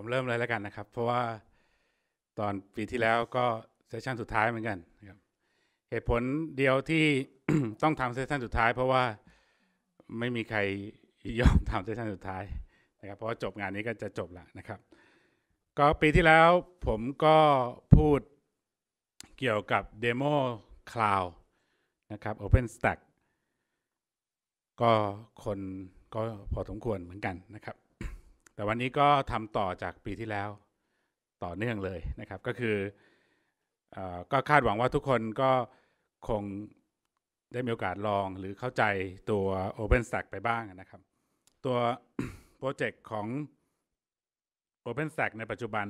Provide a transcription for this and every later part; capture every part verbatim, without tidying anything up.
เริ่มเลยแล้วกันนะครับเพราะว่าตอนปีที่แล้วก็เซสชันสุดท้ายเหมือนกันนะครับเหตุผลเดียวที่ ต้องทำเซสชันสุดท้ายเพราะว่าไม่มีใครยอมทำเซสชันสุดท้ายนะครับเพราะว่าจบงานนี้ก็จะจบแล้วนะครับก็ปีที่แล้วผมก็พูดเกี่ยวกับ Demo Cloud นะครับ OpenStack ก็คนก็พอสมควรเหมือนกันนะครับแต่วันนี้ก็ทำต่อจากปีที่แล้วต่อเนื่องเลยนะครับก็คือก็คาดหวังว่าทุกคนก็คงได้มีโอกาสลองหรือเข้าใจตัว OpenStack ไปบ้างนะครับตัว โปรเจกต์ของ OpenStack ในปัจจุบัน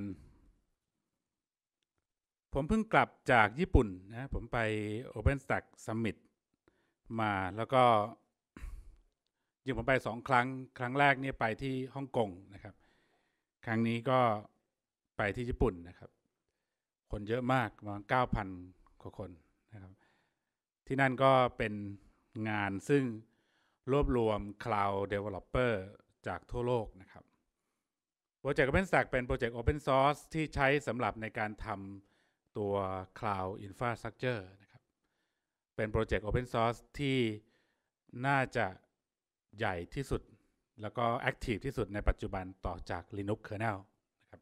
ผมเพิ่งกลับจากญี่ปุ่นนะผมไป OpenStack Summit มาแล้วก็ยิ่งผมไปสองครั้งครั้งแรกนี่ไปที่ฮ่องกงนะครับครั้งนี้ก็ไปที่ญี่ปุ่นนะครับคนเยอะมากประมาณ เก้าพัน กว่าคนนะครับที่นั่นก็เป็นงานซึ่งรวบรวม Cloud Developer จากทั่วโลกนะครับโปรเจกต์ OpenStack เป็นโปรเจกต์ Open Source ที่ใช้สำหรับในการทำตัว Cloud Infrastructure นะครับเป็นโปรเจกต์ Open Source ที่น่าจะใหญ่ที่สุดแล้วก็ Active ที่สุดในปัจจุบันต่อจาก Linux Kernel นะครับ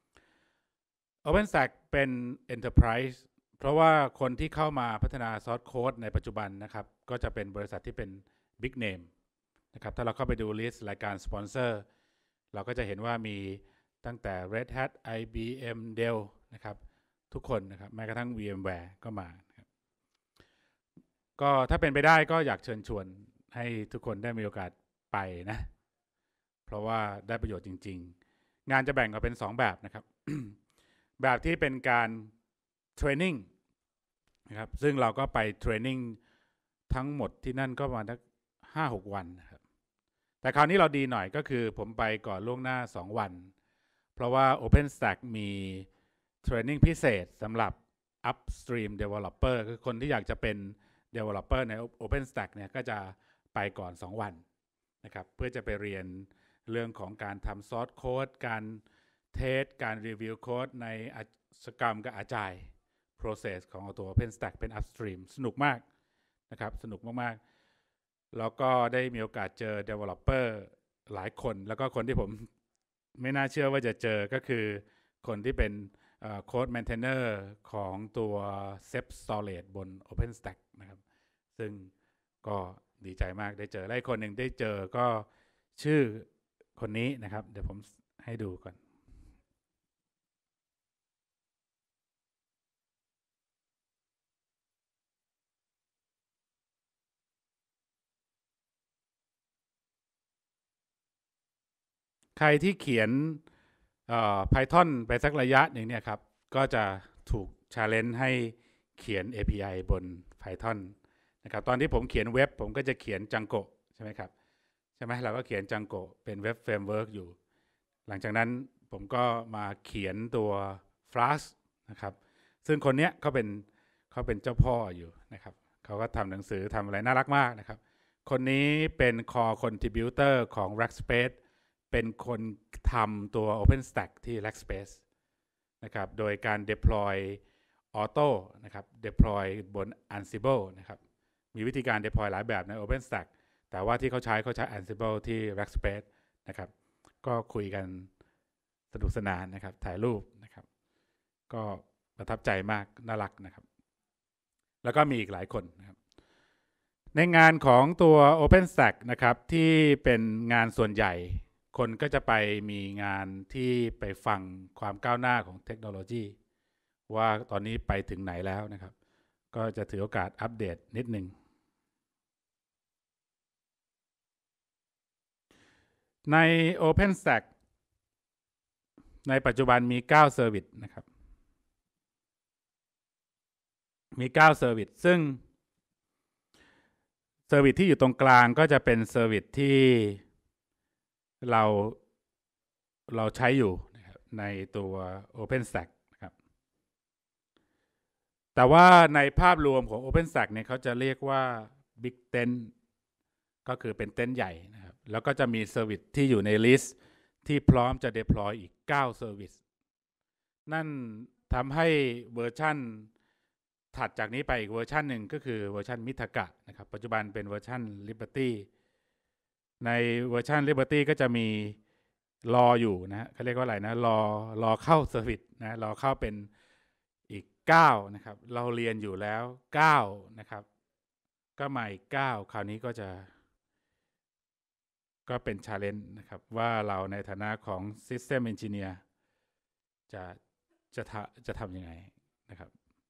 OpenStack เป็น Enterprise เพราะว่าคนที่เข้ามาพัฒนา Source Code ในปัจจุบันนะครับก็จะเป็นบริษัทที่เป็น Big Name นะครับถ้าเราเข้าไปดู list รายการสปอนเซอร์เราก็จะเห็นว่ามีตั้งแต่ Red Hat ไอ บี เอ็ม Dell นะครับทุกคนนะครับแม้กระทั่ง VMware ก็มานะครับก็ถ้าเป็นไปได้ก็อยากเชิญชวนให้ทุกคนได้มีโอกาสไปนะเพราะว่าได้ประโยชน์จริงๆงานจะแบ่งออกเป็นสองแบบนะครับ แบบที่เป็นการเทรนนิ่งนะครับซึ่งเราก็ไปเทรนนิ่งทั้งหมดที่นั่นก็ประมาณสัก ห้าหก วันนะครับแต่คราวนี้เราดีหน่อยก็คือผมไปก่อนล่วงหน้าสองวันเพราะว่า OpenStack มีเทรนนิ่งพิเศษสำหรับ Upstream Developer คือคนที่อยากจะเป็น Developer ใน OpenStack เนี่ยก็จะไปก่อนสองวันนะครับเพื่อจะไปเรียนเรื่องของการทำ Source Code การเทสการรีวิวโค้ดในสกรัมกับอาจาย process ของตัว OpenStack เป็น Upstream สนุกมากนะครับสนุกมากๆแล้วก็ได้มีโอกาสเจอ Developer หลายคนแล้วก็คนที่ผมไม่น่าเชื่อว่าจะเจอก็คือคนที่เป็น Code Maintainer ของตัว Zep Storage บน OpenStack นะครับซึ่งก็ดีใจมากได้เจอและอีกคนหนึ่งได้เจอก็ชื่อคนนี้นะครับเดี๋ยวผมให้ดูก่อนใครที่เขียน Python ไปสักระยะหนึ่งเนี่ยครับก็จะถูก challenge ให้เขียน เอ พี ไอ บน Python นะครับตอนที่ผมเขียนเว็บผมก็จะเขียน Django ใช่ไหมครับใช่ไหมเราก็เขียน Django เป็นเว็บเฟรมเวิร์กอยู่หลังจากนั้นผมก็มาเขียนตัว Flask นะครับซึ่งคนนี้เขาเป็นเขาเป็นเจ้าพ่ออยู่นะครับเขาก็ทำหนังสือทำอะไรน่ารักมากนะครับคนนี้เป็น Core Contributor ของ Rackspace เป็นคนทำตัว OpenStack ที่ Rackspace นะครับโดยการ deploy auto นะครับ deploy บน Ansible นะครับมีวิธีการ deploy หลายแบบใน OpenStack แต่ว่าที่เขาใช้เขาใช้ Ansible ที่ Rackspace นะครับก็คุยกันสนุกสนานนะครับถ่ายรูปนะครับก็ประทับใจมากน่ารักนะครับแล้วก็มีอีกหลายคนนะครับในงานของตัว OpenStack นะครับที่เป็นงานส่วนใหญ่คนก็จะไปมีงานที่ไปฟังความก้าวหน้าของเทคโนโลยีว่าตอนนี้ไปถึงไหนแล้วนะครับก็จะถือโอกาสอัปเดตนิดนึงใน OpenStack ในปัจจุบันมีเก้าเซอร์วิสนะครับมีเก้าเซอร์วิสซึ่งเซอร์วิสที่อยู่ตรงกลางก็จะเป็นเซอร์วิสที่เราเราใช้อยู่นะครับในตัว OpenStack นะครับแต่ว่าในภาพรวมของ OpenStack เนี่ยเขาจะเรียกว่า Big Tent ก็คือเป็นเต็นท์ใหญ่นะครับแล้วก็จะมีเซอร์วิสที่อยู่ในลิสต์ที่พร้อมจะ deploy อีกเก้า service นั่นทำให้เวอร์ชันถัดจากนี้ไปอีกเวอร์ชันหนึ่งก็คือเวอร์ชันมิทากะนะครับปัจจุบันเป็นเวอร์ชัน Liberty ในเวอร์ชัน Liberty ก็จะมีรออยู่นะเขาเรียกว่าอะไรนะรอรอเข้า Service นะรอเข้าเป็นอีกเก้านะครับเราเรียนอยู่แล้วเก้านะครับก็มาอีกเก้าคราวนี้ก็จะก็เป็น challenge นะครับว่าเราในฐานะของ System Engineer จะจะทำจะทำยังไงนะครับ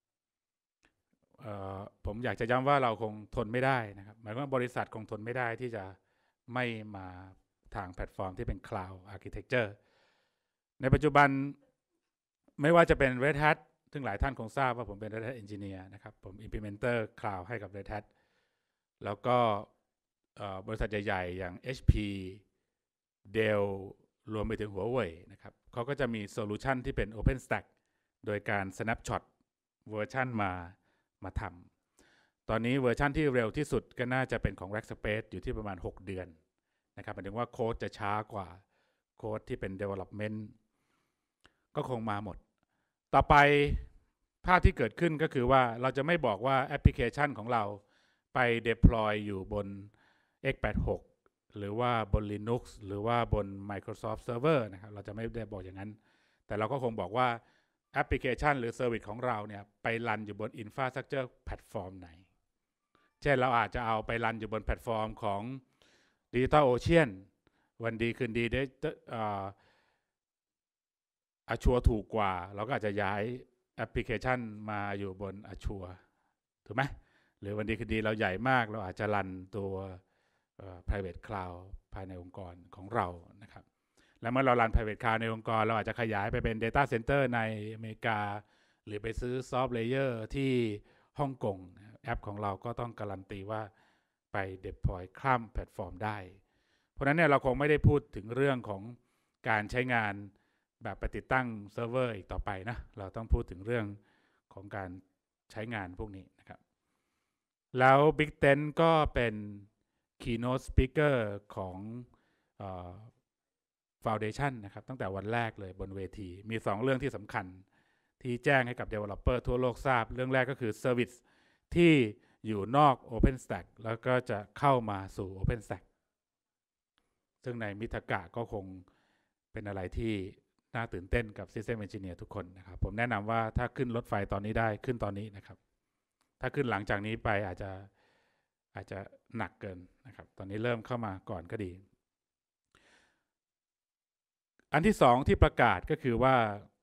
ผมอยากจะย้ำว่าเราคงทนไม่ได้นะครับหมายความว่าบริษัทคงทนไม่ได้ที่จะไม่มาทางแพลตฟอร์มที่เป็น Cloud Architecture ในปัจจุบันไม่ว่าจะเป็น Red Hat ซึ่งหลายท่านคงทราบว่าผมเป็น Red Hat Engineer นะครับผม Implementer Cloud ให้กับ Red Hat แล้วก็บริษัทใหญ่ๆอย่าง เอช พี Dell รวมไปถึงหัวเว่ยนะครับเขาก็จะมีโซลูชันที่เป็น OpenStack โดยการ Snapshot เวอร์ชันมามาทำตอนนี้เวอร์ชันที่เร็วที่สุดก็น่าจะเป็นของ Rackspace อยู่ที่ประมาณหกเดือนนะครับหมายถึงว่าโค้ดจะช้ากว่าโค้ดที่เป็น development ก็คงมาหมดต่อไปภาพที่เกิดขึ้นก็คือว่าเราจะไม่บอกว่าแอปพลิเคชันของเราไป deploy อยู่บน เอ็กซ์ แปดสิบหก หรือว่าบน Linux หรือว่าบน Microsoft Server นะครับเราจะไม่ได้บอกอย่างนั้นแต่เราก็คงบอกว่าแอปพลิเคชันหรือเซอร์วิสของเราเนี่ยไปรันอยู่บน Infrastructure แพลตฟอร์มไหนเช่นเราอาจจะเอาไปรันอยู่บนแพลตฟอร์มของ DigitalOcean วันดีคืนดีได้อาชัวถูกกว่าเราก็อาจจะย้ายแอปพลิเคชันมาอยู่บนอาชัวถูกไหมหรือวันดีคืนดีเราใหญ่มากเราอาจจะรันตัว private cloud ภายในองค์กรของเรานะครับแล้วเมื่อเรารัน private cloud ในองค์กรเราอาจจะขยายไปเป็น data center ในอเมริกาหรือไปซื้อ soft layer ที่ฮ่องกงแอปของเราก็ต้องการันตีว่าไป deploy ข้ามแพลตฟอร์มได้เพราะนั้นเนี่ยเราคงไม่ได้พูดถึงเรื่องของการใช้งานแบบไปติดตั้งเซิร์ฟเวอร์อีกต่อไปนะเราต้องพูดถึงเรื่องของการใช้งานพวกนี้นะครับแล้ว Big Ten ก็เป็น keynote speaker ของเอ่อ Foundation นะครับตั้งแต่วันแรกเลยบนเวทีมีสองเรื่องที่สำคัญที่แจ้งให้กับ Developer ทั่วโลกทราบเรื่องแรกก็คือ Service ที่อยู่นอก OpenStack แล้วก็จะเข้ามาสู่ OpenStack ซึ่งในมิทากะก็คงเป็นอะไรที่น่าตื่นเต้นกับ System Engineer ทุกคนนะครับผมแนะนำว่าถ้าขึ้นรถไฟตอนนี้ได้ขึ้นตอนนี้นะครับถ้าขึ้นหลังจากนี้ไปอาจจะอาจจะหนักเกินนะครับตอนนี้เริ่มเข้ามาก่อนก็ดีอันที่สองที่ประกาศก็คือว่า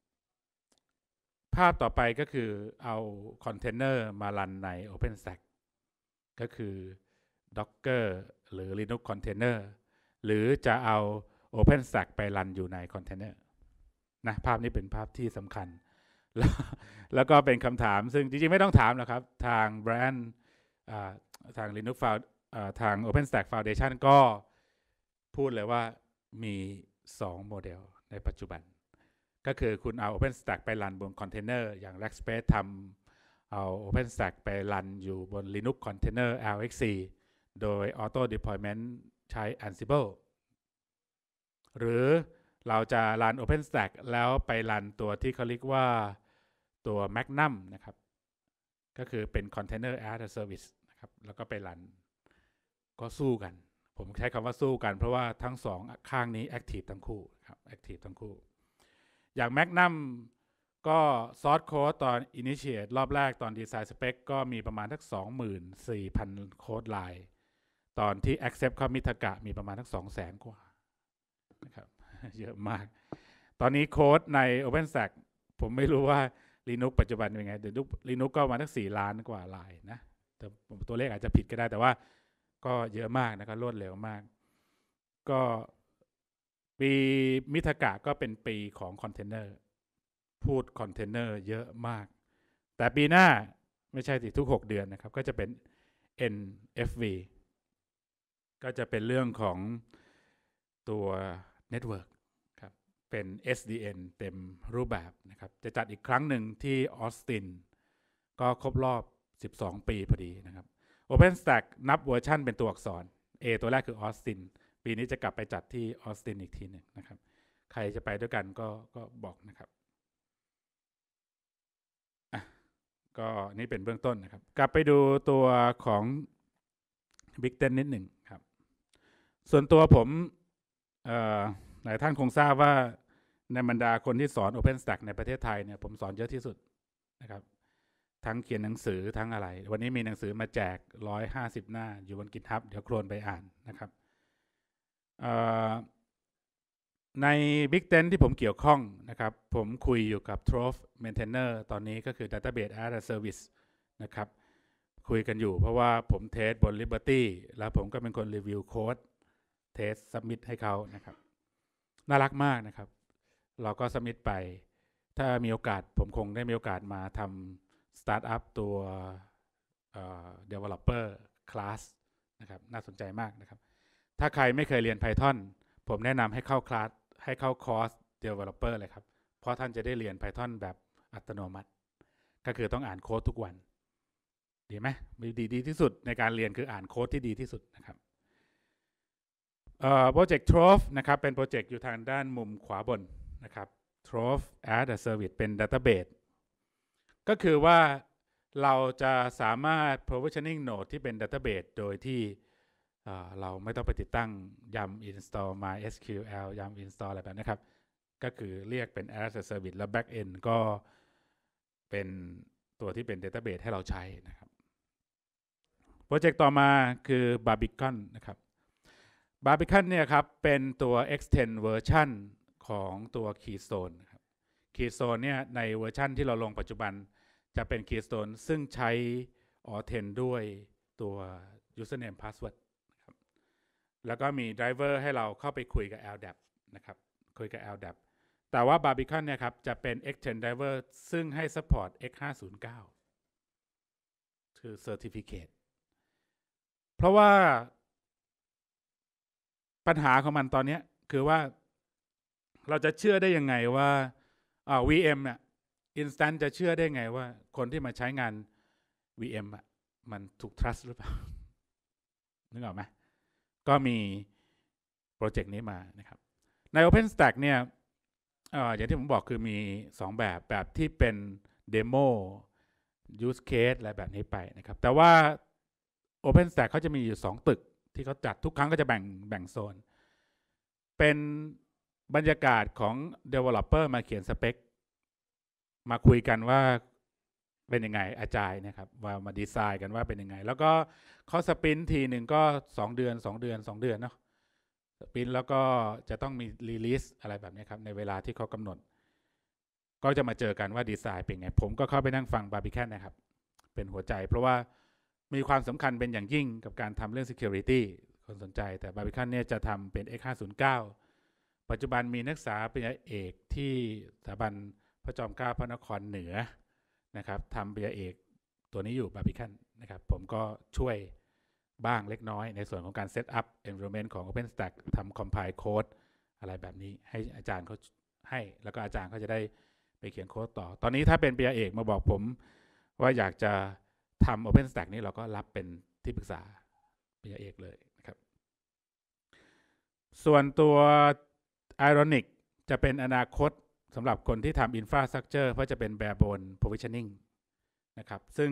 ภาพต่อไปก็คือเอาคอนเทนเนอร์มารันใน OpenStack ก็คือ Docker หรือ Linux Container หรือจะเอา OpenStack ไปรันอยู่ในคอนเทนเนอร์นะภาพนี้เป็นภาพที่สำคัญ แล้ว, แล้วก็เป็นคำถามซึ่งจริงๆไม่ต้องถามหรอกครับทางแบรนด์ทาง Linux Found ทาง OpenStack Foundation ก็พูดเลยว่ามีสองโมเดลในปัจจุบันก็คือคุณเอา OpenStack ไปรันบนคอนเทนเนอร์อย่าง Rackspace ทำเอา OpenStack ไปรันอยู่บน Linux Container แอล เอ็กซ์ ซี โดย Auto Deployment ใช้ Ansible หรือเราจะรัน OpenStack แล้วไปรันตัวที่เขาเรียกว่าตัว Magnum นะครับก็คือเป็น Container as a Service นะครับแล้วก็ไปรันก็สู้กันผมใช้คำว่าสู้กันเพราะว่าทั้งสองข้างนี้ Active ทั้งคู่ครับ Active ทั้งคู่อย่าง Magnum ก็ Source Code ตอน Initiate รอบแรกตอน Design Spec ก็มีประมาณทัก สองหมื่นสี่พัน โค้ดไลน์ตอนที่ Accept เข้ามิทากะมีประมาณทัก สองแสน กว่านะครับเยอะมากตอนนี้โค้ดใน OpenStack ผมไม่รู้ว่า Linux ปัจจุบันเป็นไงแต่ Linux ก็มาทั้งสี่ล้านกว่าลายนะแต่ตัวเลขอาจจะผิดก็ได้แต่ว่าก็เยอะมากนะครับรวดเร็วมากก็ปีมิทากะก็เป็นปีของคอนเทนเนอร์พูดคอนเทนเนอร์เยอะมากแต่ปีหน้าไม่ใช่สิทุกหกเดือนนะครับก็จะเป็น เอ็น เอฟ วี ก็จะเป็นเรื่องของตัว Network ครับเป็น เอส ดี เอ็น เต็มรูปแบบนะครับจะจัดอีกครั้งหนึ่งที่ออสตินก็ครบรอบสิบสองปีพอดีนะครับ OpenStack นับเวอร์ชันเป็นตัวอักษร A ตัวแรกคือออสตินปีนี้จะกลับไปจัดที่ออสตินอีกทีหนึ่งนะครับใครจะไปด้วยกันก็ก็บอกนะครับอ่ะก็นี่เป็นเบื้องต้นนะครับกลับไปดูตัวของ Big Ten นิดหนึ่งครับส่วนตัวผมหลายท่านคงทราบว่าในบรรดาคนที่สอน OpenStack ในประเทศไทยเนี่ยผมสอนเยอะที่สุดนะครับทั้งเขียนหนังสือทั้งอะไรวันนี้มีหนังสือมาแจกหนึ่งร้อยห้าสิบหน้าอยู่บน GitHub เดี๋ยวโคลนไปอ่านนะครับใน Big Ten ที่ผมเกี่ยวข้องนะครับผมคุยอยู่กับ Trove Maintainer ตอนนี้ก็คือ Database as a Service นะครับคุยกันอยู่เพราะว่าผมเทสบน Liberty แล้วผมก็เป็นคนรีวิวโค้ดเทส submit ให้เขานะครับน่ารักมากนะครับเราก็ submit ไปถ้ามีโอกาสผมคงได้มีโอกาสมาทำ Startup ตัว Developer Class นะครับน่าสนใจมากนะครับถ้าใครไม่เคยเรียน Python ผมแนะนำให้เข้าคลาสให้เข้าคอร์ส Developer เลยครับเพราะท่านจะได้เรียน Python แบบอัตโนมัติก็คือต้องอ่านโค้ดทุกวันดีไหมดีดีที่สุดในการเรียนคืออ่านโค้ดที่ดีที่สุดนะครับโปรเจกต์ Trove นะครับเป็นโปรเจกต์อยู่ทางด้านมุมขวาบนนะครับ Trove as a Service เป็น Database ก็คือว่าเราจะสามารถ provisioning node ที่เป็น Database โดยที่เราไม่ต้องไปติดตั้งยำ install MySQL ยำ install อะไรแบบนี้ครับก็คือเรียกเป็น as a service แล้ว back end ก็เป็นตัวที่เป็น database ให้เราใช้นะครับโปรเจกต์ต่อมาคือ Barbican นะครับ Barbican เนี่ยครับเป็นตัว extend version ของตัว Keystone ครับ Keystone เนี่ยในเวอร์ชันที่เราลงปัจจุบันจะเป็น Keystone ซึ่งใช้ Authent ด้วยตัว username passwordแล้วก็มี driver ให้เราเข้าไปคุยกับ แอล ดี เอ พี นะครับคุยกับ แอล ดี เอ พี แต่ว่า Barbican เนี่ยครับจะเป็น extend driver ซึ่งให้ support เอ็กซ์ ห้าศูนย์เก้า คือ certificate เพราะว่าปัญหาของมันตอนนี้คือว่าเราจะเชื่อได้ยังไงว่าอ่า วี เอ็ม เนี่ย instant จะเชื่อได้ไงว่าคนที่มาใช้งาน วี เอ็ม อ่ะมันถูก trust หรือเปล่านึกออกไหมก็มีโปรเจกต์นี้มานะครับใน OpenStack เนี่ยอย่างที่ผมบอกคือมีสองแบบแบบที่เป็น Demo Use Case อะไรแบบนี้ไปนะครับแต่ว่า OpenStack เขาจะมีอยู่สองตึกที่เขาจัดทุกครั้งก็จะแบ่งแบ่งโซนเป็นบรรยากาศของ Developer มาเขียนสเปคมาคุยกันว่าเป็นยังไงอาจารย์นะครับว่ามาดีไซน์กันว่าเป็นยังไงแล้วก็เขาสปรินท์ทีหนึ่งก็สองเดือนสองเดือนสองเดือนเนาะสปรินท์แล้วก็จะต้องมีรีลีสอะไรแบบนี้ครับในเวลาที่เขากำหนดก็จะมาเจอกันว่าดีไซน์เป็นไงผมก็เข้าไปนั่งฟัง Barbican นะครับเป็นหัวใจเพราะว่ามีความสำคัญเป็นอย่างยิ่งกับการทำเรื่อง security คนสนใจแต่ Barbican เนี่ยจะทำเป็น เอ็กซ์ ห้าศูนย์เก้า ปัจจุบันมีนักศึกษาปริญญาเอกที่สถาบันพระจอมเกล้าพระนครเหนือนะครับทำปริญญาเอกตัวนี้อยู่ Barbican นะครับผมก็ช่วยบ้างเล็กน้อยในส่วนของการ set up environment ของ OpenStack ทำ compile code อะไรแบบนี้ให้อาจารย์เขาให้แล้วก็อาจารย์เขาจะได้ไปเขียนโค้ดต่อตอนนี้ถ้าเป็นปริญญาเอกมาบอกผมว่าอยากจะทำ OpenStack นี่เราก็รับเป็นที่ปรึกษาปริญญาเอกเลยนะครับส่วนตัว Ironic จะเป็นอนาคตสำหรับคนที่ทำ Infrastructure เพราะจะเป็น Barebone Provisioning นะครับซึ่ง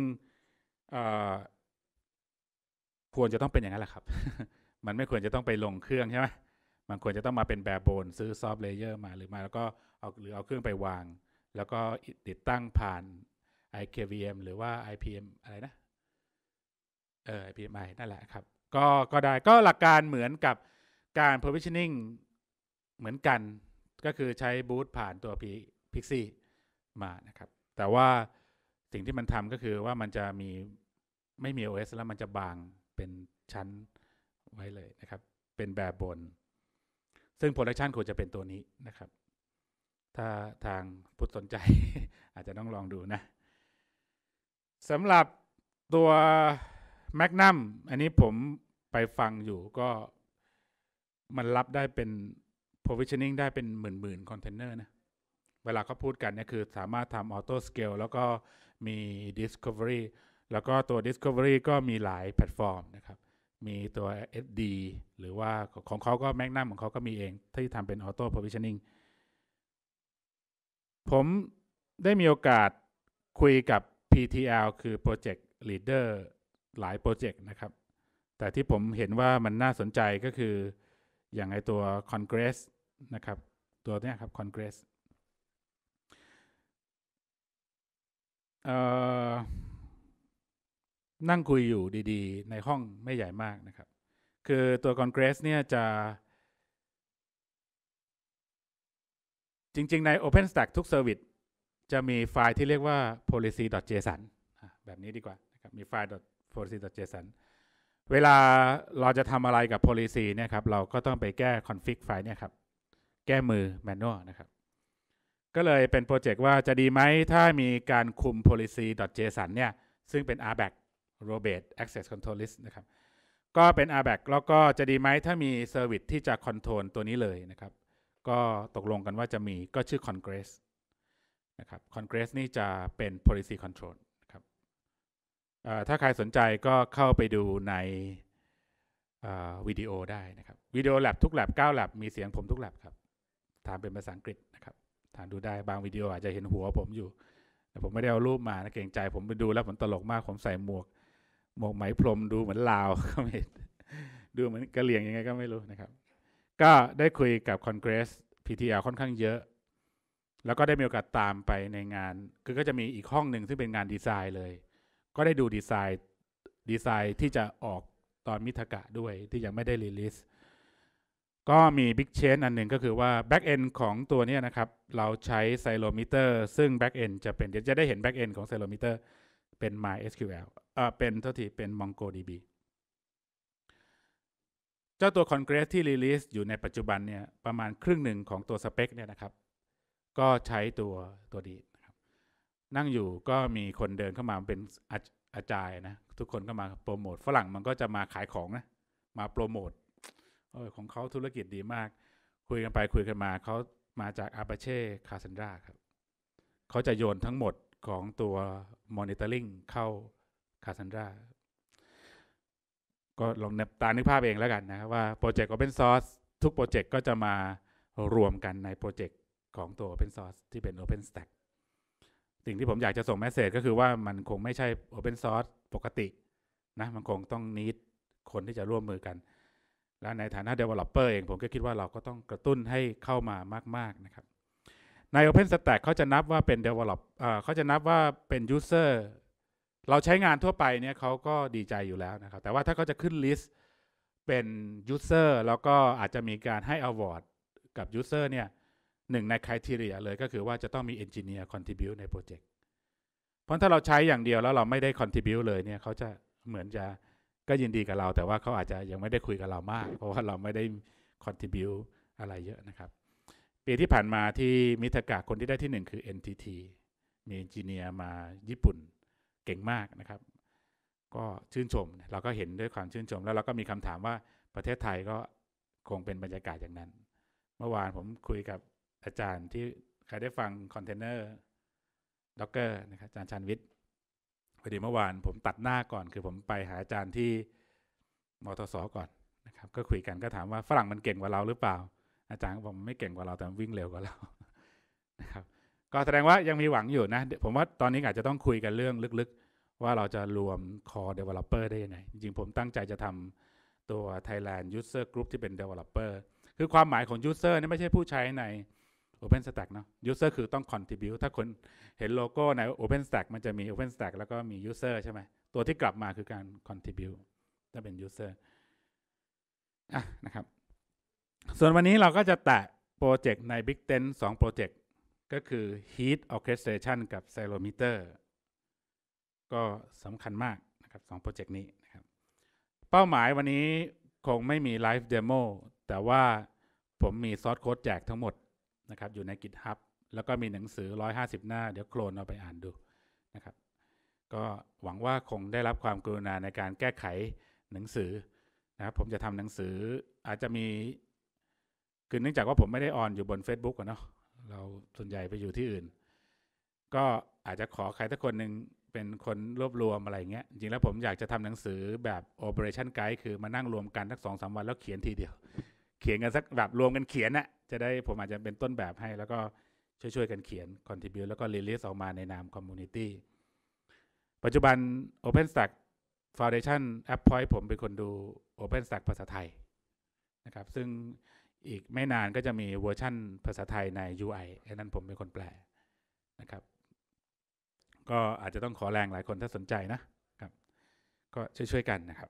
ควรจะต้องเป็นอย่างนั้นแหละครับ มันไม่ควรจะต้องไปลงเครื่องใช่ไหมมันควรจะต้องมาเป็น Barebone ซื้อ Soft Layer มาหรือมาแล้วก็เอาหรือเอาเครื่องไปวางแล้วก็ติดตั้งผ่าน ไอ เค วี เอ็ม หรือว่า ไอ พี เอ็ม อะไรนะเออ ไอ พี เอ็ม ไอ นั่นแหละครับก็ก็ได้ก็หลักการเหมือนกับการ provisioning เหมือนกันก็คือใช้บูตผ่านตัว Pixie มานะครับแต่ว่าสิ่งที่มันทำก็คือว่ามันจะมีไม่มี โอ เอส แล้วมันจะบางเป็นชั้นไว้เลยนะครับเป็นแบบบนซึ่ง Production ควรจะเป็นตัวนี้นะครับถ้าทางผู้สนใจ อาจจะต้องลองดูนะสำหรับตัว Magnum อันนี้ผมไปฟังอยู่ก็มันรับได้เป็น provisioning ได้เป็นหมื่นๆคอนเทนเนอร์นะเวลาเขาพูดกันเนี่ยคือสามารถทำ auto scale แล้วก็มี discovery แล้วก็ตัว discovery ก็มีหลายแพลตฟอร์มนะครับมีตัว เอส ดี หรือว่าของเขาก็ Magnum ของเขาก็มีเองที่ทำเป็น auto provisioning ผมได้มีโอกาสคุยกับ พี ที แอล คือ Project Leader หลายโปรเจกต์นะครับแต่ที่ผมเห็นว่ามันน่าสนใจก็คืออย่างไอตัว Congress นะครับตัวนี้ครับ Congress นั่งคุยอยู่ดีๆในห้องไม่ใหญ่มากนะครับคือตัว Congress เนี่ยจะจริงๆใน OpenStack ทุก Service จะมีไฟล์ที่เรียกว่า policy.json แบบนี้ดีกว่านะครับมีไฟล์ policy.json เวลาเราจะทำอะไรกับ policy เนี่ยครับเราก็ต้องไปแก้ config ไฟล์เนี่ยครับแก้มือ manual นะครับก็เลยเป็นโปรเจกต์ว่าจะดีไหมถ้ามีการคุม policy.json เนี่ยซึ่งเป็น อาร์ บี เอ ซี Robust Access Control List นะครับก็เป็น อาร์ บี เอ ซี แล้วก็จะดีไหมถ้ามี Service ที่จะ control ตัวนี้เลยนะครับก็ตกลงกันว่าจะมีก็ชื่อ Congress นะครับ Congress นี่จะเป็น policy control นะครับถ้าใครสนใจก็เข้าไปดูในวิดีโอได้นะครับวิดีโอ lab ทุก lab เก้า lab มีเสียงผมทุก lab ครับถามเป็นภาษาอังกฤษนะครับถามดูได้บางวิดีโออาจจะเห็นหัวผมอยู่แต่ผมไม่ได้เอารูปมานะเกรงใจผมไปดูแล้วผมตลกมากผมใส่หมวกหมวกไหมพรมดูเหมือนลาวก็ไม่ดูเหมือนกะเหรี่ยงยังไงก็ไม่รู้นะครับก็ได้คุยกับ Congress พี ที แอล ค่อนข้างเยอะแล้วก็ได้มีโอกาสตามไปในงานคือก็จะมีอีกห้องหนึ่งซึ่งเป็นงานดีไซน์เลยก็ได้ดูดีไซน์ดีไซน์ที่จะออกตอนมิถกะด้วยที่ยังไม่ได้รีลิสก็มี Big Change อันหนึ่งก็คือว่า Back End ของตัวนี้นะครับเราใช้ Xylometer ซึ่ง Back End จะเป็นเดี๋ยวจะได้เห็น Back End ของ Xylometer เป็น MySQL เอ่อเป็นเท่าที่เป็น MongoDB เจ้าตัว Congress ที่ Release อยู่ในปัจจุบันเนี่ยประมาณครึ่งหนึ่งของตัวสเปคเนี่ยนะครับก็ใช้ตัวตัวดีนะครับนั่งอยู่ก็มีคนเดินเข้ามาเป็นอาจารย์นะทุกคนก็มาโปรโมทฝรั่งมันก็จะมาขายของนะมาโปรโมทของเขาธุรกิจดีมากคุยกันไปคุยกันมาเขามาจาก Apache Cassandra ครับเขาจะโยนทั้งหมดของตัว Monitoring เข้า Cassandra ก็ลองตานึกภาพเองแล้วกันนะว่าโปรเจกต์ Open Source ทุกโปรเจกต์ก็จะมารวมกันในโปรเจกต์ของตัว Open Source ที่เป็น OpenStack สิ่งที่ผมอยากจะส่งเมสเสจก็คือว่ามันคงไม่ใช่ Open Source ปกตินะมันคงต้องนิดคนที่จะร่วมมือกันและในฐานะ Developer เองผมก็คิดว่าเราก็ต้องกระตุ้นให้เข้ามามากๆนะครับใน OpenStack เขาจะนับว่าเป็น Develop เขาจะนับว่าเป็น User เราใช้งานทั่วไปเนี่ยเขาก็ดีใจอยู่แล้วนะครับแต่ว่าถ้าเขาจะขึ้นลิสต์เป็น User แล้วก็อาจจะมีการให้ Award กับ User เนี่ยหนึ่งใน criteria เลยก็คือว่าจะต้องมี Engineer contribute ในโปรเจกต์เพราะถ้าเราใช้อย่างเดียวแล้วเราไม่ได้ contribute เลยเนี่ยเขาจะเหมือนจะก็ยินดีกับเราแต่ว่าเขาอาจจะยังไม่ได้คุยกับเรามากเพราะว่าเราไม่ได้ contribute อะไรเยอะนะครับปีที่ผ่านมาที่มิถกะคนที่ได้ที่หนึ่งคือ เอ็น ที ที มี Engineer มาญี่ปุ่นเก่งมากนะครับก็ชื่นชมเราก็เห็นด้วยความชื่นชมแล้วเราก็มีคำถามว่าประเทศไทยก็คงเป็นบรรยากาศอย่างนั้นเมื่อวานผมคุยกับอาจารย์ที่ใครได้ฟังคอนเทนเนอร์ด็อกเกอร์นะครับอาจารย์ชันวิทย์พอดีเมื่อวานผมตัดหน้าก่อนคือผมไปหาอาจารย์ที่มทสก่อนนะครับก็คุยกันก็ถามว่าฝรั่งมันเก่งกว่าเราหรือเปล่าอาจารย์ก็บอกไม่เก่งกว่าเราแต่วิ่งเร็วกว่าเรานะครับก็แสดงว่ายังมีหวังอยู่นะผมว่าตอนนี้อาจจะต้องคุยกันเรื่องลึกๆว่าเราจะรวม Core Developer ได้ยังไงจริงๆผมตั้งใจจะทำตัว Thailand User Group ที่เป็น Developer คือความหมายของ User นี่ไม่ใช่ผู้ใช้ใน OpenStack เนาะ User คือต้อง contribute ถ้าคนเห็นโลโก้ใน OpenStack มันจะมี OpenStack แล้วก็มี User ใช่ไหมตัวที่กลับมาคือการ contribute ถ้าเป็น User อ่ะนะครับส่วนวันนี้เราก็จะแตะโปรเจกต์ใน Big Tent สองโปรเจกต์ก็คือ Heat Orchestration กับ Xylometer ก็สำคัญมากนะครับสองโปรเจกต์นี้นะครับเป้าหมายวันนี้คงไม่มี Live Demo แต่ว่าผมมีซอสโค้ดแจกทั้งหมดนะครับอยู่ใน GitHub แล้วก็มีหนังสือหนึ่งร้อยห้าสิบหน้าเดี๋ยวโคลนเอาไปอ่านดูนะครับก็หวังว่าคงได้รับความกรุณาในการแก้ไขหนังสือนะครับผมจะทำหนังสืออาจจะมีคือเนื่องจากว่าผมไม่ได้ออนอยู่บน Facebook อะเนาะเราส่วนใหญ่ไปอยู่ที่อื่นก็อาจจะขอใครสักคนหนึ่งเป็นคนรวบรวมอะไรเงี้ยจริงแล้วผมอยากจะทำหนังสือแบบ Operation Guide คือมานั่งรวมกันสัก สองสาม วันแล้วเขียนทีเดียวเขียนกันสักแบบรวมกันเขียนน่ะจะได้ผมอาจจะเป็นต้นแบบให้แล้วก็ช่วยๆกันเขียน contribute แล้วก็ release ออกมาในนาม community ปัจจุบัน OpenStack Foundation App Point ผมเป็นคนดู OpenStack ภาษาไทยนะครับซึ่งอีกไม่นานก็จะมีเวอร์ชั่นภาษาไทยใน ยู ไอ อันนั้นผมเป็นคนแปลนะครับก็อาจจะต้องขอแรงหลายคนถ้าสนใจนะครับก็ช่วยๆกันนะครับ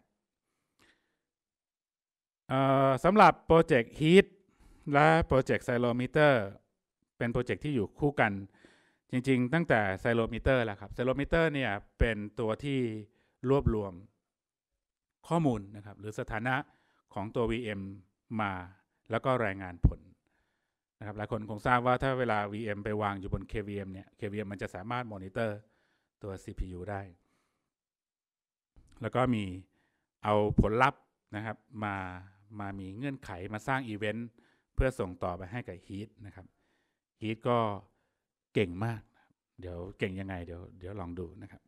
สำหรับโปรเจกต์ Heat และโปรเจกต์ Xylometer เป็นโปรเจกต์ที่อยู่คู่กันจริงๆตั้งแต่ Xylometer แล้วครับ Xylometer เนี่ยเป็นตัวที่รวบรวมข้อมูลนะครับหรือสถานะของตัว วี เอ็ม มาแล้วก็รายงานผลนะครับหลายคนคงทราบว่าถ้าเวลา วี เอ็ม ไปวางอยู่บน เค วี เอ็ม เนี่ย เค วี เอ็ม มันจะสามารถมอนิเตอร์ตัว ซี พี ยู ได้แล้วก็มีเอาผลลัพธ์นะครับมามามีเงื่อนไขมาสร้างอีเวนต์เพื่อส่งต่อไปให้กับ Heat นะครับ Heat ก็เก่งมากเดี๋ยวเก่งยังไงเดี๋ยวเดี๋ยวลองดูนะครับ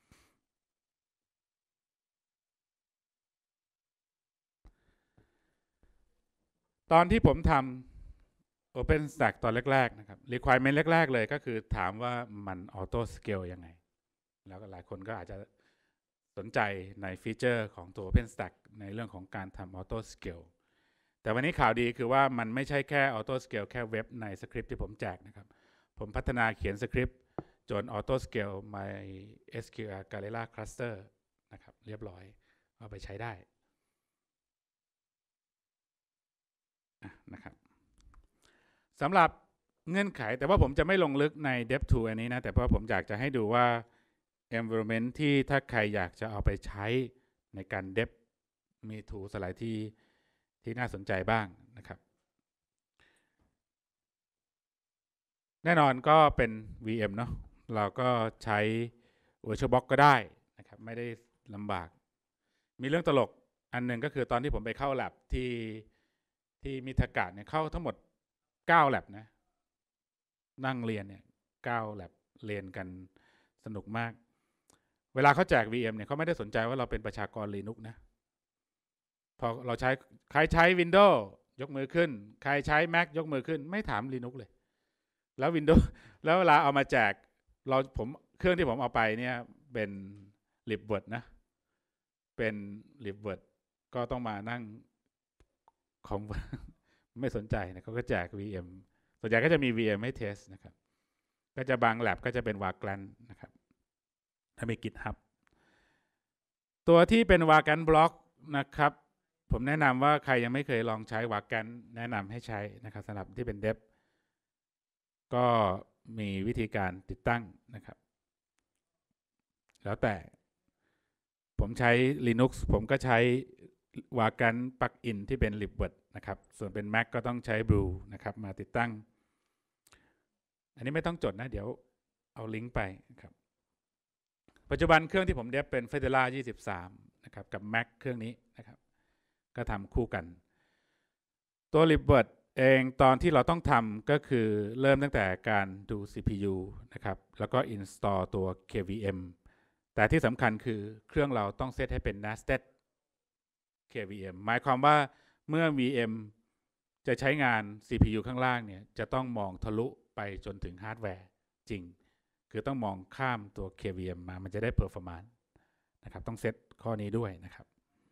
ตอนที่ผมทำ OpenStack ตอนแรกๆนะครับ requirement แรกๆเลยก็คือถามว่ามัน auto scale ยังไงแล้วก็หลายคนก็อาจจะสนใจในฟีเจอร์ของตัว OpenStack ในเรื่องของการทำ auto scale แต่วันนี้ข่าวดีคือว่ามันไม่ใช่แค่ auto scale แค่เว็บในสคริปต์ที่ผมแจกนะครับผมพัฒนาเขียนสคริปต์จน auto scale ใน เอส คิว แอล Galera Cluster นะครับเรียบร้อยเอาไปใช้ได้นะครับสำหรับเงื่อนไขแต่ว่าผมจะไม่ลงลึกใน Dev Tool อันนี้นะแต่เพราะผมอยากจะให้ดูว่า environment ที่ถ้าใครอยากจะเอาไปใช้ในการ Dev มี Tool สไลด์ที่ที่น่าสนใจบ้างนะครับแน่นอนก็เป็น วี เอ็ม เนาะเราก็ใช้ VirtualBox ก็ได้นะครับไม่ได้ลำบากมีเรื่องตลกอันหนึ่งก็คือตอนที่ผมไปเข้า lab ที่ที่มิทากะเนี่ยเข้าทั้งหมดเก้า lab นะนั่งเรียนเนี่ยเก้า lab เรียนกันสนุกมากเวลาเขาแจก วี เอ็ม เนี่ยเขาไม่ได้สนใจว่าเราเป็นประชากร Linux นะพอเราใช้ใครใช้ Windows ยกมือขึ้นใครใช้ Mac ยกมือขึ้นไม่ถาม Linux เลยแล้ว Windows แล้วเวลาเอามาแจกเราผมเครื่องที่ผมเอาไปเนี่ยเป็น libvirt นะเป็น libvirt ก็ต้องมานั่งของ ไม่สนใจนะเขาก็แจก วี เอ็ม ส่วนใหญ่ก็จะมี วี เอ็ม ให้เทสนะครับก็จะบาง lab ก็จะเป็น Vagrant นะครับถ้ามี GitHub ตัวที่เป็น Vagrant Block นะครับผมแนะนำว่าใครยังไม่เคยลองใช้ Vagrant แนะนำให้ใช้นะครับสำหรับที่เป็น Dev ก็มีวิธีการติดตั้งนะครับแล้วแต่ผมใช้ Linux ผมก็ใช้ Vagrant Plugin ที่เป็น libvirt นะครับส่วนเป็น Mac ก็ต้องใช้ Brew นะครับมาติดตั้งอันนี้ไม่ต้องจดนะเดี๋ยวเอาลิงก์ไปครับปัจจุบันเครื่องที่ผมเดฟเป็น Fedora ยี่สิบสามนะครับกับ Mac เครื่องนี้นะครับก็ทำคู่กันตัว libvirt เองตอนที่เราต้องทำก็คือเริ่มตั้งแต่การดู ซี พี ยู นะครับแล้วก็ install ตัว เค วี เอ็ม แต่ที่สำคัญคือเครื่องเราต้องเซตให้เป็น nested เค วี เอ็ม หมายความว่าเมื่อ วี เอ็ม จะใช้งาน ซี พี ยู ข้างล่างเนี่ยจะต้องมองทะลุไปจนถึงฮาร์ดแวร์จริงคือต้องมองข้ามตัว เค วี เอ็ม มามันจะได้ performance นะครับต้องเซตข้อนี้ด้วยนะครับ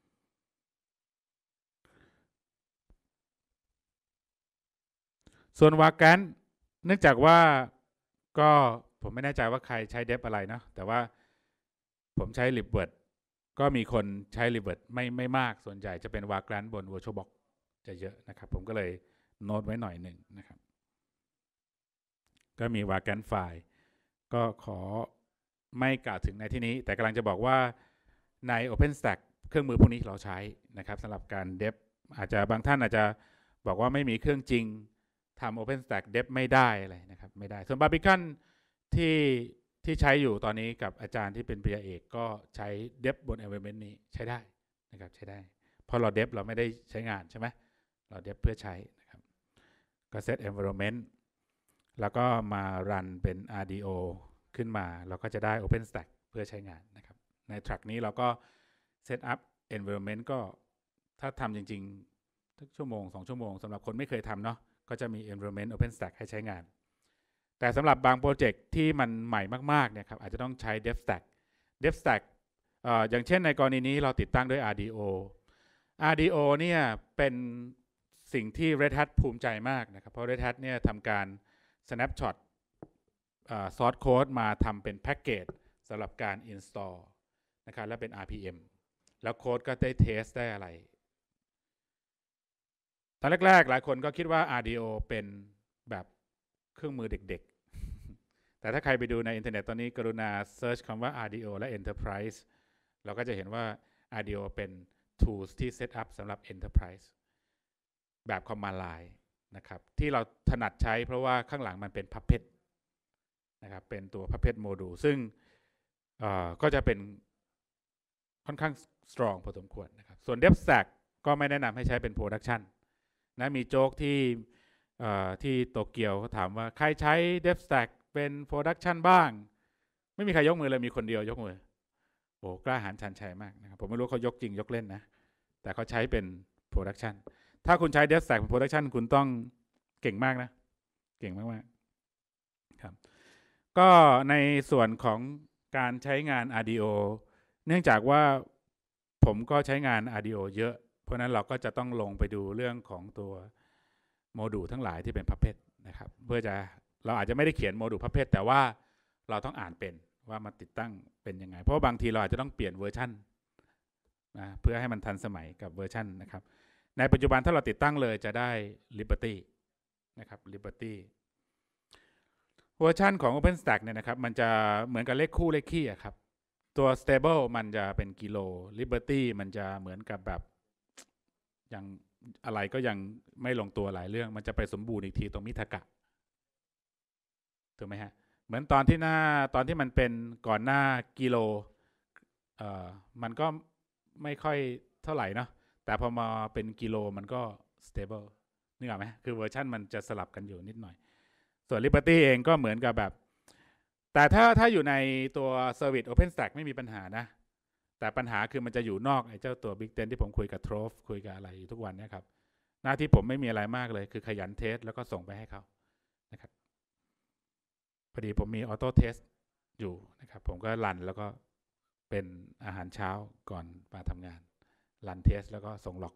ส่วน Vagrant เนื่องจากว่าก็ผมไม่แน่ใจว่าใครใช้เดฟอะไรเนาะแต่ว่าผมใช้ libvirt ก็มีคนใช้ libvirt ไม่ไม่มากส่วนใหญ่จะเป็น Vagrant บน VirtualBox จะเยอะนะครับผมก็เลยโน้ตไว้หน่อยหนึ่งนะครับก็มี Vagrant ไฟล์ก็ขอไม่กล่าวถึงในที่นี้แต่กำลังจะบอกว่าใน OpenStack เครื่องมือพวกนี้เราใช้นะครับสำหรับการเดฟอาจจะบางท่านอาจจะบอกว่าไม่มีเครื่องจริงทำ OpenStack Dev ไม่ได้อะไรนะครับไม่ได้ส่วน Barbican ที่ที่ใช้อยู่ตอนนี้กับอาจารย์ที่เป็นปริญญาเอกก็ใช้ Dev บน environment นี้ใช้ได้นะครับใช้ได้เพราะเรา Dev เราไม่ได้ใช้งานใช่ไหมเรา Dev เพื่อใช้นะครับก็ set environment แล้วก็มารันเป็น อาร์ ดี โอ ขึ้นมาเราก็จะได้ OpenStack เพื่อใช้งานนะครับใน track นี้เราก็ set up environment ก็ถ้าทำจริงๆทุกชั่วโมงสองชั่วโมงสำหรับคนไม่เคยทำเนาะก็จะมี environment OpenStack ให้ใช้งานแต่สำหรับบางโปรเจกต์ที่มันใหม่มากๆเนี่ยครับอาจจะต้องใช้ DevStack DevStack เอ่ออย่างเช่นในกรณีนี้เราติดตั้งด้วย อาร์ ดี โอ อาร์ ดี โอ เนี่ยเป็นสิ่งที่ Red Hat ภูมิใจมากนะครับเพราะ Red Hat เนี่ยทำการ snapshot ซอร์สโค้ดมาทำเป็นแพ็กเกจสำหรับการ install นะครับและเป็น อาร์ พี เอ็ม แล้วโค้ดก็ได้เทสได้อะไรตอนแรกๆหลายคนก็คิดว่า อาร์ ดี โอ เป็นแบบเครื่องมือเด็กๆแต่ถ้าใครไปดูในอินเทอร์เน็ตตอนนี้กรุณาเซิร์ชคำว่า อาร์ ดี โอ และ Enterprise เราก็จะเห็นว่า อาร์ ดี โอ เป็น tools ที่ set up สำหรับ Enterprise แบบ Command Line นะครับที่เราถนัดใช้เพราะว่าข้างหลังมันเป็น Puppet นะครับเป็นตัว Puppet Module ซึ่งก็จะเป็นค่อนข้าง strong พอสมควรนะครับส่วน DevStack ก็ไม่แนะนำให้ใช้เป็น Production นะมีโจ๊กที่ที่โตเกียวเขาถามว่าใครใช้ DevStack เป็น Production บ้างไม่มีใครยกมือเลยมีคนเดียวยกมือโอ้กล้าหาญชันชัยมากนะครับผมไม่รู้เขายกจริงยกเล่นนะแต่เขาใช้เป็น Production ถ้าคุณใช้ DevStack เป็น Production คุณต้องเก่งมากนะเก่งมากๆครับก็ในส่วนของการใช้งาน อาร์ ดี โอ เนื่องจากว่าผมก็ใช้งาน อาร์ ดี โอ เยอะเพราะนั้นเราก็จะต้องลงไปดูเรื่องของตัวโมดูลทั้งหลายที่เป็น Puppet นะครับเพื่อจะเราอาจจะไม่ได้เขียนโมดูล Puppet แต่ว่าเราต้องอ่านเป็นว่ามันติดตั้งเป็นยังไงเพราะบางทีเราอาจจะต้องเปลี่ยนเวอร์ชันนะเพื่อให้มันทันสมัยกับเวอร์ชันนะครับในปัจจุบันถ้าเราติดตั้งเลยจะได้ Liberty นะครับ Liberty เวอร์ชันของ OpenStack เนี่ยนะครับมันจะเหมือนกับเลขคู่เลขคี่ครับตัว stable มันจะเป็นกิโล Liberty มันจะเหมือนกับแบบยังอะไรก็ยังไม่ลงตัวหลายเรื่องมันจะไปสมบูรณ์อีกทีตรงมิทากะถูกไหมฮะเหมือนตอนที่หน้าตอนที่มันเป็นก่อนหน้ากิโลเอ่อมันก็ไม่ค่อยเท่าไหร่เนาะแต่พอมาเป็นกิโลมันก็ stable นึกออกไหมคือเวอร์ชันมันจะสลับกันอยู่นิดหน่อยส่วน Liberty เองก็เหมือนกับแบบแต่ถ้าถ้าอยู่ในตัว Service OpenStack ไม่มีปัญหานะแต่ปัญหาคือมันจะอยู่นอกไอ้เจ้าตัว Big Ten ที่ผมคุยกับ Trove คุยกับอะไรอยู่ทุกวันนี้ครับหน้าที่ผมไม่มีอะไรมากเลยคือขยันเทสแล้วก็ส่งไปให้เขานะครับพอดีผมมีออโต้เทสอยู่นะครับผมก็รันแล้วก็เป็นอาหารเช้าก่อนมาทำงานรันเทสแล้วก็ส่งล็อก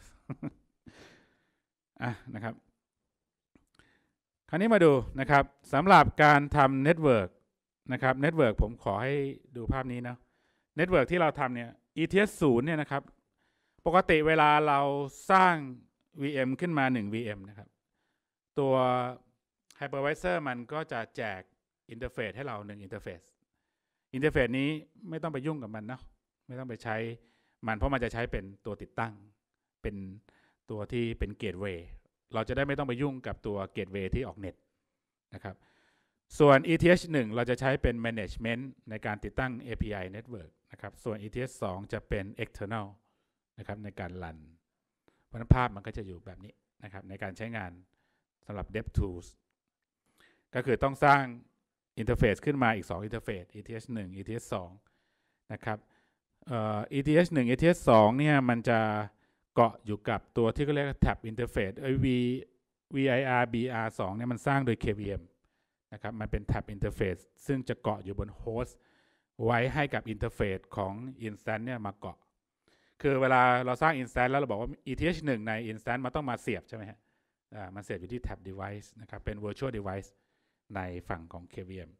อ่ะนะครับคราวนี้มาดูนะครับสำหรับการทำเน็ตเวิร์กนะครับเน็ตเวิร์กผมขอให้ดูภาพนี้นะเน็ตเวิร์กที่เราทำเนี่ย อี ที เอส ศูนย์เนี่ยนะครับปกติเวลาเราสร้าง วี เอ็ม ขึ้นมาหนึ่ง วี เอ็ม นะครับตัว Hypervisor มันก็จะแจกอินเทอร์เฟซให้เราหนึ่งอินเทอร์เฟซอินเทอร์เฟซนี้ไม่ต้องไปยุ่งกับมันเนาะไม่ต้องไปใช้มันเพราะมันจะใช้เป็นตัวติดตั้งเป็นตัวที่เป็นเกตเวย์เราจะได้ไม่ต้องไปยุ่งกับตัวเกตเวย์ที่ออกเน็ตนะครับส่วน อี ที เอส หนึ่ง เราจะใช้เป็น management ในการติดตั้ง เอ พี ไอ network นะครับส่วน อี ที เอส สอง จะเป็น external นะครับในการรันเพราะฉะนั้นภาพมันก็จะอยู่แบบนี้นะครับในการใช้งานสำหรับ DevTools ก็คือต้องสร้างอินเทอร์เฟซขึ้นมาอีกสองอินเทอร์เฟซ อี ที เอส หนึ่ง อี ที เอส สองนะครับเอ่อ อี ที เอส หนึ่ง อี ที เอส สองเนี่ยมันจะเกาะอยู่กับตัวที่เขาเรียกว่า Tab Interface เอ้ย V วี ไอ อาร์ บี อาร์ สองเนี่ยมันสร้างโดย เค วี เอ็ม นะครับมันเป็น Tab Interface ซึ่งจะเกาะอยู่บนโฮสต์ไว้ให้กับอินเทอร์เฟซของ Instance เนี่ยมาเกาะคือเวลาเราสร้าง Instance แล้วเราบอกว่า อี ที เอส หนึ่ง ใน Instance มันต้องมาเสียบใช่ไหมฮะอ่ามันเสียบอยู่ที่ Tab Device นะครับเป็น Virtual Device ในฝั่งของ เค วี เอ็ม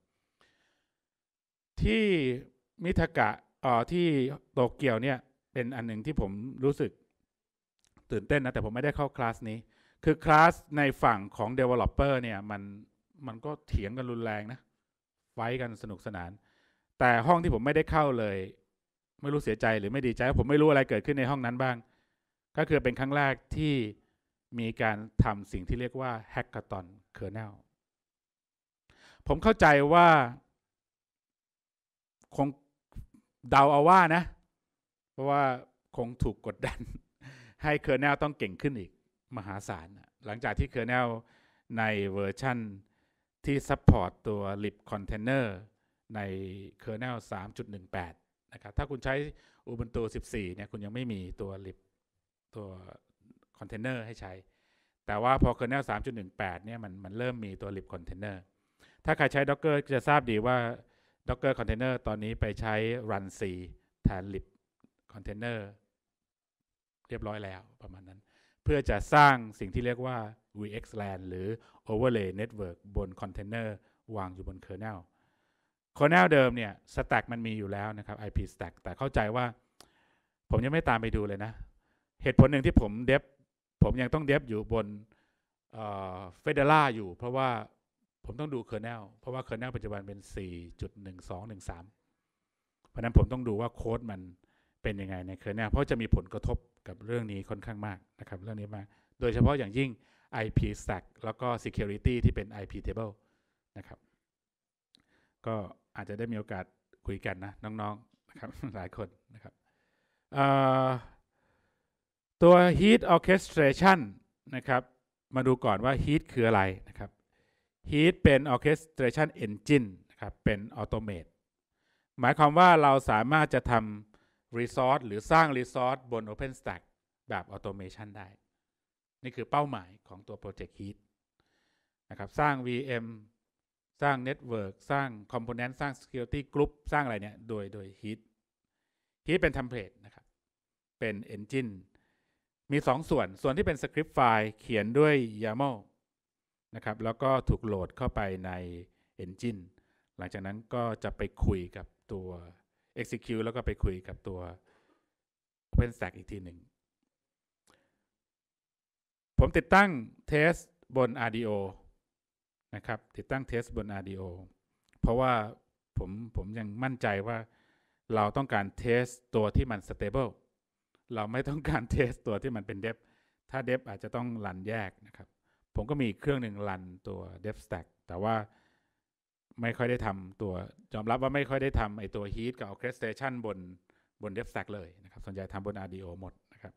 ที่มิทากะอ่อที่โตเกียวเนี่ยเป็นอันหนึ่งที่ผมรู้สึกตื่นเต้นนะแต่ผมไม่ได้เข้าคลาสนี้คือคลาสในฝั่งของ developer เนี่ยมันมันก็เถียงกันรุนแรงนะไฟกันสนุกสนานแต่ห้องที่ผมไม่ได้เข้าเลยไม่รู้เสียใจหรือไม่ดีใจผมไม่รู้อะไรเกิดขึ้นในห้องนั้นบ้างก็คือเป็นครั้งแรกที่มีการทำสิ่งที่เรียกว่า hackathon kernel ผมเข้าใจว่าคงเดาเอาว่านะเพราะว่าคงถูกกดดันให้เคอร์เนลต้องเก่งขึ้นอีกมหาศาลหลังจากที่เคอร์เนลในเวอร์ชันที่ซัพพอร์ตตัว lib container ในเคอร์เนล สามจุดหนึ่งแปด นะครับถ้าคุณใช้ Ubuntu สิบสี่เนี่ยคุณยังไม่มีตัว lib ตัว container ให้ใช้แต่ว่าพอเคอร์เนล สามจุดหนึ่งแปด เนี่ยมันมันเริ่มมีตัว lib container ถ้าใครใช้ Docker จะทราบดีว่า Docker Container ตอนนี้ไปใช้ Run C แทน lib Container เรียบร้อยแล้วประมาณนั้นเพื่อจะสร้างสิ่งที่เรียกว่า วี เอ็กซ์ แลน หรือ Overlay Network บน Container วางอยู่บน Kernel Kernel เดิมเนี่ย Stack มันมีอยู่แล้วนะครับ ไอ พี Stack แต่เข้าใจว่าผมยังไม่ตามไปดูเลยนะเหตุผลหนึ่งที่ผมเดฟผมยังต้องเดฟอยู่บนเอ่อ Fedora อยู่เพราะว่าผมต้องดู Kernel เพราะว่า Kernel ปัจจุบันเป็น สี่จุดหนึ่งสองหนึ่งสาม เพราะนั้นผมต้องดูว่าโค้ดมันเป็นยังไงใน Kernel เพราะจะมีผลกระทบกับเรื่องนี้ค่อนข้างมากนะครับเรื่องนี้มากโดยเฉพาะอย่างยิ่ง ไอ พี Stack แล้วก็ Security ที่เป็น ไอ พี Table นะครับก็อาจจะได้มีโอกาสคุยกันนะน้องๆนะครับหลายคนนะครับตัว Heat Orchestration นะครับมาดูก่อนว่า Heat คืออะไรนะครับ Heat เป็น Orchestration Engine นะครับเป็น Automate หมายความว่าเราสามารถจะทำ Resource หรือสร้าง Resource บน OpenStack แบบ Automation ได้นี่คือเป้าหมายของตัว Project Heat นะครับสร้าง วี เอ็ม สร้าง Network สร้าง Component สร้าง Security Group สร้างอะไรเนี่ยโดยโดย Heat Heat เป็น Template นะครับเป็น Engine มีสองส่วนส่วนที่เป็น Script File เขียนด้วย YAML นะครับแล้วก็ถูกโหลดเข้าไปใน Engine หลังจากนั้นก็จะไปคุยกับตัว Execute แล้วก็ไปคุยกับตัว OpenStack อีกทีหนึ่งผมติดตั้ง Test บน อาร์ ดี โอ นะครับติดตั้ง Test บน อาร์ ดี โอ เพราะว่าผมผมยังมั่นใจว่าเราต้องการ Test ตัวที่มัน Stable เราไม่ต้องการ Test ตัวที่มันเป็น Dev ถ้า Dev อาจจะต้องรันแยกนะครับผมก็มีเครื่องหนึ่งรันตัว DevStack แต่ว่าไม่ค่อยได้ทำตัวยอมรับว่าไม่ค่อยได้ทำไอตัว Heat กับ Orchestration บนบน DevStack เลยนะครับส่วนใหญ่ทำบน อาร์ ดี โอ หมดนะครับ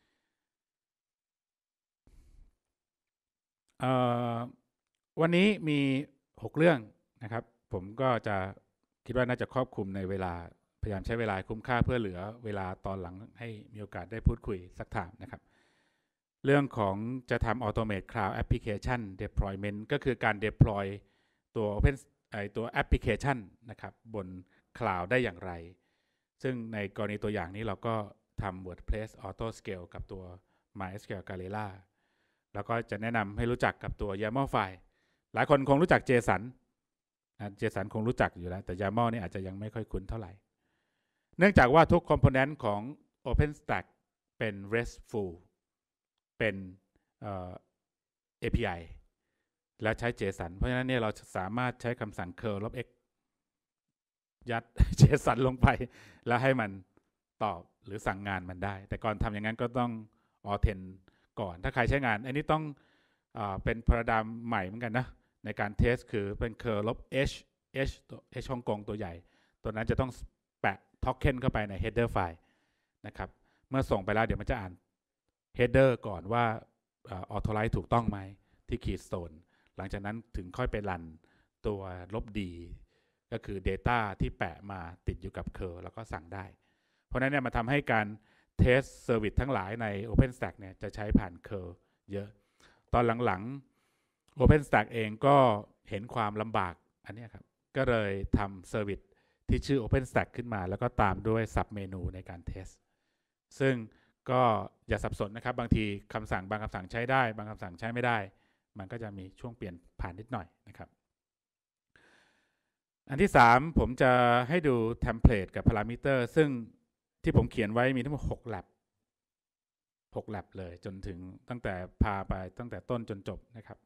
วันนี้มีหกเรื่องนะครับผมก็จะคิดว่าน่าจะครอบคลุมในเวลาพยายามใช้เวลาคุ้มค่าเพื่อเหลือเวลาตอนหลังให้มีโอกาสได้พูดคุยสักถามนะครับเรื่องของจะทำ Automate Cloud Application Deployment ก็คือการ deploy ตัว Open ไอตัว Application นะครับบน Cloud ได้อย่างไรซึ่งในกรณีตัวอย่างนี้เราก็ทำ WordPress Auto Scale กับตัว MySQL Galera แล้วก็จะแนะนำให้รู้จักกับตัว YAML File หลายคนคงรู้จัก JSON นะ JSON คงรู้จักอยู่แล้วแต่ YAML นี่อาจจะยังไม่ค่อยคุ้นเท่าไหร่เนื่องจากว่าทุก Component ของ OpenStack เป็น RESTful เป็น เอ่อ เอ พี ไอ และใช้ JSON เพราะฉะนั้นเนี่ยเราสามารถใช้คำสั่ง curl ลบ x ยัด JSON ลงไปแล้วให้มันตอบหรือสั่งงานมันได้แต่ก่อนทำอย่างนั้นก็ต้อง authent ก่อนถ้าใครใช้งานอันนี้ต้องเอ่อเป็น paradigm ใหม่เหมือนกันนะในการ test คือเป็น curl ลบ h h ตัว h ฮ่องกงตัวใหญ่ตัวนั้นจะต้องแปะ token เข้าไปใน header file นะครับเมื่อส่งไปแล้วเดี๋ยวมันจะอ่าน header ก่อนว่า authorize ถูกต้องไหมที่ keystone หลังจากนั้นถึงค่อยไปรันตัวลบ d ก็คือ data ที่แปะมาติดอยู่กับ curl แล้วก็สั่งได้เพราะนั้นเนี่ยมันทำให้การ test service ทั้งหลายใน OpenStack เนี่ยจะใช้ผ่าน curl เยอะตอนหลังๆ OpenStack เองก็เห็นความลำบากอันนี้ครับก็เลยทำ service ที่ชื่อ OpenStack ขึ้นมาแล้วก็ตามด้วย sub menu ในการ test ซึ่งก็อย่าสับสนนะครับบางทีคำสั่งบางคำสั่งใช้ได้บางคำสั่งใช้ไม่ได้มันก็จะมีช่วงเปลี่ยนผ่านนิดหน่อยนะครับอันที่สามผมจะให้ดูเทมเพลตกับพารามิเตอร์ซึ่งที่ผมเขียนไว้มีทั้งหมดหก lab หก lab เลยจนถึงตั้งแต่พาไปตั้งแต่ต้นจนจบนะครับ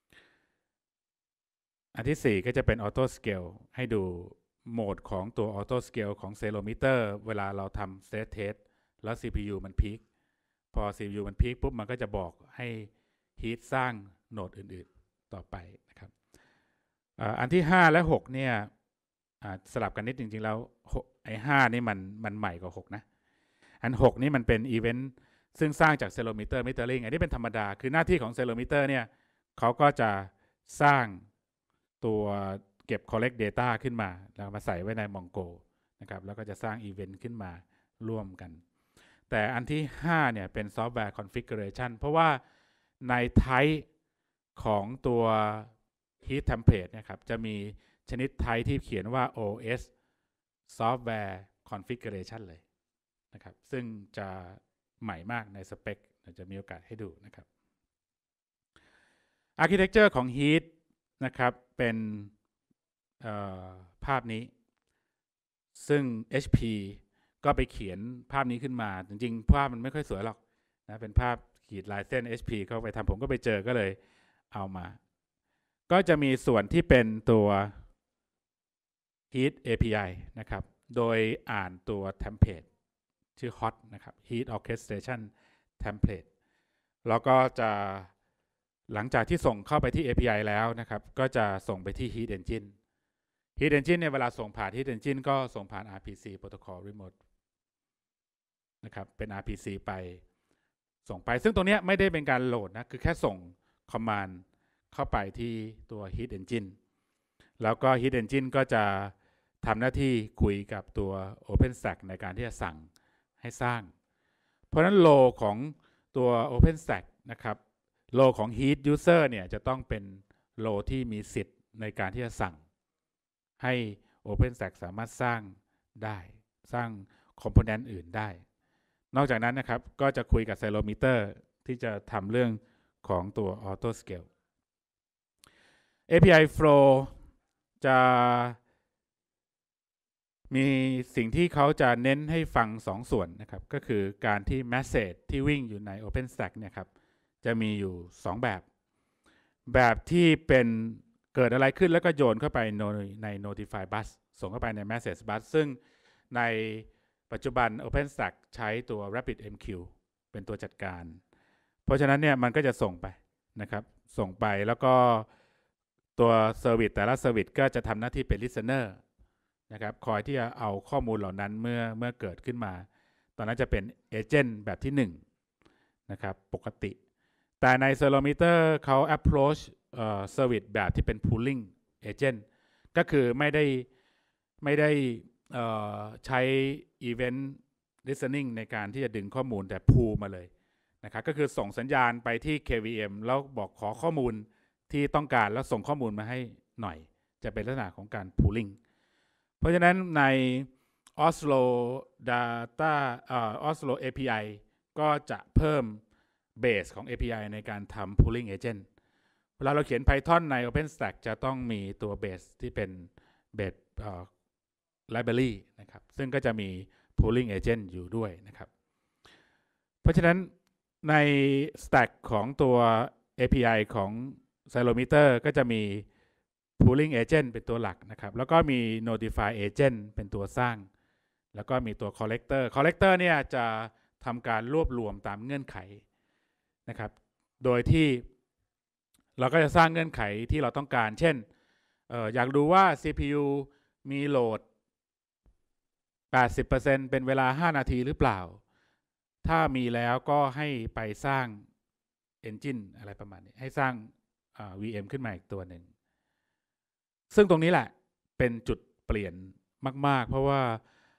อันที่สี่ก็จะเป็น Auto Scale ให้ดูโหมดของตัว Auto Scale ของ Ceilometer เวลาเราทำ Stress Test แล้ว ซี พี ยู มันพีคพอ ซี พี ยู มันพีคปุ๊บมันก็จะบอกให้ Heat สร้างโหนดอื่นๆต่อไปนะครับอันที่ห้าและหกเนี่ยสลับกันนิดจริงๆแล้วไอ้ห้านี่มันมันใหม่กว่าหกนะอันหกนี่มันเป็นอีเวนต์ซึ่งสร้างจาก Ceilometer Metering อันนี้เป็นธรรมดาคือหน้าที่ของ Ceilometer เนี่ยเขาก็จะสร้างตัวเก็บ collect data ขึ้นมาแล้วมาใส่ไว้ใน Mongo นะครับแล้วก็จะสร้างอีเวนต์ขึ้นมาร่วมกันแต่อันที่ห้าเนี่ยเป็น Software Configuration เพราะว่าใน type ของตัว heat template นะครับจะมีชนิดไทป์ที่เขียนว่า โอ เอส software configuration เลยนะครับซึ่งจะใหม่มากในสเปคจะมีโอกาสให้ดูนะครับ architecture ของ heat นะครับเป็นภาพนี้ซึ่ง เอช พี ก็ไปเขียนภาพนี้ขึ้นมาจริงๆภาพมันไม่ค่อยสวยหรอกนะเป็นภาพขีดลายเส้น เอช พี เข้าไปทำผมก็ไปเจอก็เลยเอามาก็จะมีส่วนที่เป็นตัว heat เอ พี ไอ นะครับโดยอ่านตัว template ชื่อ hot นะครับ heat orchestration template แล้วก็จะหลังจากที่ส่งเข้าไปที่ เอ พี ไอ แล้วนะครับก็จะส่งไปที่ heat engine heat engine เนี่ยเวลาส่งผ่าน heat engine ก็ส่งผ่าน อาร์ พี ซี protocol remote นะครับเป็น อาร์ พี ซี ไปส่งไปซึ่งตรงนี้ไม่ได้เป็นการโหลดนะคือแค่ส่ง command เข้าไปที่ตัว heat engine แล้วก็ heat engine ก็จะทำหน้าที่คุยกับตัว OpenStack ในการที่จะสั่งให้สร้างเพราะฉะนั้นโลของตัว OpenStack นะครับโลของ heat user เนี่ยจะต้องเป็นโลที่มีสิทธิ์ในการที่จะสั่งให้ OpenStack สามารถสร้างได้สร้าง component อื่นได้นอกจากนั้นนะครับก็จะคุยกับ Accelerometer ที่จะทำเรื่องของตัว Auto Scale เอ พี ไอ Flow จะมีสิ่งที่เขาจะเน้นให้ฟังสองส่วนนะครับก็คือการที่ Message ที่วิ่งอยู่ใน OpenStack เนี่ยครับจะมีอยู่สองแบบแบบที่เป็นเกิดอะไรขึ้นแล้วก็โยนเข้าไปใน Notify Bus ส่งเข้าไปใน Message Bus ซึ่งในปัจจุบัน OpenStack ใช้ตัว RabbitMQ เป็นตัวจัดการเพราะฉะนั้นเนี่ยมันก็จะส่งไปนะครับส่งไปแล้วก็ตัว Service แต่ละ Service ก็จะทำหน้าที่เป็น Listener นะครับคอยที่จะเอาข้อมูลเหล่านั้นเมื่อเมื่อเกิดขึ้นมาตอนนั้นจะเป็น Agent แบบที่หนึ่งนะครับปกติแต่ใน Accelerometer เขา approach เอ่อ Service แบบที่เป็น Pooling Agent ก็คือไม่ได้ไม่ได้ใช้ Event Listening ในการที่จะดึงข้อมูลแต่ Pool มาเลยนะครับก็คือส่งสัญญาณไปที่ เค วี เอ็ม แล้วบอกขอข้อมูลที่ต้องการแล้วส่งข้อมูลมาให้หน่อยจะเป็นลักษณะของการ Pooling เพราะฉะนั้นใน Oslo Data เอ่อ Oslo เอ พี ไอ ก็จะเพิ่ม Base ของ เอ พี ไอ ในการทำ Pooling Agent เวลาเราเขียน Python ใน OpenStack จะต้องมีตัว Base ที่เป็น Base เอ่อ Library นะครับซึ่งก็จะมี Pooling Agent อยู่ด้วยนะครับเพราะฉะนั้นใน Stack ของตัว เอ พี ไอ ของ Accelerometer ก็จะมี Pooling Agent เป็นตัวหลักนะครับแล้วก็มี Notify Agent เป็นตัวสร้างแล้วก็มีตัว Collector Collector เนี่ยจะทำการรวบรวมตามเงื่อนไขนะครับโดยที่เราก็จะสร้างเงื่อนไขที่เราต้องการเช่น เอ่อ อยากดูว่า ซี พี ยู มีโหลด แปดสิบเปอร์เซ็นต์ เป็นเวลาห้านาทีหรือเปล่าถ้ามีแล้วก็ให้ไปสร้าง Engine อะไรประมาณนี้ให้สร้าง วี เอ็ม ขึ้นมาอีกตัวหนึ่งซึ่งตรงนี้แหละเป็นจุดเปลี่ยนมากๆเพราะว่า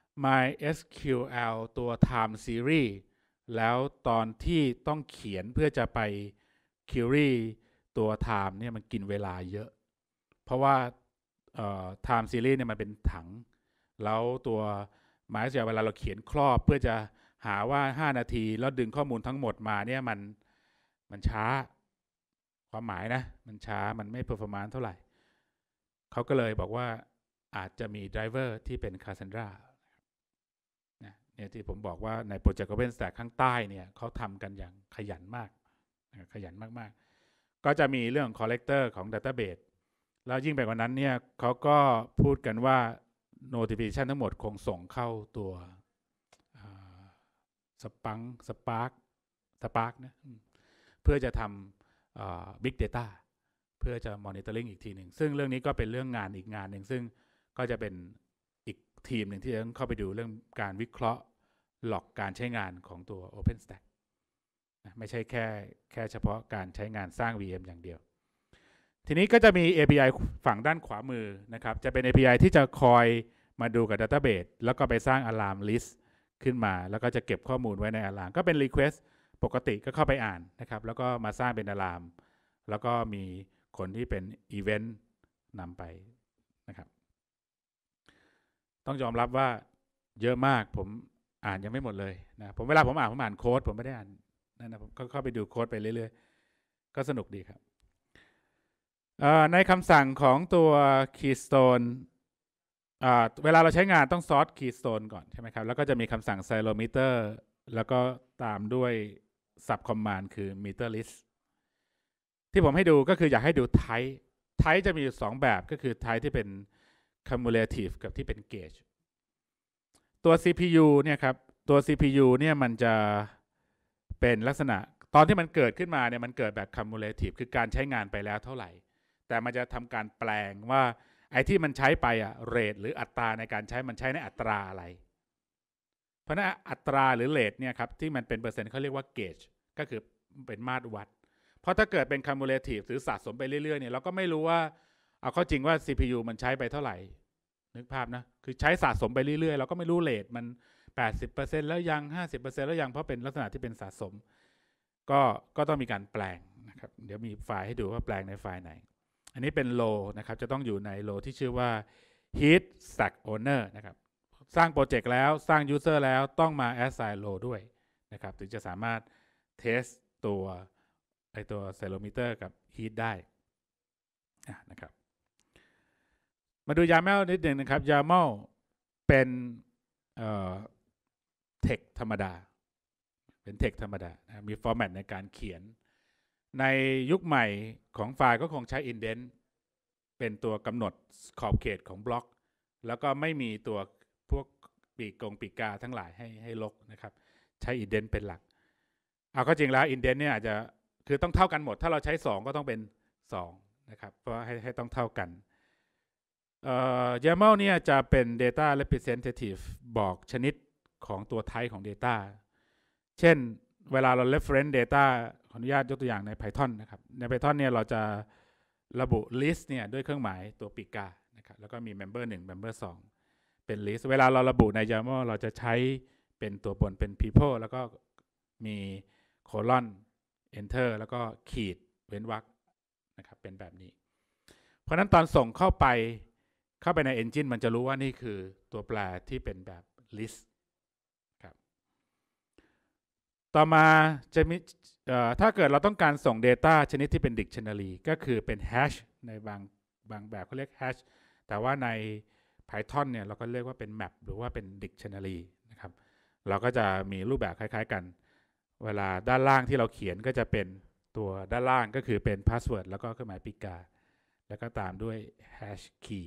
MySQL ตัว Time Series แล้วตอนที่ต้องเขียนเพื่อจะไป query ตัว Time เนี่ยมันกินเวลาเยอะเพราะว่า Time Series เนี่ยมันเป็นถังแล้วตัว MySQL เวลาเราเขียนครอบเพื่อจะหาว่าห้านาทีแล้วดึงข้อมูลทั้งหมดมาเนี่ยมันมันช้าความหมายนะมันช้ามันไม่ performance เท่าไหร่เขาก็เลยบอกว่าอาจจะมีไดรเวอร์ที่เป็น Cassandra นะเนี่ยที่ผมบอกว่าในโปรเจกต์ OpenStack ข้างใต้เนี่ยเขาทำกันอย่างขยันมากขยันมากๆก็จะมีเรื่อง Collector ของ Database แล้วยิ่งไปกว่านั้นเนี่ยเขาก็พูดกันว่า Notification ทั้งหมดคงส่งเข้าตัวสปังสปาร์กสปาร์กนะเพื่อจะทำ Big Data เพื่อจะ Monitoring อีกทีหนึ่งซึ่งเรื่องนี้ก็เป็นเรื่องงานอีกงานหนึ่งซึ่งก็จะเป็นอีกทีมหนึ่งที่จะต้องเข้าไปดูเรื่องการวิเคราะห์หลอกการใช้งานของตัว OpenStack นะไม่ใช่แค่แค่เฉพาะการใช้งานสร้าง วี เอ็ม อย่างเดียวทีนี้ก็จะมี เอ พี ไอ ฝั่งด้านขวามือนะครับจะเป็น เอ พี ไอ ที่จะคอยมาดูกับ Database แล้วก็ไปสร้าง Alarm List ขึ้นมาแล้วก็จะเก็บข้อมูลไว้ใน Alarm ก็เป็น Request ปกติก็เข้าไปอ่านนะครับแล้วก็มาสร้างเป็น Alarm แล้วก็มีคนที่เป็นอีเวนต์นำไปนะครับต้องยอมรับว่าเยอะมากผมอ่านยังไม่หมดเลยนะผมเวลาผมอ่านผมอ่านโค้ดผมไม่ได้อ่านนั่นนะผมก็เข้าไปดูโค้ดไปเรื่อยๆก็สนุกดีครับในคำสั่งของตัว Keystone เวลาเราใช้งานต้องซอร์ส Keystone ก่อนใช่ไหมครับแล้วก็จะมีคำสั่ง Xylometer แล้วก็ตามด้วย sub command คือ meter list ที่ผมให้ดูก็คืออยากให้ดู type type จะมีอยู่สองแบบก็คือ type ที่เป็น cumulative กับที่เป็น gauge ตัว ซี พี ยู เนี่ยครับตัว ซี พี ยู เนี่ยมันจะเป็นลักษณะตอนที่มันเกิดขึ้นมาเนี่ยมันเกิดแบบ cumulative คือการใช้งานไปแล้วเท่าไหร่แต่มันจะทำการแปลงว่าไอ้ที่มันใช้ไปอะเรทหรืออัตราในการใช้มันใช้ในอัตราอะไรเพราะนั้นอัตราหรือเรทเนี่ยครับที่มันเป็นเปอร์เซ็นต์เขาเรียกว่า gauge ก็คือเป็นมาตรวัดเพราะถ้าเกิดเป็น cumulative หรือสะสมไปเรื่อยๆเนี่ยเราก็ไม่รู้ว่าเอาเข้าจริงว่า ซี พี ยู มันใช้ไปเท่าไหร่นึกภาพนะคือใช้สะสมไปเรื่อยๆเราก็ไม่รู้เรทมัน แปดสิบเปอร์เซ็นต์ แล้วยัง ห้าสิบเปอร์เซ็นต์ แล้วยังเพราะเป็นลักษณะที่เป็นสะสมก็ก็ต้องมีการแปลงนะครับเดี๋ยวมีไฟล์ให้ดูว่าแปลงในไฟล์ไหนอันนี้เป็น row นะครับจะต้องอยู่ใน row ที่ชื่อว่า heat stack owner นะครับสร้างโปรเจกต์แล้วสร้าง user แล้วต้องมา assign row ด้วยนะครับถึงจะสามารถ test ตัวไอตัว Xylometer กับ heat ได้นะครับมาดู ยาแมล นิดหนึ่งนะครับ ยาแมล เป็นเอ่อ text ธรรมดาเป็น text ธรรมดานะมี format ในการเขียนในยุคใหม่ของไฟล์ก็คงใช้ indent เป็นตัวกำหนดขอบเขตของบล็อกแล้วก็ไม่มีตัวพวกปีกกงปีกกาทั้งหลายให้ให้ลกนะครับใช้ indent เป็นหลักเอาก็จริงแล้ว indent เนี่ยอาจจะคือต้องเท่ากันหมดถ้าเราใช้สองก็ต้องเป็นสองนะครับเพราะให้ให้ต้องเท่ากันเอ่อ ยาแมล เนี่ยจะเป็น data representative บอกชนิดของตัว type ของ data เช่นเวลาเรา reference data ขออนุญาตยกตัวอย่างใน Python นะครับใน Python เนี่ยเราจะระบุ list เนี่ยด้วยเครื่องหมายตัวปีกกานะครับแล้วก็มี member หนึ่ง member สองเป็น list เวลาเราระบุใน ยาแมล เราจะใช้เป็นตัวบนเป็น people แล้วก็มี colon enter แล้วก็ขีดเว้นวรรคนะครับเป็นแบบนี้เพราะนั้นตอนส่งเข้าไปเข้าไปใน engine มันจะรู้ว่านี่คือตัวแปรที่เป็นแบบ list ครับต่อมาจะมีถ้าเกิดเราต้องการส่ง data ชนิดที่เป็น dictionary ก็คือเป็น hash ในบางบางแบบเขาเรียก hash แต่ว่าใน Python เนี่ยเราก็เรียกว่าเป็น map หรือว่าเป็น dictionary นะครับเราก็จะมีรูปแบบคล้ายๆกันเวลาด้านล่างที่เราเขียนก็จะเป็นตัวด้านล่างก็คือเป็น password แล้วก็เครื่องหมายปีกกาแล้วก็ตามด้วย hash key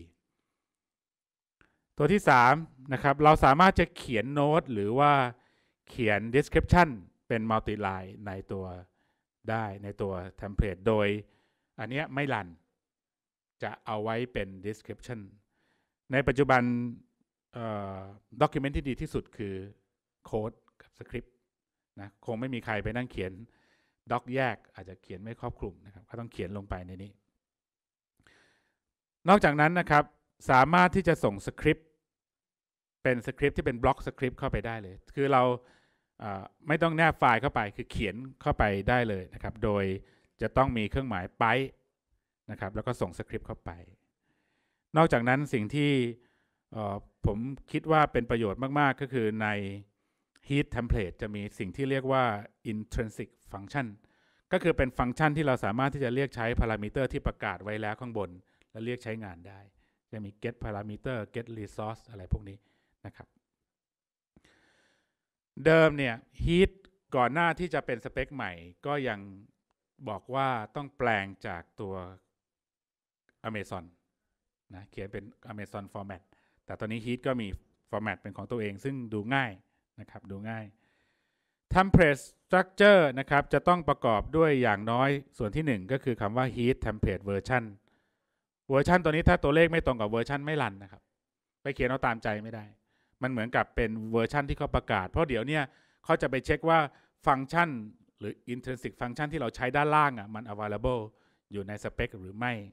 ตัวที่สามนะครับเราสามารถจะเขียนโน้ตหรือว่าเขียน description เป็น multi line ในตัวได้ในตัว template โดยอันนี้ไม่รันจะเอาไว้เป็น description ในปัจจุบัน document ที่ดีที่สุดคือ code กับ script นะคงไม่มีใครไปนั่งเขียน doc แยกอาจจะเขียนไม่ครอบคลุมนะครับก็ต้องเขียนลงไปในนี้นอกจากนั้นนะครับสามารถที่จะส่งสคริปต์เป็นสคริปต์ที่เป็นบล็อกสคริปต์เข้าไปได้เลยคือเราไม่ต้องแนบไฟล์เข้าไปคือเขียนเข้าไปได้เลยนะครับโดยจะต้องมีเครื่องหมายไปนะครับแล้วก็ส่งสคริปต์เข้าไปนอกจากนั้นสิ่งที่ผมคิดว่าเป็นประโยชน์มากๆก็คือใน heat template จะมีสิ่งที่เรียกว่า intrinsic function ก็คือเป็นฟังก์ชันที่เราสามารถที่จะเรียกใช้พารามิเตอร์ที่ประกาศไว้แล้วข้างบนและเรียกใช้งานได้จะมี get parameter get resource อะไรพวกนี้นะครับเดิมเนี่ย heat ก่อนหน้าที่จะเป็นสเปคใหม่ก็ยังบอกว่าต้องแปลงจากตัว Amazon นะเขียนเป็น Amazon format แต่ตอนนี้ heat ก็มี format เป็นของตัวเองซึ่งดูง่ายนะครับดูง่าย template structure นะครับจะต้องประกอบด้วยอย่างน้อยส่วนที่หนึ่งก็คือคำว่า heat template versionเวอร์ชันตัวนี้ถ้าตัวเลขไม่ตรงกับเวอร์ชันไม่รันนะครับไปเขียนเอาตามใจไม่ได้มันเหมือนกับเป็นเวอร์ชันที่เขาประกาศเพราะเดี๋ยวนี้เขาจะไปเช็คว่าฟังก์ชันหรือ intrinsic function ที่เราใช้ด้านล่างอ่ะมัน available อยู่ในสเปคหรือไม่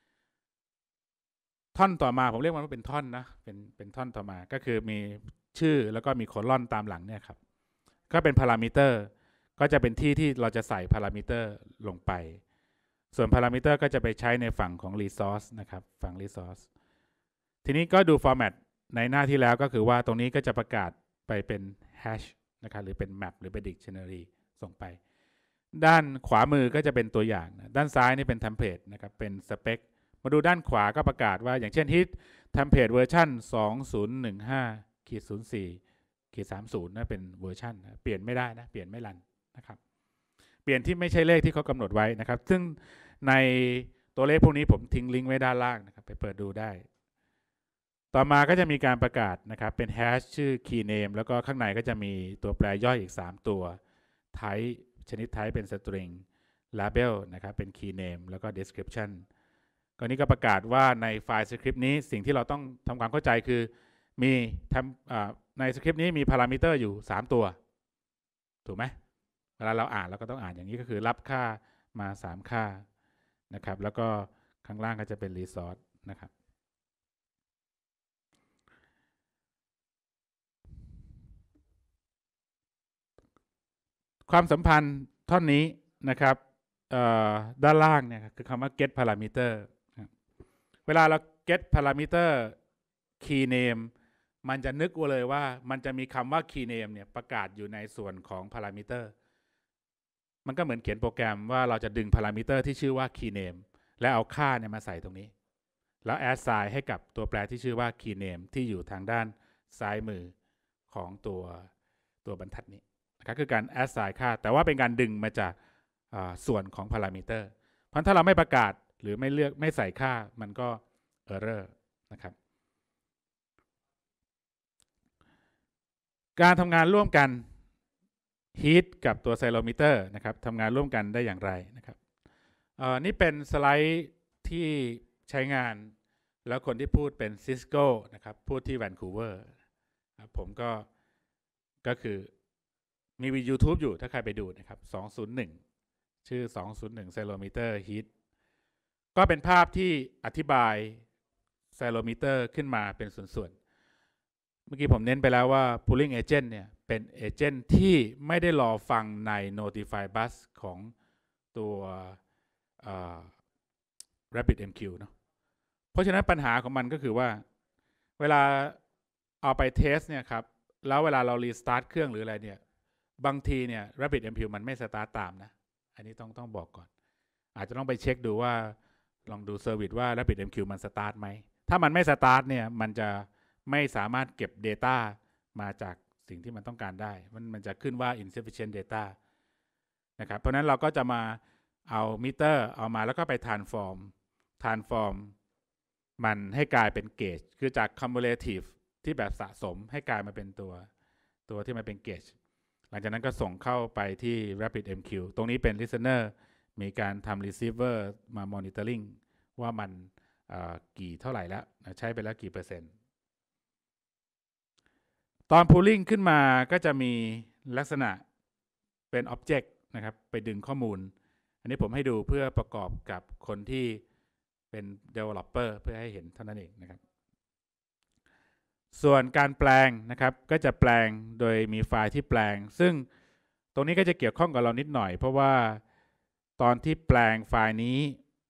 ท่อนต่อมาผมเรียกมันว่าเป็นท่อนนะเป็นเป็นท่อนต่อมาก็คือมีชื่อแล้วก็มีโคลอนตามหลังเนี่ยครับก็เป็นพารามิเตอร์ก็จะเป็นที่ที่เราจะใส่พารามิเตอร์ลงไปส่วน parameter ก็จะไปใช้ในฝั่งของ resource นะครับฝั่ง resource ทีนี้ก็ดู format ในหน้าที่แล้วก็คือว่าตรงนี้ก็จะประกาศไปเป็น hash นะครับหรือเป็น map หรือเป็น dictionary ส่งไปด้านขวามือก็จะเป็นตัวอย่างนะด้านซ้ายนี่เป็น template นะครับเป็น spec มาดูด้านขวาก็ประกาศว่าอย่างเช่น hit template เวอร์ชัน สองพันสิบห้า ศูนย์ สี่ สามสิบ นะเป็นเวอร์ชันนะเปลี่ยนไม่ได้นะเปลี่ยนไม่รันนะครับเปลี่ยนที่ไม่ใช่เลขที่เขากำหนดไว้นะครับซึ่งในตัวเลขพวกนี้ผมทิ้งลิงก์ไว้ด้านล่างนะครับไปเปิดดูได้ต่อมาก็จะมีการประกาศนะครับเป็น hash ชื่อ key name แล้วก็ข้างในก็จะมีตัวแปรย่อยอีกสามตัว type ชนิด type เป็น string label นะครับเป็น key name แล้วก็ description ก็นี้ก็ประกาศว่าในไฟล์สคริปต์นี้สิ่งที่เราต้องทำความเข้าใจคือมีทำในสคริปต์นี้มีพารามิเตอร์อยู่สามตัวถูกไหมเวลาเราอ่านเราก็ต้องอ่านอย่างนี้ก็คือรับค่ามาสามค่านะครับแล้วก็ข้างล่างก็จะเป็น resource นะครับความสัมพันธ์ท่อนนี้นะครับด้านล่างเนี่ยคือคำว่า get parameter เวลาเรา get parameter key name มันจะนึกว่าเลยว่ามันจะมีคำว่า key name เนี่ยประกาศอยู่ในส่วนของ parameter มันก็เหมือนเขียนโปรแกรมว่าเราจะดึง parameter ที่ชื่อว่า key name และเอาค่าเนี่ยมาใส่ตรงนี้แล้ว assign ให้กับตัวแปรที่ชื่อว่า key name ที่อยู่ทางด้านซ้ายมือของตัวตัวบรรทัดนี้นะครับคือการ assign ค่าแต่ว่าเป็นการดึงมาจากส่วนของ parameter เพราะถ้าเราไม่ประกาศหรือไม่เลือกไม่ใส่ค่ามันก็ error นะครับการทำงานร่วมกัน heat กับตัว Ceilometer นะครับทำงานร่วมกันได้อย่างไรนะครับนี่เป็นสไลด์ที่ใช้งานแล้วคนที่พูดเป็น Cisco นะครับพูดที่แวนคูเวอร์ผมก็ก็คือมีวี YouTube อยู่ถ้าใครไปดูนะครับสองศูนย์หนึ่งชื่อสองศูนย์หนึ่ง Ceilometer heat ก็เป็นภาพที่อธิบาย Ceilometer ขึ้นมาเป็นส่วนๆเมื่อกี้ผมเน้นไปแล้วว่า pooling agent เนี่ยเป็นเอเจนต์ที่ไม่ได้รอฟังใน notify bus ของตัว RabbitMQ เนาะเพราะฉะนั้นปัญหาของมันก็คือว่าเวลาเอาไปเทสเนี่ยครับแล้วเวลาเรารีสตาร์ทเครื่องหรืออะไรเนี่ยบางทีเนี่ย RabbitMQ มันไม่สตาร์ทตามนะอันนี้ต้องต้องบอกก่อนอาจจะต้องไปเช็คดูว่าลองดูเซอร์วิสว่า RabbitMQ มันสตาร์ทไหมถ้ามันไม่สตาร์ทเนี่ยมันจะไม่สามารถเก็บ Data มาจากสิ่งที่มันต้องการได้มันมันจะขึ้นว่า insufficient data นะครับเพราะนั้นเราก็จะมาเอามิเตอร์เอามาแล้วก็ไป transform transform มันให้กลายเป็น gauge คือจาก cumulative ที่แบบสะสมให้กลายมาเป็นตัวตัวที่มันเป็น gauge หลังจากนั้นก็ส่งเข้าไปที่ RabbitMQ ตรงนี้เป็น listener มีการทำ receiver มา monitoring ว่ามันกี่เท่าไหร่แล้วใช้ไปแล้วกี่เปอร์เซ็นต์ตอน pooling ขึ้นมาก็จะมีลักษณะเป็น object นะครับไปดึงข้อมูลอันนี้ผมให้ดูเพื่อประกอบกับคนที่เป็น developer เพื่อให้เห็นเท่านั้นเองนะครับส่วนการแปลงนะครับก็จะแปลงโดยมีไฟล์ที่แปลงซึ่งตรงนี้ก็จะเกี่ยวข้องกับเรานิดหน่อยเพราะว่าตอนที่แปลงไฟล์นี้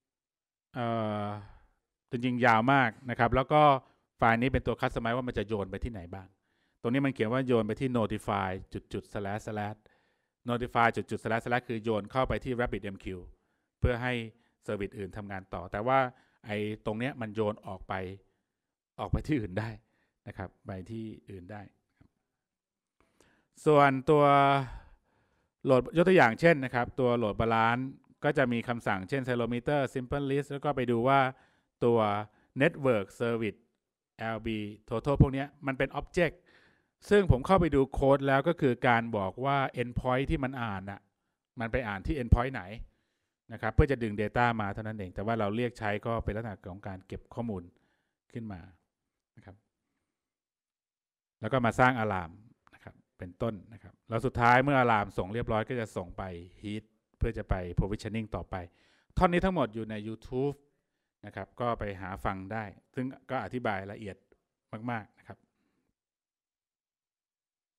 จริงๆยาวมากนะครับแล้วก็ไฟล์นี้เป็นตัวคัสตอมไมซ์ว่ามันจะโยนไปที่ไหนบ้างตรงนี้มันเขียนว่าโยนไปที่ notify จุดจุด slash slash notify จุดจุด slash slash คือโยนเข้าไปที่ RabbitMQ เพื่อให้เซอร์วิสอื่นทำงานต่อแต่ว่าไอ้ตรงเนี้ยมันโยนออกไปออกไปที่อื่นได้นะครับไปที่อื่นได้ส่วนตัวโหลดยกตัวอย่างเช่นนะครับตัวโหลดบาลานซ์ก็จะมีคำสั่งเช่น Ceilometer simple list แล้วก็ไปดูว่าตัว network service แอล บี total พวกนี้มันเป็น object ซึ่งผมเข้าไปดูโค้ดแล้วก็คือการบอกว่า endpoint ที่มันอ่านน่ะมันไปอ่านที่ endpoint ไหนนะครับเพื่อจะดึง data มาเท่านั้นเองแต่ว่าเราเรียกใช้ก็เป็นลักษณะของการเก็บข้อมูลขึ้นมานะครับแล้วก็มาสร้างอะลามนะครับเป็นต้นนะครับแล้วสุดท้ายเมื่ออะลามส่งเรียบร้อยก็จะส่งไป heat เพื่อจะไป provisioning ต่อไปท่อนนี้ทั้งหมดอยู่ใน YouTube นะครับก็ไปหาฟังได้ซึ่งก็อธิบายละเอียดมากๆนะครับ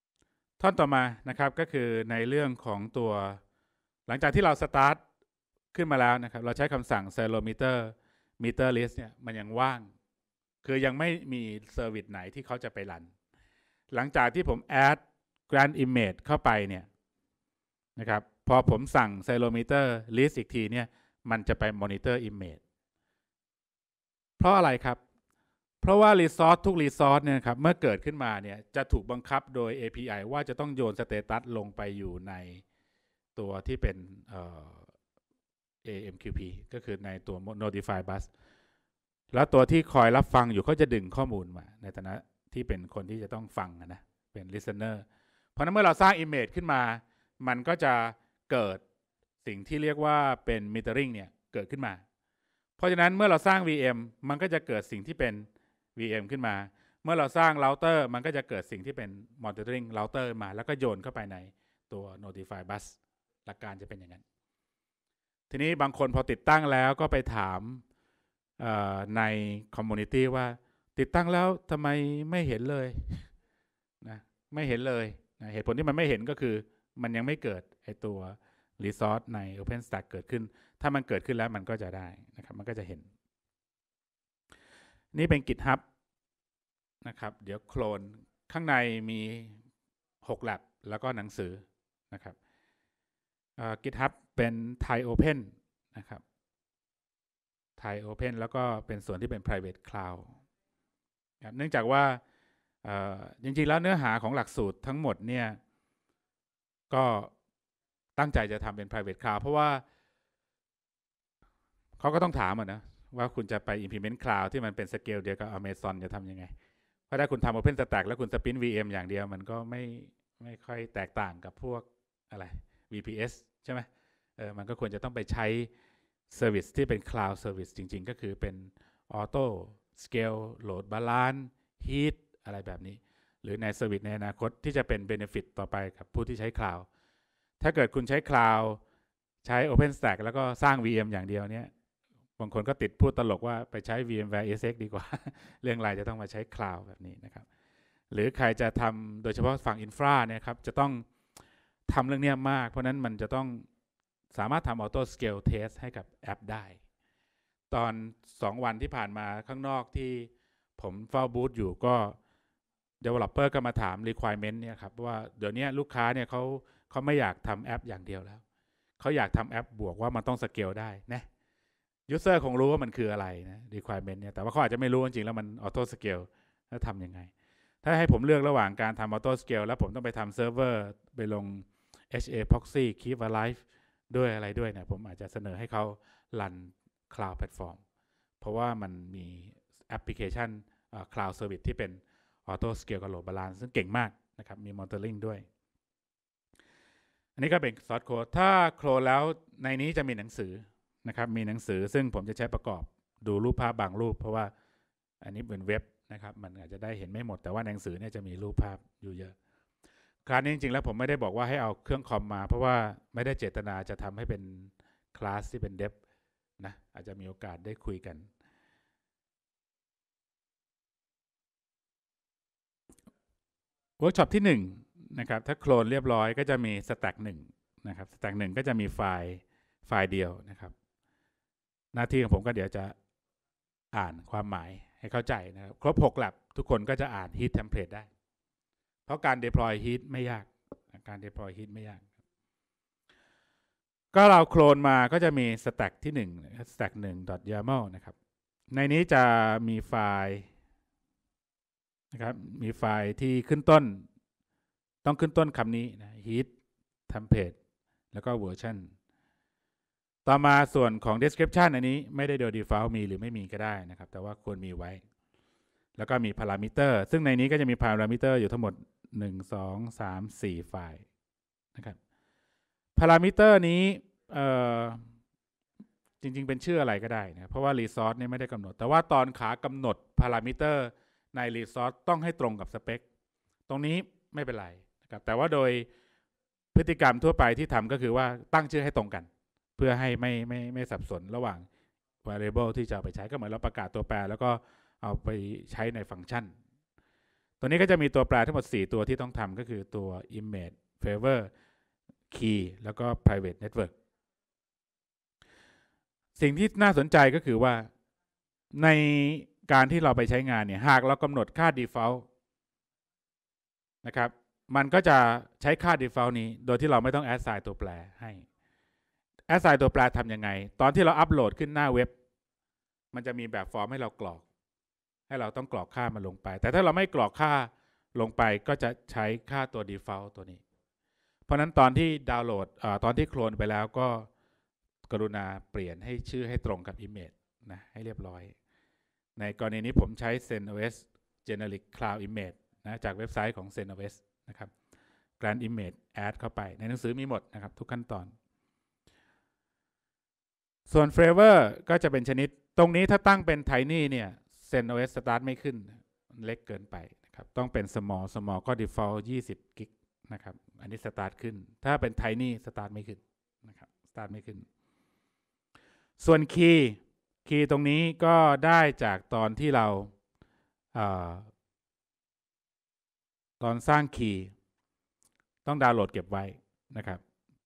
ท่อนต่อมานะครับก็คือในเรื่องของตัวหลังจากที่เราสตาร์ทขึ้นมาแล้วนะครับเราใช้คำสั่ง Ceilometer meter list เนี่ยมันยังว่างคือยังไม่มีเซอร์วิสไหนที่เขาจะไปรันหลังจากที่ผม add grant image เข้าไปเนี่ยนะครับพอผมสั่ง Ceilometer list อีกทีเนี่ยมันจะไป monitor image เพราะอะไรครับเพราะว่า resource ทุก resource เนี่ยครับเมื่อเกิดขึ้นมาเนี่ยจะถูกบังคับโดย เอ พี ไอ ว่าจะต้องโยน status ลงไปอยู่ในตัวที่เป็น เอ่อ เอ เอ็ม คิว พี ก็คือในตัว notify bus แล้วตัวที่คอยรับฟังอยู่เขาจะดึงข้อมูลมาในฐานะที่เป็นคนที่จะต้องฟังนะเป็น listener เพราะนั้นเมื่อเราสร้าง image ขึ้นมามันก็จะเกิดสิ่งที่เรียกว่าเป็น metering เนี่ยเกิดขึ้นมาเพราะฉะนั้นเมื่อเราสร้าง วี เอ็ม มันก็จะเกิดสิ่งที่เป็น วี เอ็ม ขึ้นมาเมื่อเราสร้าง router มันก็จะเกิดสิ่งที่เป็น monitoring router มาแล้วก็โยนเข้าไปในตัว notify bus หลักการจะเป็นอย่างนั้นทีนี้บางคนพอติดตั้งแล้วก็ไปถามใน community ว่าติดตั้งแล้วทำไมไม่เห็นเลยนะไม่เห็นเลยนะเหตุผลที่มันไม่เห็นก็คือมันยังไม่เกิดไอตัว resource ใน OpenStack เกิดขึ้นถ้ามันเกิดขึ้นแล้วมันก็จะได้นะครับมันก็จะเห็นนี่เป็น GitHub นะครับเดี๋ยวโคลนข้างในมีหก lab แล้วก็หนังสือนะครับ GitHub เป็น Thai Open นะครับ Thai Open แล้วก็เป็นส่วนที่เป็น private cloud เนื่องจากว่าจริงๆแล้วเนื้อหาของหลักสูตรทั้งหมดเนี่ยก็ตั้งใจจะทำเป็น private cloud เพราะว่าเขาก็ต้องถามอ่ะนะว่าคุณจะไป implement cloud ที่มันเป็นสเกลเดียวกับ Amazon จะทำยังไงเพราะถ้าคุณทำ OpenStack แล้วคุณสปิน วี เอ็ม อย่างเดียวมันก็ไม่ไม่ค่อยแตกต่างกับพวกอะไร วี พี เอส ใช่ไหมเออมันก็ควรจะต้องไปใช้ service ที่เป็น cloud service จริงๆก็คือเป็น auto scale load balance heat อะไรแบบนี้หรือใน service ในอนาคตที่จะเป็น benefit ต่อไปกับผู้ที่ใช้ cloud ถ้าเกิดคุณใช้ cloud ใช้ OpenStack แล้วก็สร้าง วี เอ็ม อย่างเดียวเนี่ยบางคนก็ติดพูดตลกว่าไปใช้ VMware เอส เอ็กซ์ ดีกว่า เรื่องอะไรจะต้องมาใช้ cloud แบบนี้นะครับหรือใครจะทำโดยเฉพาะฝั่ง infra เนี่ยครับจะต้องทำเรื่องนี้มากเพราะนั้นมันจะต้องสามารถทำ auto scale test ให้กับแอปได้ตอนสองวันที่ผ่านมาข้างนอกที่ผมเฝ้าบูธอยู่ก็ developer ก็มาถาม requirement เนี่ยครับว่าเดี๋ยวนี้ลูกค้าเนี่ยเขาเขาไม่อยากทำแอปอย่างเดียวแล้วเขาอยากทำแอปบวกว่ามันต้อง scale ได้นะuser คงรู้ว่ามันคืออะไรนะ requirement เนี่ยแต่ว่าเขาอาจจะไม่รู้จริงๆแล้วมัน auto scale แล้วทำยังไงถ้าให้ผมเลือกระหว่างการทำ auto scale แล้วผมต้องไปทำเซิร์ฟเวอร์ไปลง เอช เอ proxy keep alive ด้วยอะไรด้วยเนี่ยผมอาจจะเสนอให้เขา run cloud platform เพราะว่ามันมีแอปพลิเคชัน cloud service ที่เป็น auto scale กับ load balance ซึ่งเก่งมากนะครับมี monitoring ด้วยอันนี้ก็เป็น source code ถ้าโคลนแล้วในนี้จะมีหนังสือนะครับมีหนังสือซึ่งผมจะใช้ประกอบดูรูปภาพบางรูปเพราะว่าอันนี้เป็นเว็บนะครับมันอาจจะได้เห็นไม่หมดแต่ว่าหนังสือเนี่ยจะมีรูปภาพอยู่เยอะคลาสนี้จริงๆแล้วผมไม่ได้บอกว่าให้เอาเครื่องคอมมาเพราะว่าไม่ได้เจตนาจะทำให้เป็นคลาสที่เป็นเดฟนะอาจจะมีโอกาสได้คุยกันเวิร์กช็อปที่หนึ่งนะครับถ้าโคลนเรียบร้อยก็จะมีสแต็กหนึ่งนะครับสแต็กหนึ่งก็จะมีไฟล์ไฟล์เดียวนะครับหน้าที่ของผมก็เดี๋ยวจะอ่านความหมายให้เข้าใจนะครับครบหก lab ทุกคนก็จะอ่าน heat template ได้เพราะการ deploy heat ไม่ยากการ deploy heat ไม่ยากก็เราโคลนมาก็จะมี stack ที่หนึ่ง stack หนึ่ง .yaml นะครับในนี้จะมีไฟล์นะครับมีไฟล์ที่ขึ้นต้นต้องขึ้นต้นคำนี้นะ heat template แล้วก็ versionต่อมาส่วนของ description อันนี้ไม่ได้โดย default มีหรือไม่มีก็ได้นะครับแต่ว่าควรมีไว้แล้วก็มี parameter ซึ่งในนี้ก็จะมี parameter อยู่ทั้งหมดหนึ่ง สอง สาม สี่ไฟล์นะครับ parameter นี้จริงๆเป็นชื่ออะไรก็ได้นะเพราะว่า resource นี่ไม่ได้กำหนดแต่ว่าตอนขากำหนด parameter ใน resource ต้องให้ตรงกับ spec ตรงนี้ไม่เป็นไรนะครับแต่ว่าโดยพฤติกรรมทั่วไปที่ทำก็คือว่าตั้งชื่อให้ตรงกันเพื่อให้ไม่ไม่ไม่สับสนระหว่าง variable ที่จะเอาไปใช้ก็เหมือนเราประกาศตัวแปรแล้วก็เอาไปใช้ในฟังก์ชันตัวนี้ก็จะมีตัวแปรทั้งหมดสี่ตัวที่ต้องทำก็คือตัว image favor key แล้วก็ private network สิ่งที่น่าสนใจก็คือว่าในการที่เราไปใช้งานเนี่ยหากเรากำหนดค่า default นะครับมันก็จะใช้ค่า default นี้โดยที่เราไม่ต้อง assign ตัวแปรให้ assign ตัวแปรทำยังไงตอนที่เราอัปโหลดขึ้นหน้าเว็บมันจะมีแบบฟอร์มให้เรากรอกให้เราต้องกรอกค่ามาลงไปแต่ถ้าเราไม่กรอกค่าลงไปก็จะใช้ค่าตัว default ตัวนี้เพราะนั้นตอนที่ดาวน์โหลดเอ่อตอนที่โคลนไปแล้วก็กรุณาเปลี่ยนให้ชื่อให้ตรงกับ image นะให้เรียบร้อยในกรณีนี้ผมใช้ เซน โอ เอส Generic Cloud Image นะจากเว็บไซต์ของ เซน โอ เอส นะครับ Grand Image Add เข้าไปในหนังสือมีหมดนะครับทุกขั้นตอนส่วน Flavor ก็จะเป็นชนิดตรงนี้ถ้าตั้งเป็น Tiny เนี่ย เซน โอ เอส Start ไม่ขึ้นเล็กเกินไปนะครับต้องเป็น Small Small ก็ Default ยี่สิบกิกนะครับอันนี้ Start ขึ้นถ้าเป็น Tiny Start ไม่ขึ้นนะครับ Start ไม่ขึ้นส่วน Key คีย์ตรงนี้ก็ได้จากตอนที่เราตอนสร้างคีย์ต้องดาวน์โหลดเก็บไว้นะครับ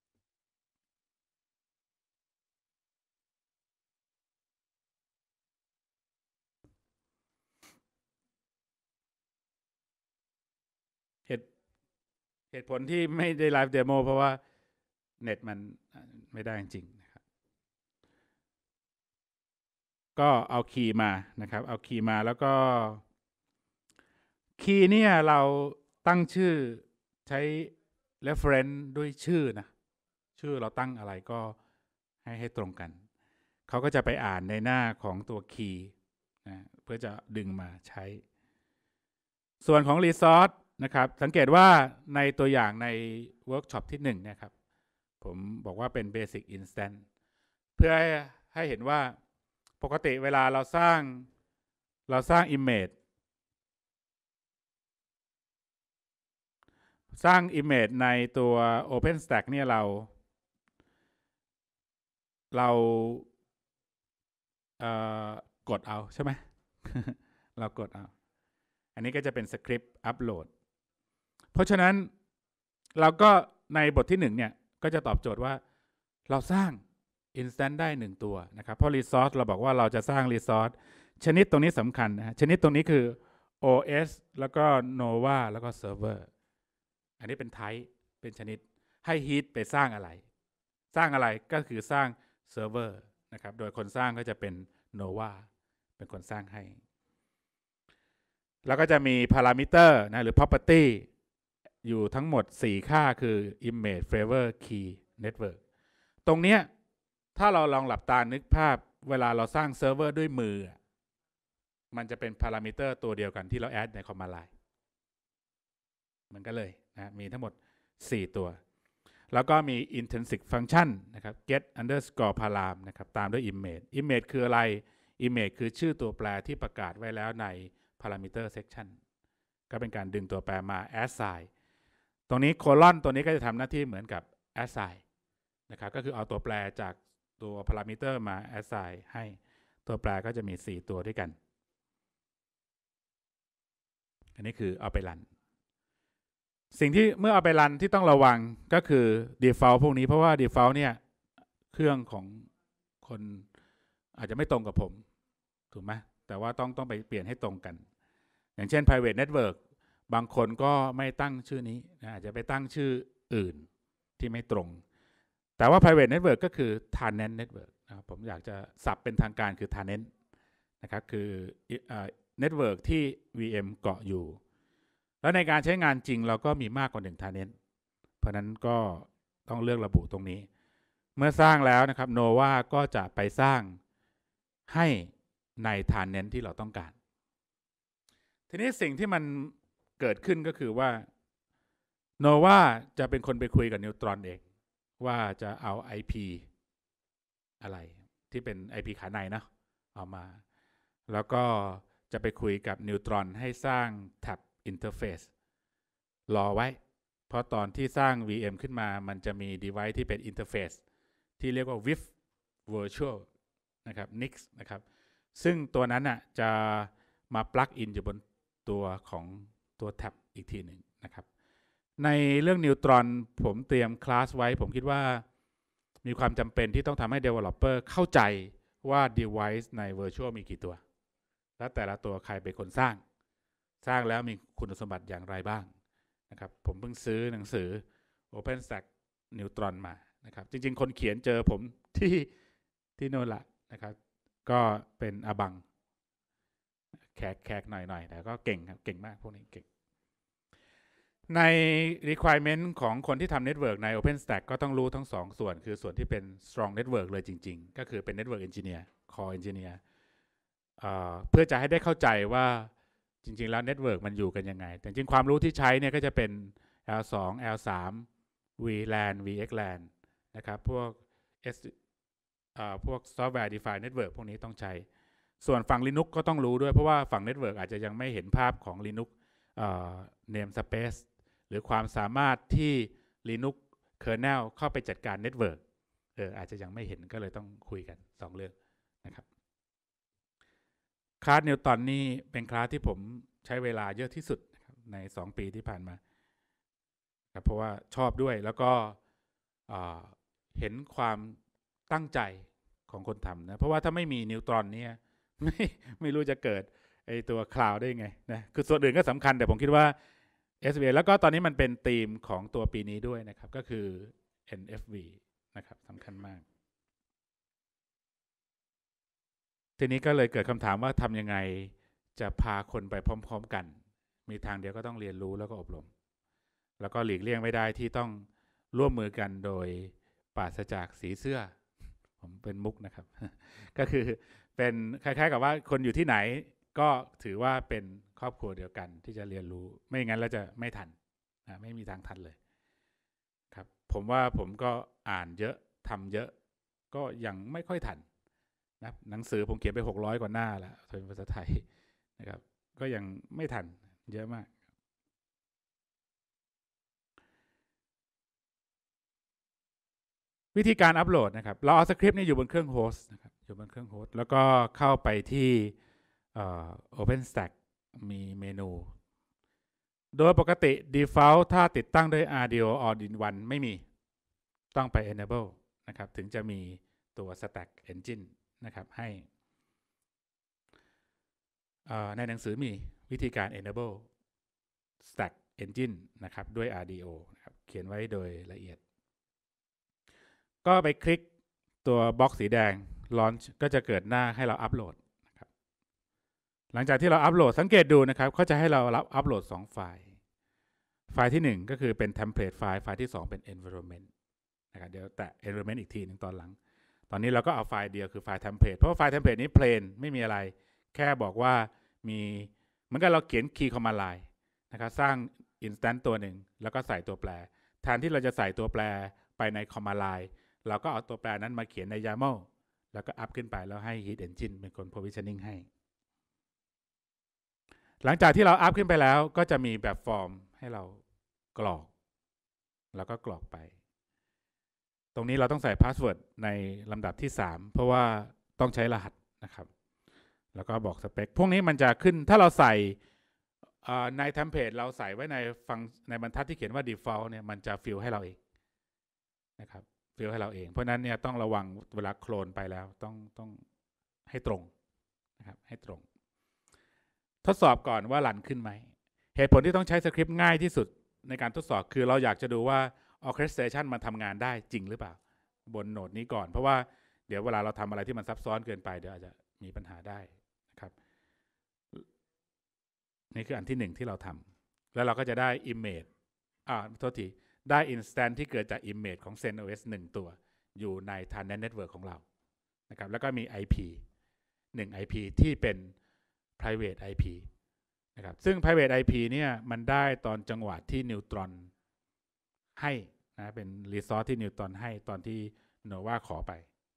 เหตุเหตุผลที่ไม่ได้ไลฟ์เดโมเพราะว่าเน็ตมันไม่ได้จริงๆนะครับก็เอาคีย์มานะครับเอาคีย์มาแล้วก็คีย์เนี่ยเราตั้งชื่อใช้ reference ด้วยชื่อนะชื่อเราตั้งอะไรก็ให้ให้ตรงกันเขาก็จะไปอ่านในหน้าของตัวคีย์นะเพื่อจะดึงมาใช้ส่วนของ resource นะครับสังเกตว่าในตัวอย่างในเวิร์กช็อปที่หนึ่งเนี่ยครับผมบอกว่าเป็น basic instant เพื่อให้เห็นว่าปกติเวลาเราสร้างเราสร้าง image สร้าง image ในตัว OpenStack เนี่ยเราเราเอ่อกดเอาใช่ไหม เรากดเอาอันนี้ก็จะเป็นสคริปต์อัปโหลดเพราะฉะนั้นเราก็ในบทที่หนึ่งเนี่ยก็จะตอบโจทย์ว่าเราสร้าง instance ได้หนึ่งตัวนะครับเพราะ resource เราบอกว่าเราจะสร้าง resource ชนิดตรงนี้สำคัญนะชนิดตรงนี้คือ โอ เอส แล้วก็ Nova แล้วก็ Server อันนี้เป็น type เป็นชนิดให้ heat ไปสร้างอะไรสร้างอะไรก็คือสร้าง Server นะครับโดยคนสร้างก็จะเป็น Nova เป็นคนสร้างให้แล้วก็จะมี parameter นะหรือ property อยู่ทั้งหมดสี่ค่าคือ image flavor key network ตรงเนี้ยถ้าเราลองหลับตานึกภาพเวลาเราสร้างเซิร์ฟเวอร์ด้วยมือมันจะเป็นพารามิเตอร์ตัวเดียวกันที่เราแอดในคอมมานด์ไลน์มันก็เลยนะมีทั้งหมดสี่ตัวแล้วก็มี intrinsic function นะครับ get underscore param นะครับตามด้วย image image คืออะไร image คือชื่อตัวแปรที่ประกาศไว้แล้วใน parameter section ก็เป็นการดึงตัวแปรมา assign ตรงนี้ colon ตัวนี้ก็จะทำหน้าที่เหมือนกับ assign นะครับก็คือเอาตัวแปรจากตัว parameter มา assign ให้ตัวแปรก็จะมีสี่ตัวด้วยกันอันนี้คือเอาไปรันสิ่งที่เมื่อเอาไปรันที่ต้องระวังก็คือ default พวกนี้เพราะว่า default เนี่ยเครื่องของคนอาจจะไม่ตรงกับผมถูกไหมแต่ว่าต้องต้องไปเปลี่ยนให้ตรงกันอย่างเช่น private network บางคนก็ไม่ตั้งชื่อนี้นะอาจจะไปตั้งชื่ออื่นที่ไม่ตรงแต่ว่า private network ก็คือ tenant network นะครับผมอยากจะสับเป็นทางการคือ tenant นะครับคือ network ที่ วี เอ็ม เกาะอยู่แล้วในการใช้งานจริงเราก็มีมากกว่าหนึ่ง tenant เพราะนั้นก็ต้องเลือกระบุตรงนี้เมื่อสร้างแล้วนะครับ Nova ก็จะไปสร้างให้ใน tenant ที่เราต้องการทีนี้สิ่งที่มันเกิดขึ้นก็คือว่า Nova จะเป็นคนไปคุยกับ Neutron เองว่าจะเอา ไอ พี อะไรที่เป็น ไอ พี ขาในนะเอามาแล้วก็จะไปคุยกับ Neutron ให้สร้าง Tab Interface รอไว้เพราะตอนที่สร้าง วี เอ็ม ขึ้นมามันจะมี device ที่เป็น Interface ที่เรียกว่า วี ไอ เอฟ Virtual นะครับ เอ็น ไอ เอ็กซ์ นะครับซึ่งตัวนั้นน่ะจะมา plug in อยู่บนตัวของตัว Tab อีกทีหนึ่งนะครับในเรื่อง Neutron ผมเตรียมคลาสไว้ผมคิดว่ามีความจำเป็นที่ต้องทำให้ developer เข้าใจว่า device ใน virtual มีกี่ตัวและแต่ละตัวใครเป็นคนสร้างสร้างแล้วมีคุณสมบัติอย่างไรบ้างนะครับผมเพิ่งซื้อหนังสือ OpenStack Neutron มานะครับจริงๆคนเขียนเจอผมที่ที่โน่นละนะครับก็เป็นอบังแขกแขกหน่อยๆแต่ก็เก่งครับเก่งมากพวกนี้เก่งใน requirement ของคนที่ทำ network ใน OpenStack ก็ต้องรู้ทั้งสองส่วนคือส่วนที่เป็น strong network เลยจริงๆก็คือเป็น network engineer core engineer เอ่อเพื่อจะให้ได้เข้าใจว่าจริงๆแล้ว network มันอยู่กันยังไงแต่จริงความรู้ที่ใช้เนี่ยก็จะเป็น แอล สอง แอล สาม วี แลน วี เอ็กซ์ แลน นะครับพวก S เอ่อพวก software defined network พวกนี้ต้องใช้ส่วนฝั่ง Linux ก็ต้องรู้ด้วยเพราะว่าฝั่ง network อาจจะยังไม่เห็นภาพของ Linux เอ่อ namespace หรือความสามารถที่ Linux kernel เข้าไปจัดการ network เอออาจจะยังไม่เห็นก็เลยต้องคุยกันสองเรื่องนะครับคลาสนิวตันนี่เป็นคลาสที่ผมใช้เวลาเยอะที่สุดในสองปีที่ผ่านมาครับเพราะว่าชอบด้วยแล้วก็เห็นความตั้งใจของคนทำนะเพราะว่าถ้าไม่มีนิวตรอนเนี่ยไม่ไม่รู้จะเกิดไอตัวคลาวด์ได้ไงนะคือส่วนอื่นก็สำคัญแต่ผมคิดว่า เอส วี เอ แล้วก็ตอนนี้มันเป็นธีมของตัวปีนี้ด้วยนะครับก็คือ เอ็น เอฟ วี นะครับสำคัญมากทีนี้ก็เลยเกิดคำถามว่าทำยังไงจะพาคนไปพร้อมๆกันมีทางเดียวก็ต้องเรียนรู้แล้วก็อบรมแล้วก็หลีกเลี่ยงไม่ได้ที่ต้องร่วมมือกันโดยปราศจากสีเสื้อผมเป็นมุกนะครับก็คือเป็นคล้ายๆกับว่าคนอยู่ที่ไหนก็ถือว่าเป็นครอบครัวเดียวกันที่จะเรียนรู้ไม่งั้นเราจะไม่ทันนะไม่มีทางทันเลยครับผมว่าผมก็อ่านเยอะทำเยอะก็ยังไม่ค่อยทันนะหนังสือผมเขียนไปหกร้อยกว่าหน้าแล้วเป็นภาษาไทยนะครับก็ยังไม่ทันเยอะมากวิธีการอัปโหลดนะครับเราเอาสคริปต์นี้อยู่บนเครื่องโฮสต์นะครับอยู่บนเครื่องโฮสต์แล้วก็เข้าไปที่OpenStack มีเมนูโดยปกติ default ถ้าติดตั้งด้วย อาร์ ดี โอ All-in-one ไม่มีต้องไป enable นะครับถึงจะมีตัว Stack Engine นะครับให้ในหนังสือมีวิธีการ enable Stack Engine นะครับด้วย อาร์ ดี โอ นะครับเขียนไว้โดยละเอียดก็ไปคลิกตัวบล็อกสีแดง Launch ก็จะเกิดหน้าให้เราอัปโหลดนะครับหลังจากที่เราอัปโหลดสังเกตดูนะครับเขาจะให้เรารับอัปโหลดสองไฟล์ไฟล์ที่หนึ่งก็คือเป็น template ไฟล์ไฟล์ที่สองเป็น environment นะครับเดี๋ยวแตะ environment อีกทีนึงตอนหลังตอนนี้เราก็เอาไฟล์เดียวคือไฟล์ template เพราะว่าไฟล์ template นี้ plain ไม่มีอะไรแค่บอกว่ามีเหมือนกับเราเขียน key command line นะครับสร้าง instance ตัวหนึ่งแล้วก็ใส่ตัวแปรแทนที่เราจะใส่ตัวแปรไปใน command lineเราก็เอาตัวแปรนั้นมาเขียนใน ยาแมล แล้วก็อัพขึ้นไปแล้วให้ Heat Engine เป็นคน provisioning ให้หลังจากที่เราอัพขึ้นไปแล้วก็จะมีแบบฟอร์มให้เรากรอกแล้วก็กรอกไปตรงนี้เราต้องใส่พาสเวิร์ดในลำดับที่สามเพราะว่าต้องใช้รหัสนะครับแล้วก็บอกสเปคพวกนี้มันจะขึ้นถ้าเราใส่ในเทมเพลตเราใส่ไว้ในฟังในบรรทัดที่เขียนว่า default เนี่ยมันจะฟิลให้เราเองนะครับฟิลให้เราเองเพราะนั้นเนี่ยต้องระวังเวลาโคลนไปแล้วต้องต้องให้ตรงนะครับให้ตรงทดสอบก่อนว่ารันขึ้นไหมเหตุผลที่ต้องใช้สคริปต์ง่ายที่สุดในการทดสอบคือเราอยากจะดูว่า Orchestration มันทำงานได้จริงหรือเปล่าบนโหนดนี้ก่อนเพราะว่าเดี๋ยวเวลาเราทำอะไรที่มันซับซ้อนเกินไปเดี๋ยวอาจจะมีปัญหาได้นะครับนี่คืออันที่หนึ่งที่เราทำแล้วเราก็จะได้ image อ่าโทษทีได้ instance ที่เกิดจาก image ของ CentOS หนึ่งตัวอยู่ใน Thailand Network ของเรานะครับแล้วก็มี ไอ พี หนึ่ง ไอ พี ที่เป็น private ไอ พี นะครับซึ่ง private ไอ พี เนี่ยมันได้ตอนจังหวะที่นิวตรอนให้นะเป็น resource ที่นิวตรอนให้ตอนที่โนวาขอไป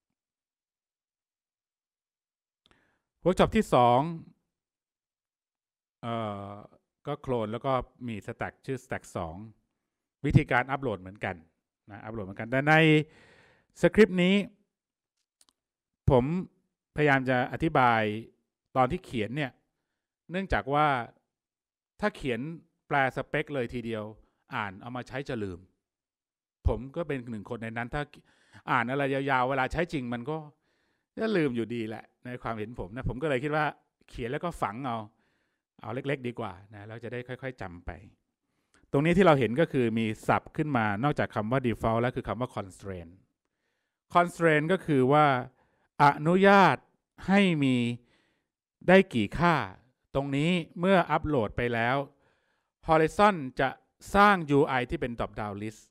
เวิร์กช็อปที่สองเอ่อก็โคลนแล้วก็มี stack ชื่อ stack สองวิธีการอัปโหลดเหมือนกันนะอัปโหลดเหมือนกันแต่ในสคริปต์นี้ผมพยายามจะอธิบายตอนที่เขียนเนี่ยเนื่องจากว่าถ้าเขียนแปลสเปคเลยทีเดียวอ่านเอามาใช้จะลืมผมก็เป็นหนึ่งคนในนั้นถ้าอ่านอะไรยาวๆเวลาใช้จริงมันก็ก็ลืมอยู่ดีแหละในความเห็นผมนะผมก็เลยคิดว่าเขียนแล้วก็ฝังเอาเอาเล็กๆดีกว่านะเราจะได้ค่อยๆจำไปตรงนี้ที่เราเห็นก็คือมีศัพท์ขึ้นมานอกจากคำว่า default แล้วคือคำว่า constraint constraint ก็คือว่าอนุญาตให้มีได้กี่ค่าตรงนี้เมื่ออัปโหลดไปแล้ว Horizon จะสร้าง ยู ไอ ที่เป็น drop down list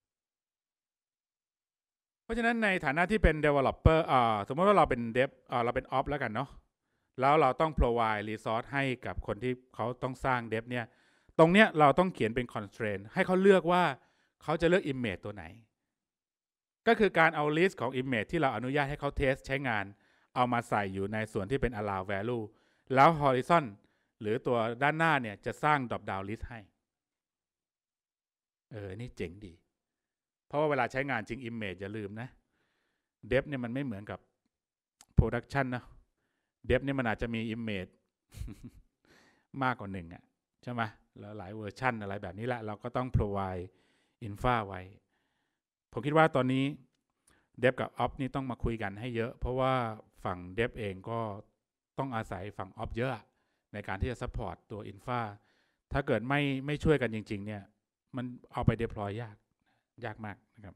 เพราะฉะนั้นในฐานะที่เป็น developer อ่าสมมติว่าเราเป็น dev อ่าเราเป็น ops แล้วกันเนาะแล้วเราต้อง provide resource ให้กับคนที่เขาต้องสร้าง dev เนี่ยตรงเนี้ยเราต้องเขียนเป็น constraint ให้เขาเลือกว่าเขาจะเลือก image ตัวไหนก็คือการเอา list ของ image ที่เราอนุญาตให้เขา test ใช้งานเอามาใส่อยู่ในส่วนที่เป็น allow value แล้ว horizon หรือตัวด้านหน้าเนี่ยจะสร้าง drop down list ให้เออนี่เจ๋งดีเพราะว่าเวลาใช้งานจริง image อย่าลืมนะ dev เนี่ยมันไม่เหมือนกับ production นะ dev เนี่ยมันอาจจะมี image มากกว่าหนึ่งอ่ะใช่ไหมแล้วหลายเวอร์ชันอะไรแบบนี้แหละเราก็ต้อง provide infra ไว้ผมคิดว่าตอนนี้ dev กับ ops นี่ต้องมาคุยกันให้เยอะเพราะว่าฝั่ง dev เองก็ต้องอาศัยฝั่ง ops เยอะในการที่จะ support ตัว infra ถ้าเกิดไม่ไม่ช่วยกันจริงๆเนี่ยมันเอาไป deploy ยากยากมากนะครับ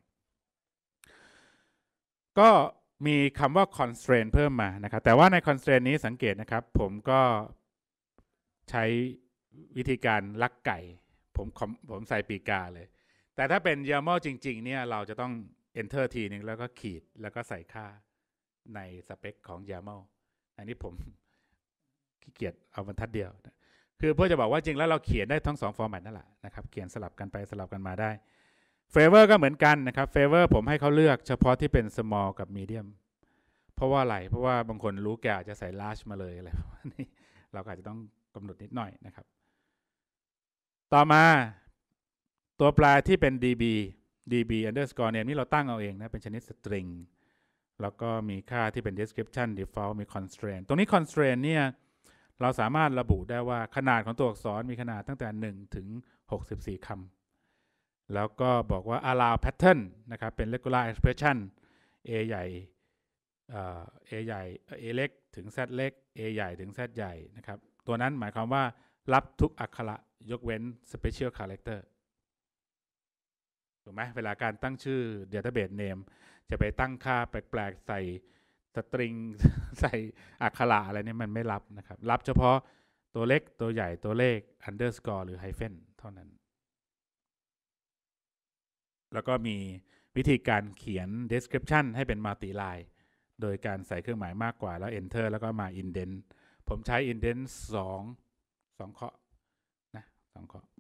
ก็มีคำว่า constraint เพิ่มมานะครับแต่ว่าใน constraint นี้สังเกตนะครับผมก็ใช้วิธีการลักไก่ผมผมใส่ปีกาเลยแต่ถ้าเป็น ยามอล จริงๆเนี่ยเราจะต้อง enter ทีนึงแล้วก็ขีดแล้วก็ใส่ค่าในสเปคของ ยามอล อันนี้ผมขี้เกียจเอาบรรทัดเดียวคือเพื่อจะบอกว่าจริงแล้วเราเขียนได้ทั้งสองฟอร์แมตนั่นแหละนะครับเขียนสลับกันไปสลับกันมาได้favor ก็เหมือนกันนะครับ favor ผมให้เขาเลือกเฉพาะที่เป็น small กับ medium เพราะว่าอะไรเพราะว่าบางคนรู้แกอาจจะใส่ large มาเลยอะไรประมาณนี้เราอาจจะต้องกำหนดนิดหน่อยนะครับต่อมาตัวแปรที่เป็น db db underscore name นี่เราตั้งเอาเองนะเป็นชนิด string แล้วก็มีค่าที่เป็น description default มี constraint ตรงนี้ constraint เนี่ยเราสามารถระบุได้ว่าขนาดของตัวอักษรมีขนาดตั้งแต่หนึ่งถึงหกสิบสี่คำแล้วก็บอกว่า allow pattern นะครับเป็น regular expression a ใหญ่ a ใหญ่ a เล็กถึง z เล็ก a ใหญ่ถึง z ใหญ่นะครับตัวนั้นหมายความว่ารับทุกอักขระยกเว้น special character ถูกไหมเวลาการตั้งชื่อ database name จะไปตั้งค่าแปลกๆใส่สตริงใส่อักขระอะไรนี่มันไม่รับนะครับรับเฉพาะตัวเล็กตัวใหญ่ตัวเลข underscore หรือ hyphen เท่านั้นแล้วก็มีวิธีการเขียน description ให้เป็น multi line โดยการใส่เครื่องหมายมากกว่าแล้ว enter แล้วก็มา indent ผมใช้ indent สอง สองเคาะนะสองเคาะ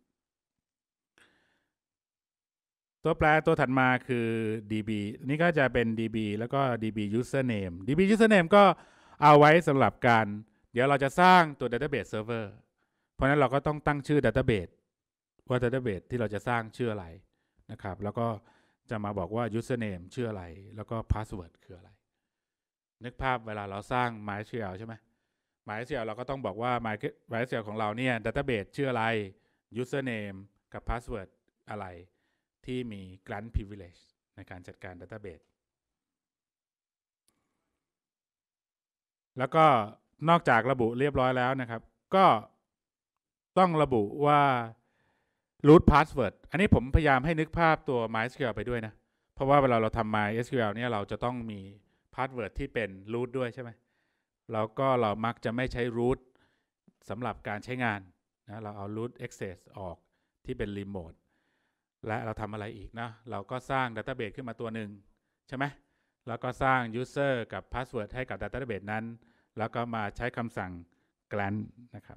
ตัวแปรตัวถัดมาคือ db นี่ก็จะเป็น db แล้วก็ db username db username ก็เอาไว้สำหรับการเดี๋ยวเราจะสร้างตัว database server เพราะนั้นเราก็ต้องตั้งชื่อ database ว่า database ที่เราจะสร้างชื่ออะไรนะครับแล้วก็จะมาบอกว่า username ชื่ออะไรแล้วก็ password คืออะไรนึกภาพเวลาเราสร้าง MySQL ใช่ไหม MySQL เราก็ต้องบอกว่า MySQL ของเราเนี่ย database ชื่ออะไร username กับ password อะไรที่มี grant privilege ในการจัดการ database แล้วก็นอกจากระบุเรียบร้อยแล้วนะครับก็ต้องระบุว่า root password อันนี้ผมพยายามให้นึกภาพตัว MySQL ไปด้วยนะเพราะว่าเวลาเราทำ MySQL เนี่ยเราจะต้องมี password ที่เป็น root ด้วยใช่ไหมแล้วก็เรามักจะไม่ใช้ root สำหรับการใช้งานนะเราเอา root access ออกที่เป็น remote และเราทำอะไรอีกนะเราก็สร้าง database ขึ้นมาตัวหนึ่งใช่ไหมแล้วก็สร้าง user กับ password ให้กับ database นั้นแล้วก็มาใช้คำสั่ง grant นะครับ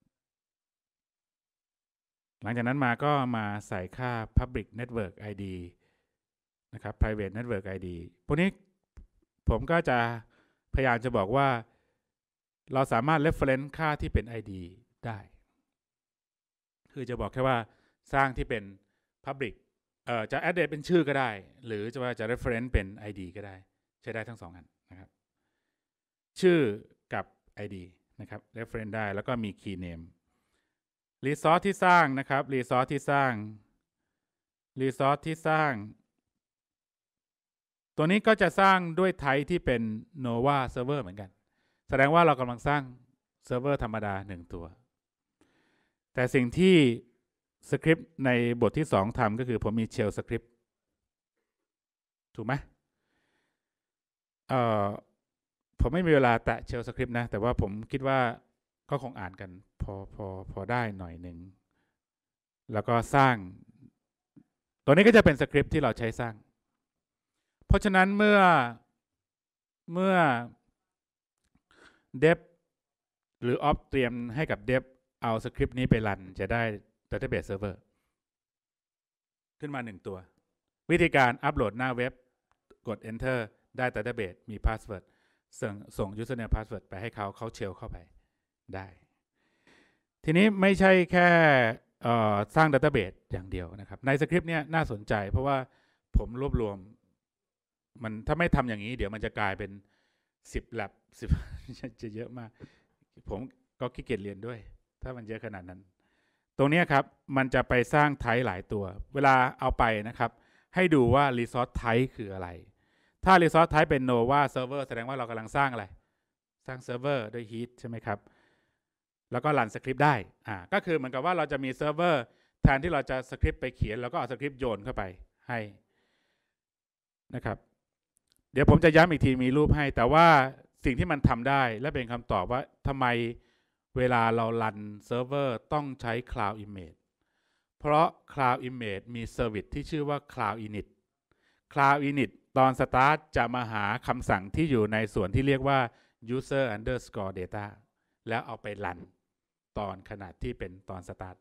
หลังจากนั้นมาก็มาใส่ค่า public network ไอ ดี นะครับ private network ไอ ดี พวกนี้ผมก็จะพยายามจะบอกว่าเราสามารถ reference ค่าที่เป็น ไอ ดี ได้คือจะบอกแค่ว่าสร้างที่เป็น public เอ่อจะ address เป็นชื่อก็ได้หรือจะว่าจะ reference เป็น ไอ ดี ก็ได้ใช้ได้ทั้งสองอันนะครับชื่อกับ ไอ ดี นะครับ reference ได้แล้วก็มี key name resource ที่สร้างนะครับ resource ที่สร้าง resource ที่สร้างตัวนี้ก็จะสร้างด้วยไทป์ที่เป็น Nova Server เหมือนกันแสดงว่าเรากำลังสร้างเซิร์ฟเวอร์ธรรมดาหนึ่งตัวแต่สิ่งที่สคริปต์ในบทที่สองทำก็คือผมมี Shell Script ถูกไหมเอ่อผมไม่มีเวลาแตะ Shell Script นะแต่ว่าผมคิดว่าก็คงอ่านกันพอพอพอได้หน่อยหนึ่งแล้วก็สร้างตัวนี้ก็จะเป็นสคริปต์ที่เราใช้สร้างเพราะฉะนั้นเมื่อเมื่อ Dev หรือ Ops เตรียมให้กับ Dev เอาสคริปต์นี้ไปรันจะได้ Database Server ขึ้นมาหนึ่งตัววิธีการอัปโหลดหน้าเว็บกด Enter ได้ Database มี Password ส่งส่ง Username Password ไปให้เขาเขาเชลเข้าไปได้ทีนี้ไม่ใช่แค่สร้าง Database อย่างเดียวนะครับในสคริปต์เนี้ยน่าสนใจเพราะว่าผมรวบรวมมันถ้าไม่ทำอย่างนี้เดี๋ยวมันจะกลายเป็นสิบ lab สิบ จะเยอะมากผมก็ขี้เกียจเรียนด้วยถ้ามันเยอะขนาดนั้นตรงนี้ครับมันจะไปสร้างไทป์หลายตัวเวลาเอาไปนะครับให้ดูว่า resource type คืออะไรถ้า resource type เป็น Nova server แสดงว่าเรากำลังสร้างอะไรสร้างเซิร์ฟเวอร์ด้วย heat ใช่ไหมครับแล้วก็รันสคริปต์ได้อ่าก็คือเหมือนกับว่าเราจะมีเซิร์ฟเวอร์แทนที่เราจะสคริปต์ไปเขียนแล้วก็เอาสคริปต์โยนเข้าไปให้นะครับเดี๋ยวผมจะย้ำอีกทีมีรูปให้แต่ว่าสิ่งที่มันทำได้และเป็นคำตอบว่าทำไมเวลาเรารันเซิร์ฟเวอร์ต้องใช้ Cloud Image เพราะ Cloud Image มีเซอร์วิสที่ชื่อว่า Cloud Init Cloud Init ตอน Start จะมาหาคำสั่งที่อยู่ในส่วนที่เรียกว่า user underscore data แล้วเอาไปรันตอนขนาดที่เป็นตอน Start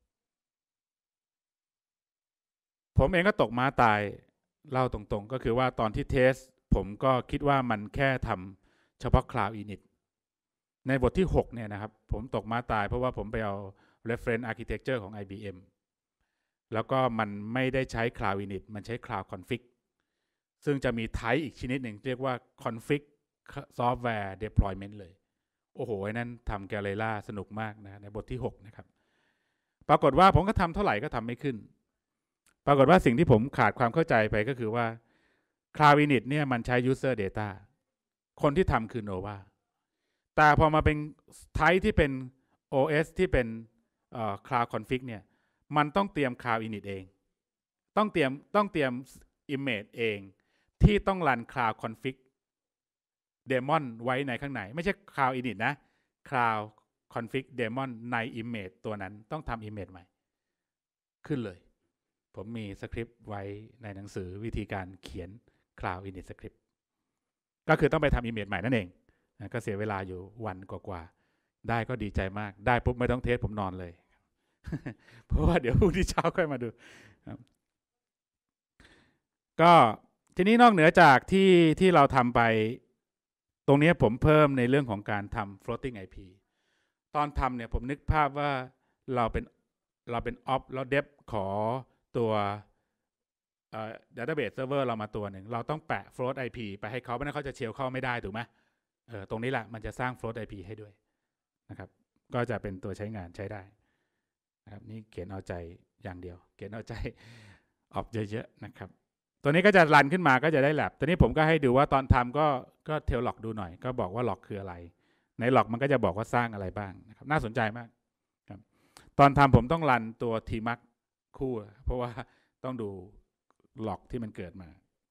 ผมเองก็ตกม้าตายเล่าตรงๆก็คือว่าตอนที่เทสผมก็คิดว่ามันแค่ทำเฉพาะ Cloud Init ในบทที่หกเนี่ยนะครับผมตกม้าตายเพราะว่าผมไปเอา reference architecture ของ ไอ บี เอ็ม แล้วก็มันไม่ได้ใช้ Cloud Init มันใช้ Cloud Config ซึ่งจะมี type อีกชนิดหนึ่งเรียกว่า Config Software Deployment เลยโอ้โหไอ้นั่นทำแกลเลล่าสนุกมากนะในบทที่หกนะครับปรากฏว่าผมก็ทำเท่าไหร่ก็ทำไม่ขึ้นปรากฏว่าสิ่งที่ผมขาดความเข้าใจไปก็คือว่า Cloud Init เนี่ยมันใช้ User Data คนที่ทำคือ Nova แต่พอมาเป็นไทป์ที่เป็น โอ เอส ที่เป็น Cloud Config เนี่ยมันต้องเตรียม Cloud Init เองต้องเตรียมต้องเตรียม Image เองที่ต้องรัน Cloud Config Daemon ไว้ในข้างในไม่ใช่ Cloud Init นะ Cloud Config Daemon ใน Image ตัวนั้นต้องทำ Image ใหม่ขึ้นเลยผมมีสคริปต์ไว้ในหนังสือวิธีการเขียน Cloud Init Script ก็คือต้องไปทำ Image ใหม่นั่นเองนะก็เสียเวลาอยู่วันกว่าๆได้ก็ดีใจมากได้ปุ๊บไม่ต้องเทสผมนอนเลย เพราะว่าเดี๋ยวพรุ่งนี้เช้าค่อยมาดูก็ทีนี้นอกเหนือจากที่ที่เราทำไปตรงนี้ผมเพิ่มในเรื่องของการทำ floating ไอ พี ตอนทำเนี่ยผมนึกภาพว่าเราเป็นเราเป็น ops แล้ว dev ขอตัว database server เรามาตัวหนึ่งเราต้องแปะ float ไอ พี ไปให้เขาไม่งั้นเขาจะเชลเข้าไม่ได้ถูกไหมเออตรงนี้แหละมันจะสร้าง float ไอ พี ให้ด้วยนะครับก็จะเป็นตัวใช้งานใช้ได้นะครับนี่เขียนเอาใจอย่างเดียวเขียนเอาใจออบเยอะๆนะครับตัวนี้ก็จะรันขึ้นมาก็จะได้แลบตัวนี้ผมก็ให้ดูว่าตอนทำก็ก็เทลล็อกดูหน่อยก็บอกว่าล็อกคืออะไรในล็อกมันก็จะบอกว่าสร้างอะไรบ้างนะครับน่าสนใจมากครับตอนทำผมต้องรันตัว tmax คู่เพราะว่าต้องดูล็อกที่มันเกิดมา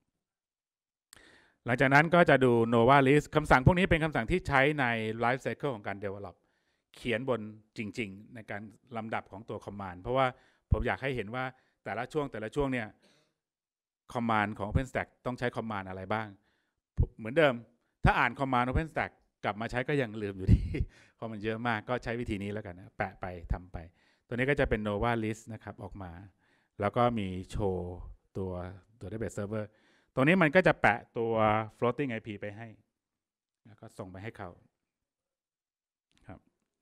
หลังจากนั้นก็จะดู Nova List คำสั่งพวกนี้เป็นคำสั่งที่ใช้ใน Life Cycle ของการ Develop เขียนบนจริงๆในการลำดับของตัว Command เพราะว่าผมอยากให้เห็นว่าแต่ละช่วงแต่ละช่วงเนี่ย Command ของ OpenStack ต้องใช้ Command อะไรบ้างเหมือนเดิมถ้าอ่าน Command OpenStack กลับมาใช้ก็ยังลืมอยู่ดีเพราะมันเยอะมากก็ใช้วิธีนี้แล้วกันนะแปะไปทำไปตัวนี้ก็จะเป็น Nova List นะครับออกมาแล้วก็มีโชว์ตัวตัว Database Server ตรงนี้มันก็จะแปะตัว floating ไอ พี ไปให้แล้วก็ส่งไปให้เขาครับ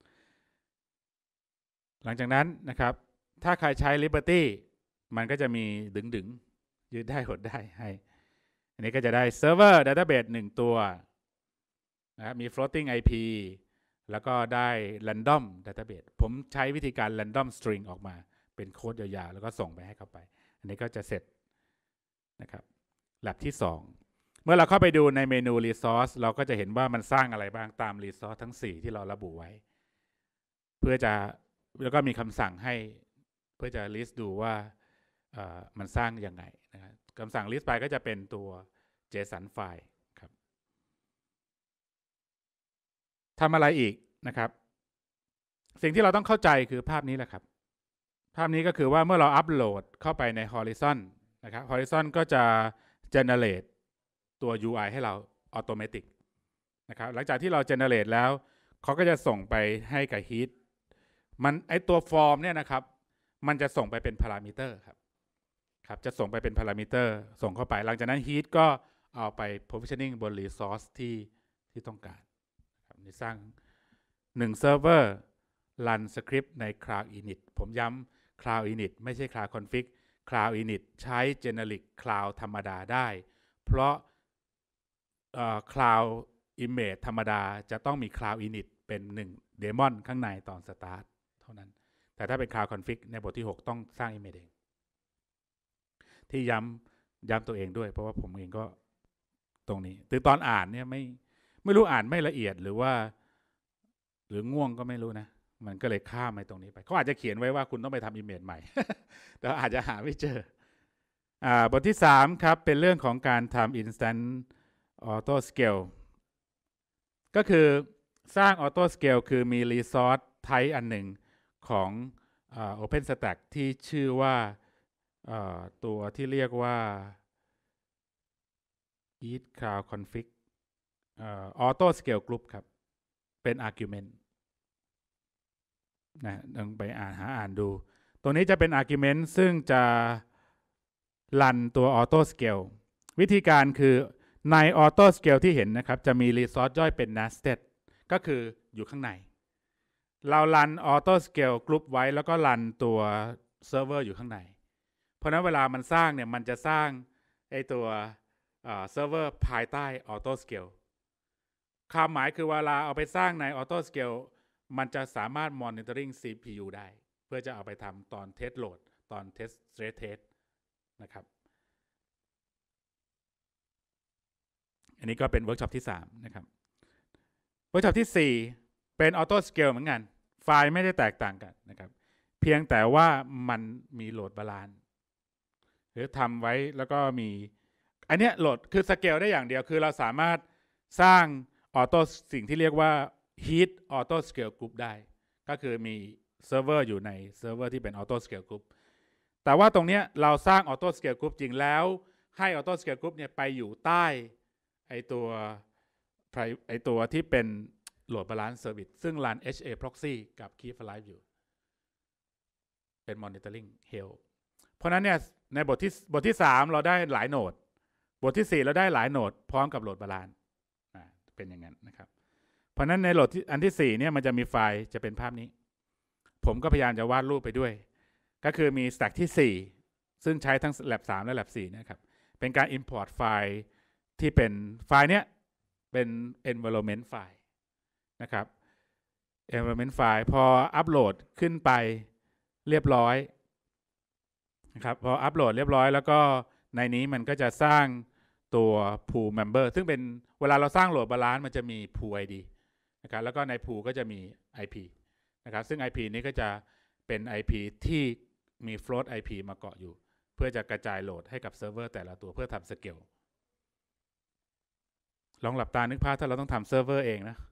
หลังจากนั้นนะครับถ้าใครใช้ Liberty มันก็จะมีดึงๆยืดได้หดได้ให้อันนี้ก็จะได้ Server Database หนึ่งตัวนะครับมี floating ไอ พี แล้วก็ได้ Random Database ผมใช้วิธีการ Random String ออกมาเป็นโค้ดยาวๆแล้วก็ส่งไปให้เขาไปอันนี้ก็จะเสร็จนะครับแลบที่สองเมื่อเราเข้าไปดูในเมนู Resource เราก็จะเห็นว่ามันสร้างอะไรบ้างตาม Resource ทั้งสี่ที่เราระบุไว้เพื่อจะแล้วก็มีคำสั่งให้เพื่อจะ list ดูว่ามันสร้างยังไงนะครับคำสั่ง list ไปก็จะเป็นตัว JSON ไฟล์ครับทำอะไรอีกนะครับสิ่งที่เราต้องเข้าใจคือภาพนี้แหละครับภาพนี้ก็คือว่าเมื่อเราอัปโหลดเข้าไปใน Horizon นะครับ Horizon ก็จะ generate ตัว ยู ไอ ให้เรา automatic นะครับหลังจากที่เรา generate แล้วเขาก็จะส่งไปให้กับ heat มันไอตัว form เนี่ยนะครับมันจะส่งไปเป็น parameter ครับครับจะส่งไปเป็น parameter ส่งเข้าไปหลังจากนั้น heat ก็เอาไป provisioning บน resource ที่ที่ต้องการครับนี่สร้างหนึ่ง server run script ใน cloud init ผมย้ำ cloud init ไม่ใช่ cloud config cloud init ใช้ generic cloud ธรรมดาได้เพราะ cloud image ธรรมดาจะต้องมี cloud init เป็นหนึ่ง daemon ข้างในตอน start เท่านั้นแต่ถ้าเป็น cloud config ในบทที่หกต้องสร้าง image เองที่ย้ำย้ำตัวเองด้วยเพราะว่าผมเองก็ตรงนี้ถึงตอนอ่านเนี่ยไม่ไม่รู้อ่านไม่ละเอียดหรือว่าหรือง่วงก็ไม่รู้นะมันก็เลยข้ามไปตรงนี้ไปเขาอาจจะเขียนไว้ว่าคุณต้องไปทำ image ใหม่ แต่อาจจะหาไม่เจอบทที่สามครับเป็นเรื่องของการทำ instant auto scale ก็คือสร้าง auto scale คือมี resource type อันหนึ่งของ OpenStack ที่ชื่อว่าตัวที่เรียกว่า each cloud config auto scale group ครับเป็น argument นะลองไปอ่านหาอ่านดูตัวนี้จะเป็น argument ซึ่งจะรันตัว auto scale วิธีการคือใน auto scale ที่เห็นนะครับจะมี resource ย่อยเป็น nested ก็คืออยู่ข้างในเรารัน auto scale group ไว้แล้วก็รันตัว server อยู่ข้างในเพราะนั้นเวลามันสร้างเนี่ยมันจะสร้างไอตัวเซิร์ฟเวอร์ภายใต้ auto scale ความหมายคือเวลาเอาไปสร้างใน auto scale มันจะสามารถ monitoring ซี พี ยู ได้เพื่อจะเอาไปทำตอน test load ตอน test stress test นะครับอันนี้ก็เป็นเวิร์กช็อปที่สามนะครับเวิร์กช็อปที่สี่เป็น auto scale เหมือนกันไฟล์ไม่ได้แตกต่างกันนะครับเพียงแต่ว่ามันมีโหลดบาลานซ์หรือทำไว้แล้วก็มีอันนี้โหลดคือสเกลได้อย่างเดียวคือเราสามารถสร้างออโต้สิ่งที่เรียกว่า heat auto scale group ได้ก็คือมีเซิร์ฟเวอร์อยู่ในเซิร์ฟเวอร์ที่เป็น auto scale group แต่ว่าตรงนี้เราสร้าง auto scale group จริงแล้วให้ auto scale group เนี่ยไปอยู่ใต้ไอตัวไอตัวที่เป็นโหลดบาลานซ์เซอร์วิสซึ่ง run เอช เอ proxy กับ keep alive อยู่เป็น monitoring health เพราะนั้นเนี่ยในบทที่บทที่สามเราได้หลายโหนดบทที่สี่เราได้หลายโหนดพร้อมกับโหลดบาลานซ์เป็นอย่างนั้นนะครับเพราะนั้นในโหลดที่อันที่สี่เนี่ยมันจะมีไฟล์จะเป็นภาพนี้ผมก็พยายามจะวาดรูปไปด้วยก็คือมี stack ที่สี่ซึ่งใช้ทั้ง lab สามและ lab สี่นะครับเป็นการ import ไฟล์ที่เป็นไฟล์เนี้ยเป็น environment ไฟล์นะครับ environment ไฟล์พออัปโหลดขึ้นไปเรียบร้อยนะครับพออัปโหลดเรียบร้อยแล้วก็ในนี้มันก็จะสร้างตัว pool member ซึ่งเป็นเวลาเราสร้างโหลดบาลานซ์มันจะมี pool ไอ ดี นะครับแล้วก็ใน pool ก็จะมี ไอ พี นะครับซึ่ง ไอ พี นี้ก็จะเป็น ไอ พี ที่มี float ไอ พี มาเกาะอยู่เพื่อจะกระจายโหลดให้กับเซิร์ฟเวอร์แต่ละตัวเพื่อทำสเกลลองหลับตานึกภาพถ้าเราต้องทำเซิร์ฟเวอร์เองนะ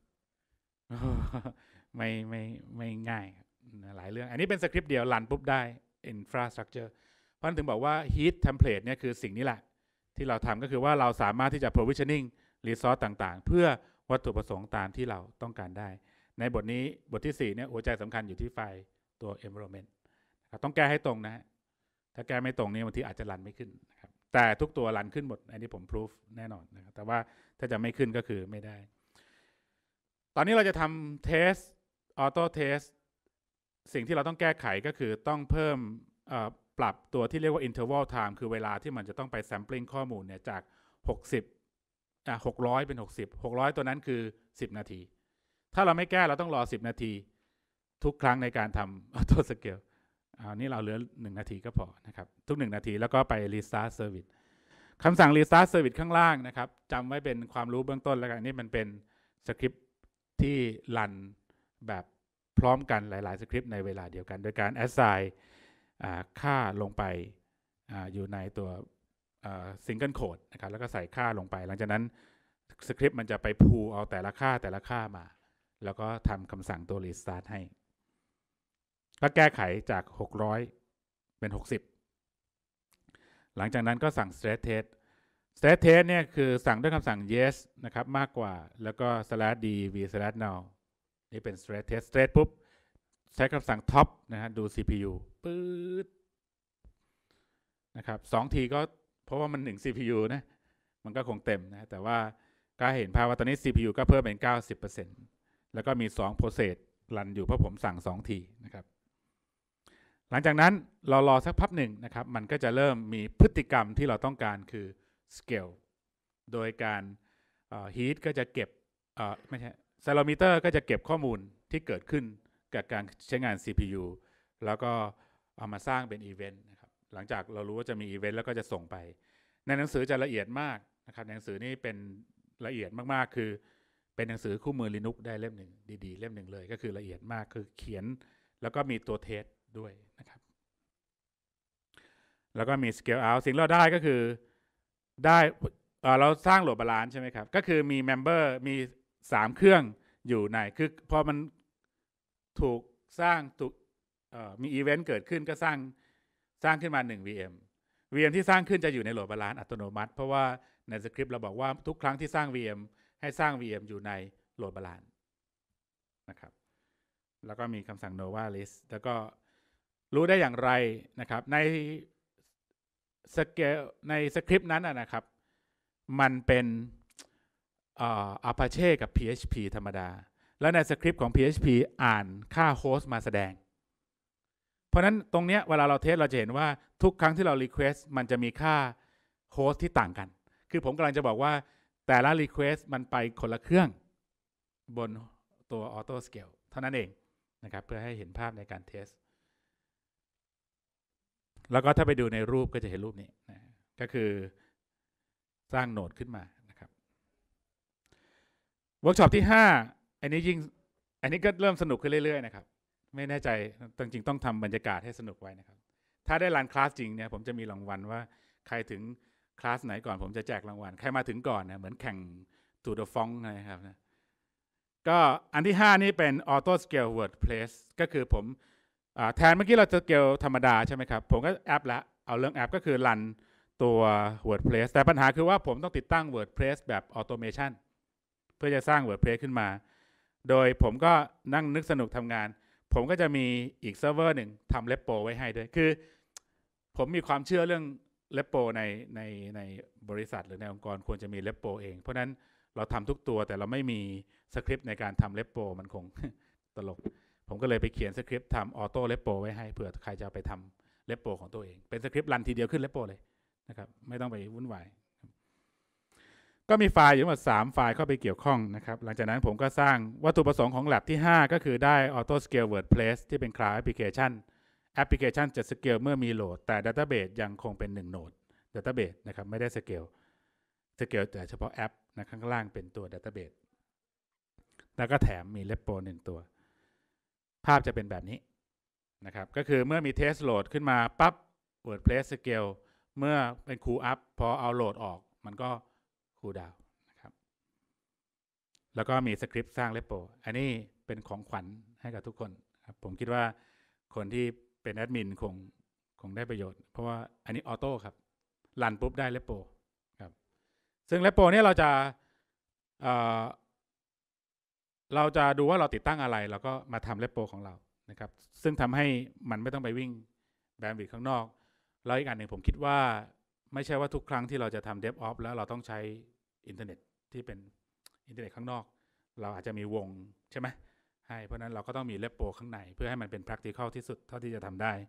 ไม่ไม่ไม่ง่ายหลายเรื่องอันนี้เป็นสคริปต์เดียวรันปุ๊บได้ infrastructure เพราะถึงบอกว่า heat template เนี่ยคือสิ่งนี้แหละที่เราทำก็คือว่าเราสามารถที่จะ provisioning resource ต่างๆเพื่อวัตถุประสงค์ตามที่เราต้องการได้ในบทนี้บทที่สี่เนี่ยหัวใจสำคัญอยู่ที่ไฟล์ตัว environment ต้องแก้ให้ตรงนะฮะถ้าแก้ไม่ตรงนี่บางทีอาจจะรันไม่ขึ้นนะครับแต่ทุกตัวรันขึ้นหมดอันนี้ผม proof แน่นอนนะครับแต่ว่าถ้าจะไม่ขึ้นก็คือไม่ได้ตอนนี้เราจะทำ test auto test สิ่งที่เราต้องแก้ไขก็คือต้องเพิ่มปรับตัวที่เรียกว่า interval time คือเวลาที่มันจะต้องไป sampling ข้อมูลเนี่ยจากหกสิบอ่ะหกร้อยเป็นหกสิบ หกร้อยตัวนั้นคือสิบนาทีถ้าเราไม่แก้เราต้องรอสิบนาทีทุกครั้งในการทำ auto scale อันนี้เราเหลือหนึ่งนาทีก็พอนะครับทุกหนึ่งนาทีแล้วก็ไป restart service คำสั่ง restart service ข้างล่างนะครับจำไว้เป็นความรู้เบื้องต้นแล้วกันนี่มันเป็นสคริปต์ที่รันแบบพร้อมกันหลายๆสคริปต์ในเวลาเดียวกันโดยการ assign ค่าลงไป อ, อยู่ในตัว single code นะครับแล้วก็ใส่ค่าลงไปหลังจากนั้นสคริปต์มันจะไป pull เอาแต่ละค่าแต่ละค่ามาแล้วก็ทำคำสั่งตัว restart ให้ก็แก้ไขจากหกร้อยเป็นหกสิบหลังจากนั้นก็สั่ง stress test stress test เนี่ยคือสั่งด้วยคำสั่ง yes นะครับมากกว่าแล้วก็ slash d v slash null นี่เป็น stress test stress ปุ๊บใช้คำสั่ง top นะฮะดู ซี พี ยู ปื๊ดนะครับสองทีก็เพราะว่ามันหนึ่ง ซี พี ยู นะมันก็คงเต็มนะแต่ว่าก็เห็นภาพว่าตอนนี้ ซี พี ยู ก็เพิ่มเป็น เก้าสิบเปอร์เซ็นต์ แล้วก็มีสอง process รันอยู่เพราะผมสั่งสองทีนะครับหลังจากนั้นเรารอสักพักหนึ่งนะครับมันก็จะเริ่มมีพฤติกรรมที่เราต้องการคือ scale โดยการ heat ก็จะเก็บไม่ใช่ accelerometer ก็จะเก็บข้อมูลที่เกิดขึ้นกับการใช้งาน ซี พี ยู แล้วก็เอามาสร้างเป็น event นะครับหลังจากเรารู้ว่าจะมี event แล้วก็จะส่งไปในหนังสือจะละเอียดมากนะครับหนังสือนี่เป็นละเอียดมากๆคือเป็นหนังสือคู่มือ Linux ได้เล่มหนึ่งดีๆเล่มหนึ่งเลยก็คือละเอียดมากคือเขียนแล้วก็มีตัวเทสด้วยนะครับแล้วก็มี scale out สิ่งเราได้ก็คือได้เราสร้างโหลดบาลานซ์ใช่ไหมครับก็คือมี member มีสามเครื่องอยู่ในคือพอมันถูกสร้างถูกมี event เกิดขึ้นก็สร้างสร้างขึ้นมาหนึ่ง วี เอ็ม วี เอ็ม ที่สร้างขึ้นจะอยู่ในโหลดบาลานซ์อัตโนมัติเพราะว่าในสคริปต์เราบอกว่าทุกครั้งที่สร้าง วี เอ็ม ให้สร้าง วี เอ็ม อยู่ในโหลดบาลานซ์นะครับแล้วก็มีคำสั่ง nova list แล้วก็รู้ได้อย่างไรนะครับในสเกลในสคริปต์นั้นนะครับมันเป็น Apache กับ พี เอช พี ธรรมดาแล้วในสคริปต์ของ พี เอช พี อ่านค่าโฮสต์มาแสดงเพราะนั้นตรงนี้เวลาเราเทสเราจะเห็นว่าทุกครั้งที่เรา request มันจะมีค่าโฮสต์ที่ต่างกันคือผมกำลังจะบอกว่าแต่ละ request มันไปคนละเครื่องบนตัว auto scale เท่านั้นเองนะครับเพื่อให้เห็นภาพในการเทสแล้วก็ถ้าไปดูในรูปก็จะเห็นรูปนี้นะก็คือสร้างโนดขึ้นมานะครับเวิร์กช็อปที่ห้าอันนี้ยิ่งอันนี้ก็เริ่มสนุกขึ้นเรื่อยๆนะครับไม่แน่ใจจริงๆต้องทำบรรยากาศให้สนุกไว้นะครับถ้าได้รันคลาสจริงเนี่ยผมจะมีรางวัลว่าใครถึงคลาสไหนก่อนผมจะแจกรางวัลใครมาถึงก่อนนะเหมือนแข่งตูดฟองนะครับนะก็อันที่ห้านี่เป็น auto scale word place ก็คือผมแทนเมื่อกี้เราจะ scale ธรรมดาใช่ไหมครับผมก็แอปละเอาเรื่องแอปก็คือรันตัว word place แต่ปัญหาคือว่าผมต้องติดตั้ง word place แบบ automation เพื่อจะสร้าง word place ขึ้นมาโดยผมก็นั่งนึกสนุกทำงานผมก็จะมีอีกเซิร์ฟเวอร์หนึ่งทำ repo ไว้ให้ด้วยคือผมมีความเชื่อเรื่อง repo ในในในบริษัทหรือในองค์กรควรจะมี repo เองเพราะนั้นเราทำทุกตัวแต่เราไม่มีสคริปต์ในการทำ repo มันคง ตลกผมก็เลยไปเขียนสคริปต์ทำ auto repo ไว้ให้เผื่อใครจะไปทำ repo ของตัวเองเป็นสคริปต์รันทีเดียวขึ้น repo เลยนะครับไม่ต้องไปวุ่นวายก็มีไฟล์อยู่ทั้งหมดสามไฟล์เข้าไปเกี่ยวข้องนะครับหลังจากนั้นผมก็สร้างวัตถุประสงค์ของ lab ที่ห้าก็คือได้ auto scale word place ที่เป็น cloud application application จะ scale เมื่อมีโหลดแต่ database ยังคงเป็นหนึ่งโหนด database นะครับไม่ได้ scale scale แต่เฉพาะแอปนะข้างล่างเป็นตัว database แล้วก็แถมมี repo หนึ่งตัวภาพจะเป็นแบบนี้นะครับก็คือเมื่อมี test load ขึ้นมาปั๊บ word place scale เมื่อเป็น cool up พอเอาโหลดออกมันก็คูลดาวน์นะครับแล้วก็มีสคริปต์สร้างเรโปอันนี้เป็นของขวัญให้กับทุกคนครับผมคิดว่าคนที่เป็นแอดมินคงคงได้ประโยชน์เพราะว่าอันนี้ออโต้ครับรันปุ๊บได้เรโปครับซึ่งเรโปเนี่ยเราจะเอ่อเราจะดูว่าเราติดตั้งอะไรแล้วก็มาทำเรโปของเรานะครับซึ่งทำให้มันไม่ต้องไปวิ่งแบนด์วิดต์ข้างนอกแล้วอีกอันหนึ่งผมคิดว่าไม่ใช่ว่าทุกครั้งที่เราจะทำ DevOps แล้วเราต้องใช้อินเทอร์เน็ตที่เป็นอินเทอร์เน็ตข้างนอกเราอาจจะมีวงใช่ไหมให้เพราะนั้นเราก็ต้องมี repo ข้างในเพื่อให้มันเป็น practical ที่สุดเท่าที่จะทำได้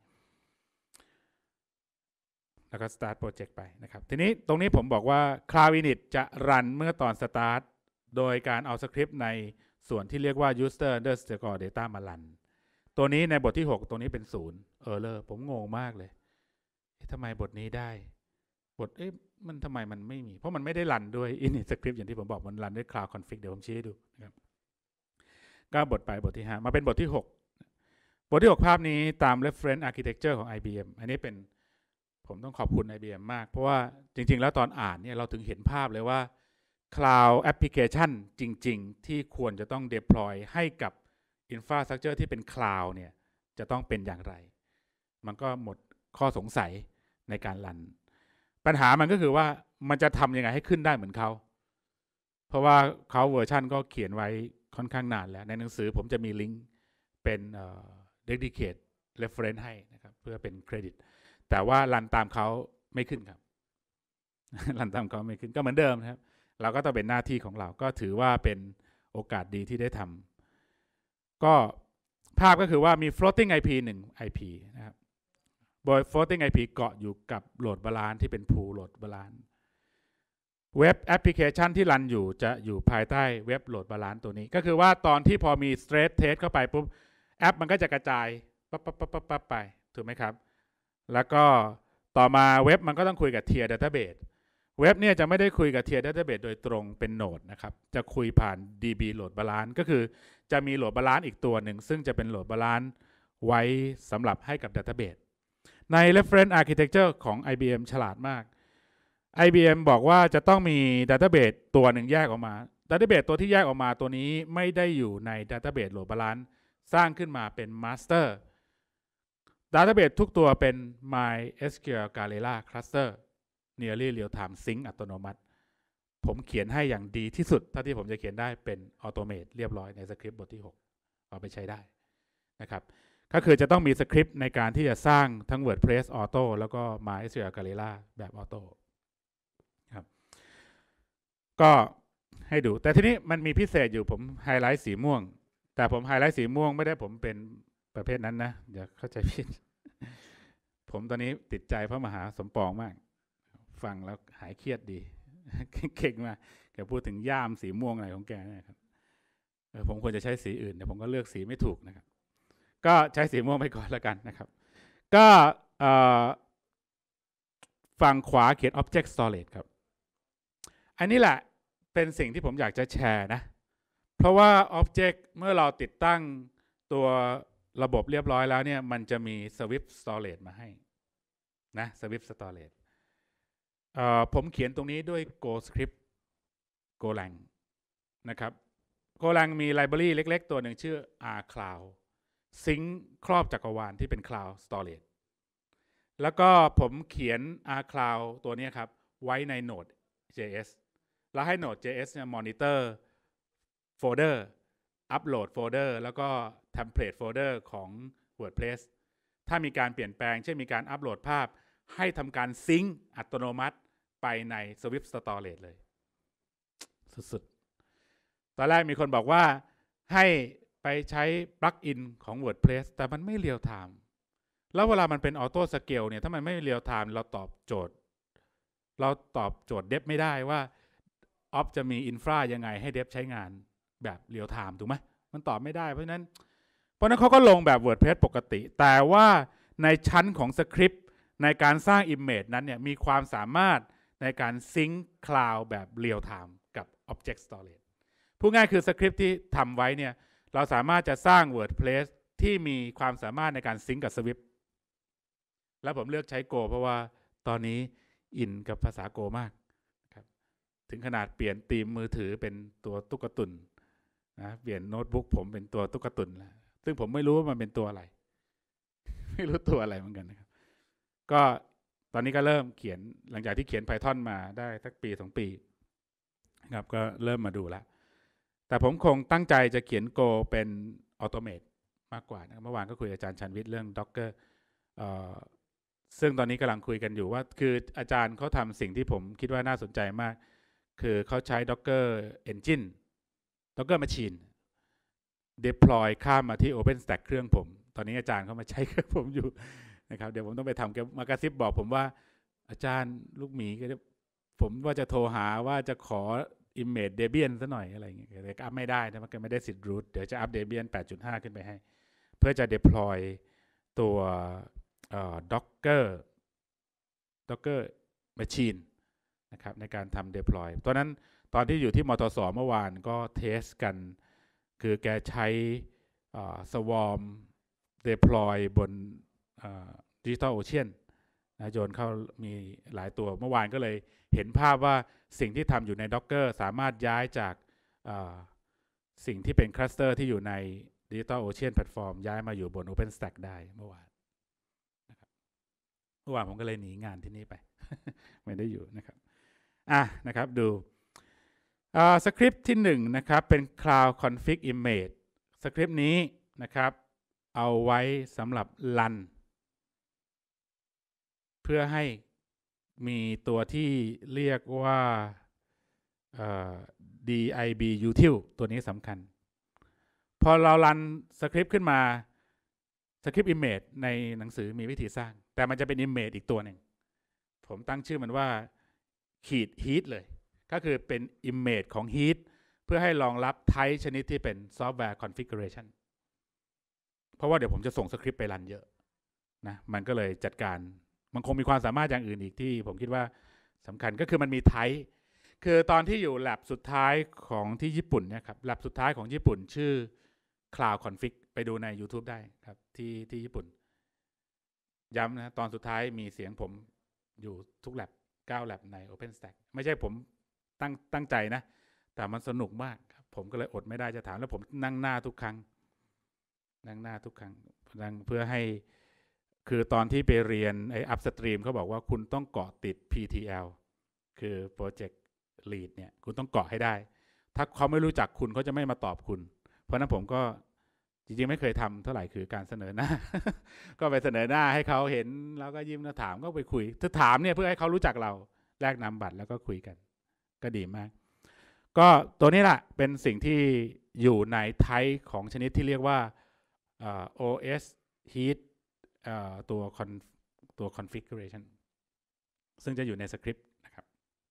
แล้วก็ start project ไปนะครับทีนี้ตรงนี้ผมบอกว่า Cloud Init จะรันเมื่อตอน start โดยการเอาสคริปต์ในส่วนที่เรียกว่า user underscore data มารันตัวนี้ในบทที่หกตัวนี้เป็นศูนย์ error ผมงงมากเลยทำไมบทนี้ได้บทเอ๊ะมันทำไมมันไม่มีเพราะมันไม่ได้รันด้วย init script อย่างที่ผมบอกมันรันด้วย cloud config เดี๋ยวผมชี้ให้ดูนะครับก็บทไปบทที่ห้ามาเป็นบทที่หกบทที่หกภาพนี้ตาม reference architecture ของ ไอ บี เอ็ม อันนี้เป็นผมต้องขอบคุณ ไอ บี เอ็ม มากเพราะว่าจริงๆแล้วตอนอ่านเนี่ยเราถึงเห็นภาพเลยว่า cloud application จริงๆที่ควรจะต้อง deploy ให้กับ infrastructure ที่เป็น cloud เนี่ยจะต้องเป็นอย่างไรมันก็หมดข้อสงสัยในการรันปัญหามันก็คือว่ามันจะทำยังไงให้ขึ้นได้เหมือนเขาเพราะว่าเขาเวอร์ชันก็เขียนไว้ค่อนข้างนานแล้วในหนังสือผมจะมีลิงก์เป็น dedicate reference ให้นะครับเพื่อเป็นเครดิตแต่ว่ารันตามเขาไม่ขึ้นครับ รันตามเขาไม่ขึ้นก็เหมือนเดิมนะครับเราก็ต้องเป็นหน้าที่ของเราก็ถือว่าเป็นโอกาสดีที่ได้ทำก็ภาพก็คือว่ามี floating ไอ พี หนึ่ง ไอ พี นะครับโดย floating ไอ พี เกาะอยู่กับโหลดบาลานซ์ที่เป็น pool โหลดบาลานซ์เว็บแอปพลิเคชันที่รันอยู่จะอยู่ภายใต้เว็บโหลดบาลานซ์ตัวนี้ก็คือว่าตอนที่พอมี stress test เข้าไปปุ๊บแอปมันก็จะกระจายปั๊บปั๊บปั๊บปั๊บปั๊บไปถูกไหมครับแล้วก็ต่อมาเว็บมันก็ต้องคุยกับ tier database เว็บเนี่ยจะไม่ได้คุยกับ tier database โดยตรงเป็นโนดนะครับจะคุยผ่าน ดี บี โหลดบาลานซ์ก็คือจะมีโหลดบาลานซ์อีกตัวหนึ่งซึ่งจะเป็นโหลดบาลานซ์ไว้สำหรับให้กับ database ใน reference architecture ของ ไอ บี เอ็ม ฉลาดมาก ไอ บี เอ็ม บอกว่าจะต้องมี database ตัวหนึ่งแยกออกมา database ตัวที่แยกออกมาตัวนี้ไม่ได้อยู่ใน database load balance สร้างขึ้นมาเป็น master database ทุกตัวเป็น MySQL Galera Cluster Nearly Real Time Sync อัตโนมัติผมเขียนให้อย่างดีที่สุดเท่าที่ผมจะเขียนได้เป็น automate เรียบร้อยในสคริปต์บทที่หกเอาไปใช้ได้นะครับก็คือจะต้องมีสคริปต์ในการที่จะสร้างทั้ง WordPress Auto แล้วก็ MySQL Galera แบบ Auto ครับก็ให้ดูแต่ทีนี้มันมีพิเศษอยู่ผมไฮไลท์สีม่วงแต่ผมไฮไลท์สีม่วงไม่ได้ผมเป็นประเภทนั้นนะอย่าเข้าใจผิดผมตอนนี้ติดใจพระมหาสมปองมากฟังแล้วหายเครียดดี เก่งมากแกพูดถึงย่ามสีม่วงอะไรของแกนะครับผมควรจะใช้สีอื่นแต่ผมก็เลือกสีไม่ถูกนะครับก็ใช้สีม่วงไปก่อนแล้วกันนะครับก็ฝั่งขวาเขียน Object Storage ครับอันนี้แหละเป็นสิ่งที่ผมอยากจะแชร์นะเพราะว่า Object เมื่อเราติดตั้งตัวระบบเรียบร้อยแล้วเนี่ยมันจะมี Swift Storage มาให้นะ Swift Storage ผมเขียนตรงนี้ด้วย Go Script Golang นะครับ Golang มี library เล็กๆตัวหนึ่งชื่อ R.CLOUD ซิงค์ครอบจักรวาลที่เป็น Cloud Storage แล้วก็ผมเขียน R.CLOUD ตัวนี้ครับไว้ใน Node.js แล้วให้ Node.js เนี่ย monitor folder upload folder แล้วก็ template folder ของ WordPress ถ้ามีการเปลี่ยนแปลงเช่นมีการอัปโหลดภาพให้ทำการซิงค์อัตโนมัติไปใน Swift Storage เลยสุดๆตอนแรกมีคนบอกว่าให้ไปใช้ปลั๊กอินของ WordPress แต่มันไม่เรียลไทม์แล้วเวลามันเป็นออโต้สเกลเนี่ยถ้ามันไม่เรียลไทม์เราตอบโจทย์เราตอบโจทย์เดฟไม่ได้ว่าออฟจะมีอินฟรายังไงให้เดฟใช้งานแบบเรียลไทม์ถูกไหมมันตอบไม่ได้เพราะฉะนั้นเพราะนั้นเขาก็ลงแบบ WordPress ปกติแต่ว่าในชั้นของสคริปต์ในการสร้าง Image นั้นเนี่ยมีความสามารถในการซิงค์ Cloud แบบเรียลไทม์กับ Object Storage พูดง่ายคือสคริปต์ที่ทำไว้เนี่ยเราสามารถจะสร้าง WordPress ที่มีความสามารถในการซิงค์กับ Swift แล้วผมเลือกใช้ Go เพราะว่าตอนนี้อินกับภาษา Go มากครับถึงขนาดเปลี่ยนธีมมือถือเป็นตัวตุ๊กตุนนะเปลี่ยนโน้ตบุ๊กผมเป็นตัวตุ๊กตุนแล้วซึ่งผมไม่รู้ว่ามันเป็นตัวอะไรไม่รู้ตัวอะไรเหมือนกันนะครับก็ตอนนี้ก็เริ่มเขียนหลังจากที่เขียน Python มาได้สักปีสองปีครับก็เริ่มมาดูแล้วแต่ผมคงตั้งใจจะเขียน Go เป็น Automate มากกว่านะเมื่อวานก็คุยกับอาจารย์ชันวิทย์เรื่อง Docker ซึ่งตอนนี้กำลังคุยกันอยู่ว่าคืออาจารย์เขาทำสิ่งที่ผมคิดว่าน่าสนใจมากคือเขาใช้ Docker Engine Docker Machine deploy ข้ามมาที่ OpenStack เครื่องผมตอนนี้อาจารย์เขามาใช้เครื่องผมอยู่นะครับเดี๋ยวผมต้องไปทำมากระซิบบอกผมว่าอาจารย์ลูกหมีก็ผมว่าจะโทรหาว่าจะขอ image Debian ซะหน่อยอะไรอย่างเงี้ยแต่ก็อัพไม่ได้นะมันก็ไม่ได้สิทธิ์ root เดี๋ยวจะอัพ Debian แปดจุดห้า ขึ้นไปให้เพื่อจะ deploy ตัว Docker Docker machine นะครับในการทำ deploy ตอนนั้นตอนที่อยู่ที่มทสเมื่อวานก็เทสกันคือแกใช้ Swarm deploy บน Digital Ocean นะโยนเข้ามีหลายตัวเมื่อวานก็เลยเห็นภาพว่าสิ่งที่ทำอยู่ใน Docker สามารถย้ายจากสิ่งที่เป็นคลัสเตอร์ที่อยู่ใน Digital Ocean Platform ย้ายมาอยู่บน OpenStack ได้เมื่อวานนะครับเมื่อวานผมก็เลยหนีงานที่นี่ไป ไม่ได้อยู่นะครับอ่ะนะครับดูสคริปต์ที่หนึ่งนะครับเป็น Cloud Config Image สคริปต์นี้นะครับเอาไว้สำหรับรันเพื่อให้มีตัวที่เรียกว่า dib util ตัวนี้สำคัญพอเรารันสคริปต์ขึ้นมาสคริปต์ image ในหนังสือมีวิธีสร้างแต่มันจะเป็น image อีกตัวหนึ่งผมตั้งชื่อมันว่าขีด heat เลยก็คือเป็น image ของ heat เพื่อให้รองรับ type ชนิดที่เป็น software configuration เพราะว่าเดี๋ยวผมจะส่งสคริปต์ไปรันเยอะนะมันก็เลยจัดการมันคงมีความสามารถอย่างอื่นอีกที่ผมคิดว่าสำคัญก็คือมันมี type คือตอนที่อยู่ lab สุดท้ายของที่ญี่ปุ่นเนี่ยครับ lab สุดท้ายของญี่ปุ่นชื่อ cloud config ไปดูใน YouTube ได้ครับที่ที่ญี่ปุ่นย้ำนะตอนสุดท้ายมีเสียงผมอยู่ทุก lab เก้า lab ใน OpenStack ไม่ใช่ผมตั้งตั้งใจนะแต่มันสนุกมากครับผมก็เลยอดไม่ได้จะถามแล้วผมนั่งหน้าทุกครั้งนั่งหน้าทุกครั้งนั่งเพื่อให้คือตอนที่ไปเรียนไอ้ upstream เขาบอกว่าคุณต้องเกาะติด พี ที แอล คือ project lead เนี่ยคุณต้องเกาะให้ได้ถ้าเขาไม่รู้จักคุณเขาจะไม่มาตอบคุณเพราะนั้นผมก็จริงๆไม่เคยทำเท่าไหร่คือการเสนอหน้า ก็ไปเสนอหน้าให้เขาเห็นแล้วก็ยิ้มแล้วถามก็ไปคุยถ้าถามเนี่ยเพื่อให้เขารู้จักเราแลกนามบัตรแล้วก็คุยกันก็ดีมากก็ตัวนี้แหละเป็นสิ่งที่อยู่ในไทป์ของชนิดที่เรียกว่า โอ เอส heat ตัว ตัว configuration ซึ่งจะอยู่ในสคริปต์นะครับ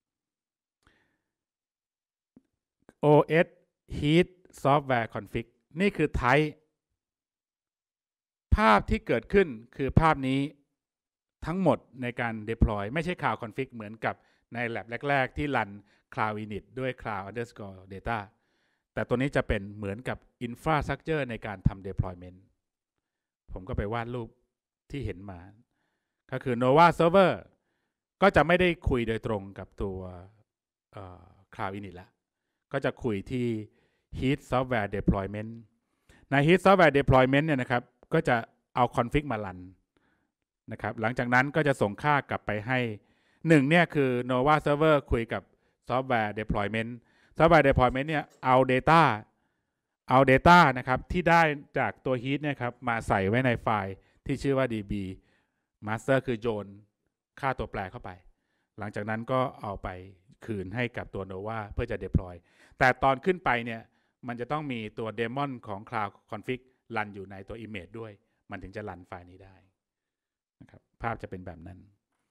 โอ เอส heat software config นี่คือ type ภาพที่เกิดขึ้นคือภาพนี้ทั้งหมดในการ deploy ไม่ใช่ cloud config เหมือนกับใน lab แรกๆที่รัน cloud init ด้วย cloud underscore data แต่ตัวนี้จะเป็นเหมือนกับ infrastructure ในการทำ deployment ผมก็ไปวาดรูปที่เห็นมาก็คือ Nova Server ก็จะไม่ได้คุยโดยตรงกับตัว cloud init ละก็จะคุยที่ heat software deployment ใน heat software deployment เนี่ยนะครับก็จะเอา config มารันนะครับหลังจากนั้นก็จะส่งค่ากลับไปให้หนึ่งเนี่ยคือ Nova Server คุยกับ software deployment software deployment เนี่ยเอา data เอา data นะครับที่ได้จากตัว heat เนี่ยครับมาใส่ไว้ในไฟล์ที่ชื่อว่า db master คือโยนค่าตัวแปรเข้าไปหลังจากนั้นก็เอาไปคืนให้กับตัว Nova เพื่อจะ deploy แต่ตอนขึ้นไปเนี่ยมันจะต้องมีตัว daemon ของ cloud config รันอยู่ในตัว image ด้วยมันถึงจะรันไฟล์นี้ได้นะครับภาพจะเป็นแบบนั้น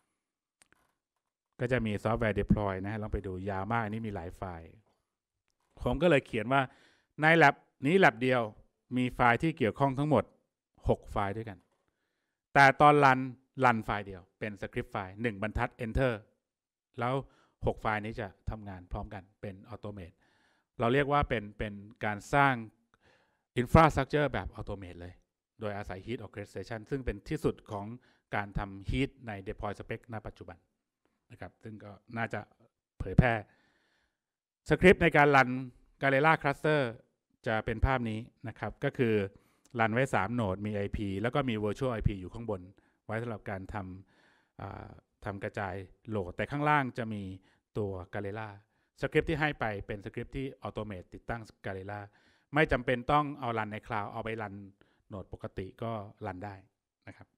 ก็จะมีซอฟต์แวร์ deploy นะลองไปดูยาวมากนี่มีหลายไฟล์ผมก็เลยเขียนว่าใน lab นี้ lab เดียวมีไฟล์ที่เกี่ยวข้องทั้งหมดหกไฟล์ด้วยกันแต่ตอนรันรันไฟล์เดียวเป็นสคริปต์ไฟล์หนึ่งบรรทัด enter แล้วหกไฟล์นี้จะทำงานพร้อมกันเป็นออโตเมตเราเรียกว่าเป็นเป็นการสร้าง infrastructure แบบออโตเมตเลยโดยอาศัย heat orchestration ซึ่งเป็นที่สุดของการทำ heat ใน deploy spec ณ ปัจจุบันนะครับซึ่งก็น่าจะเผยแพร่สคริปต์ในการรัน Galera Cluster จะเป็นภาพนี้นะครับก็คือรันไว้สามโหนดมี ไอ พี แล้วก็มี virtual ไอ พี อยู่ข้างบนไว้สำหรับการทำทำกระจายโหลดแต่ข้างล่างจะมีตัว Galera สคริปต์ที่ให้ไปเป็นสคริปต์ที่ออโตเมตติดตั้ง Galera ไม่จำเป็นต้องเอารันใน Cloud เอาไปรันโหนดปกติก็รันได้นะครับ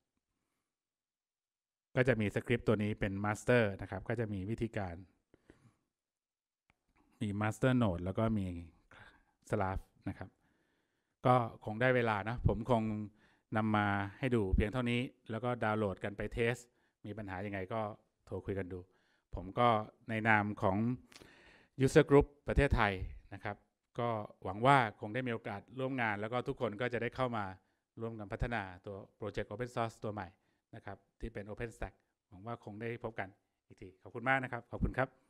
ก็จะมีสคริปต์ตัวนี้เป็น Master นะครับก็จะมีวิธีการมี Master Node แล้วก็มี Slash นะครับก็คงได้เวลานะผมคงนำมาให้ดูเพียงเท่านี้แล้วก็ดาวน์โหลดกันไปเทสมีปัญหายังไงก็โทรคุยกันดูผมก็ในนามของ User Group ประเทศไทยนะครับก็หวังว่าคงได้มีโอกาสร่วมงานแล้วก็ทุกคนก็จะได้เข้ามาร่วมกันพัฒนาตัวโปรเจกต์ Open Source ตัวใหม่นะครับที่เป็น OpenStack หวังว่าคงได้พบกันอีกทีขอบคุณมากนะครับขอบคุณครับ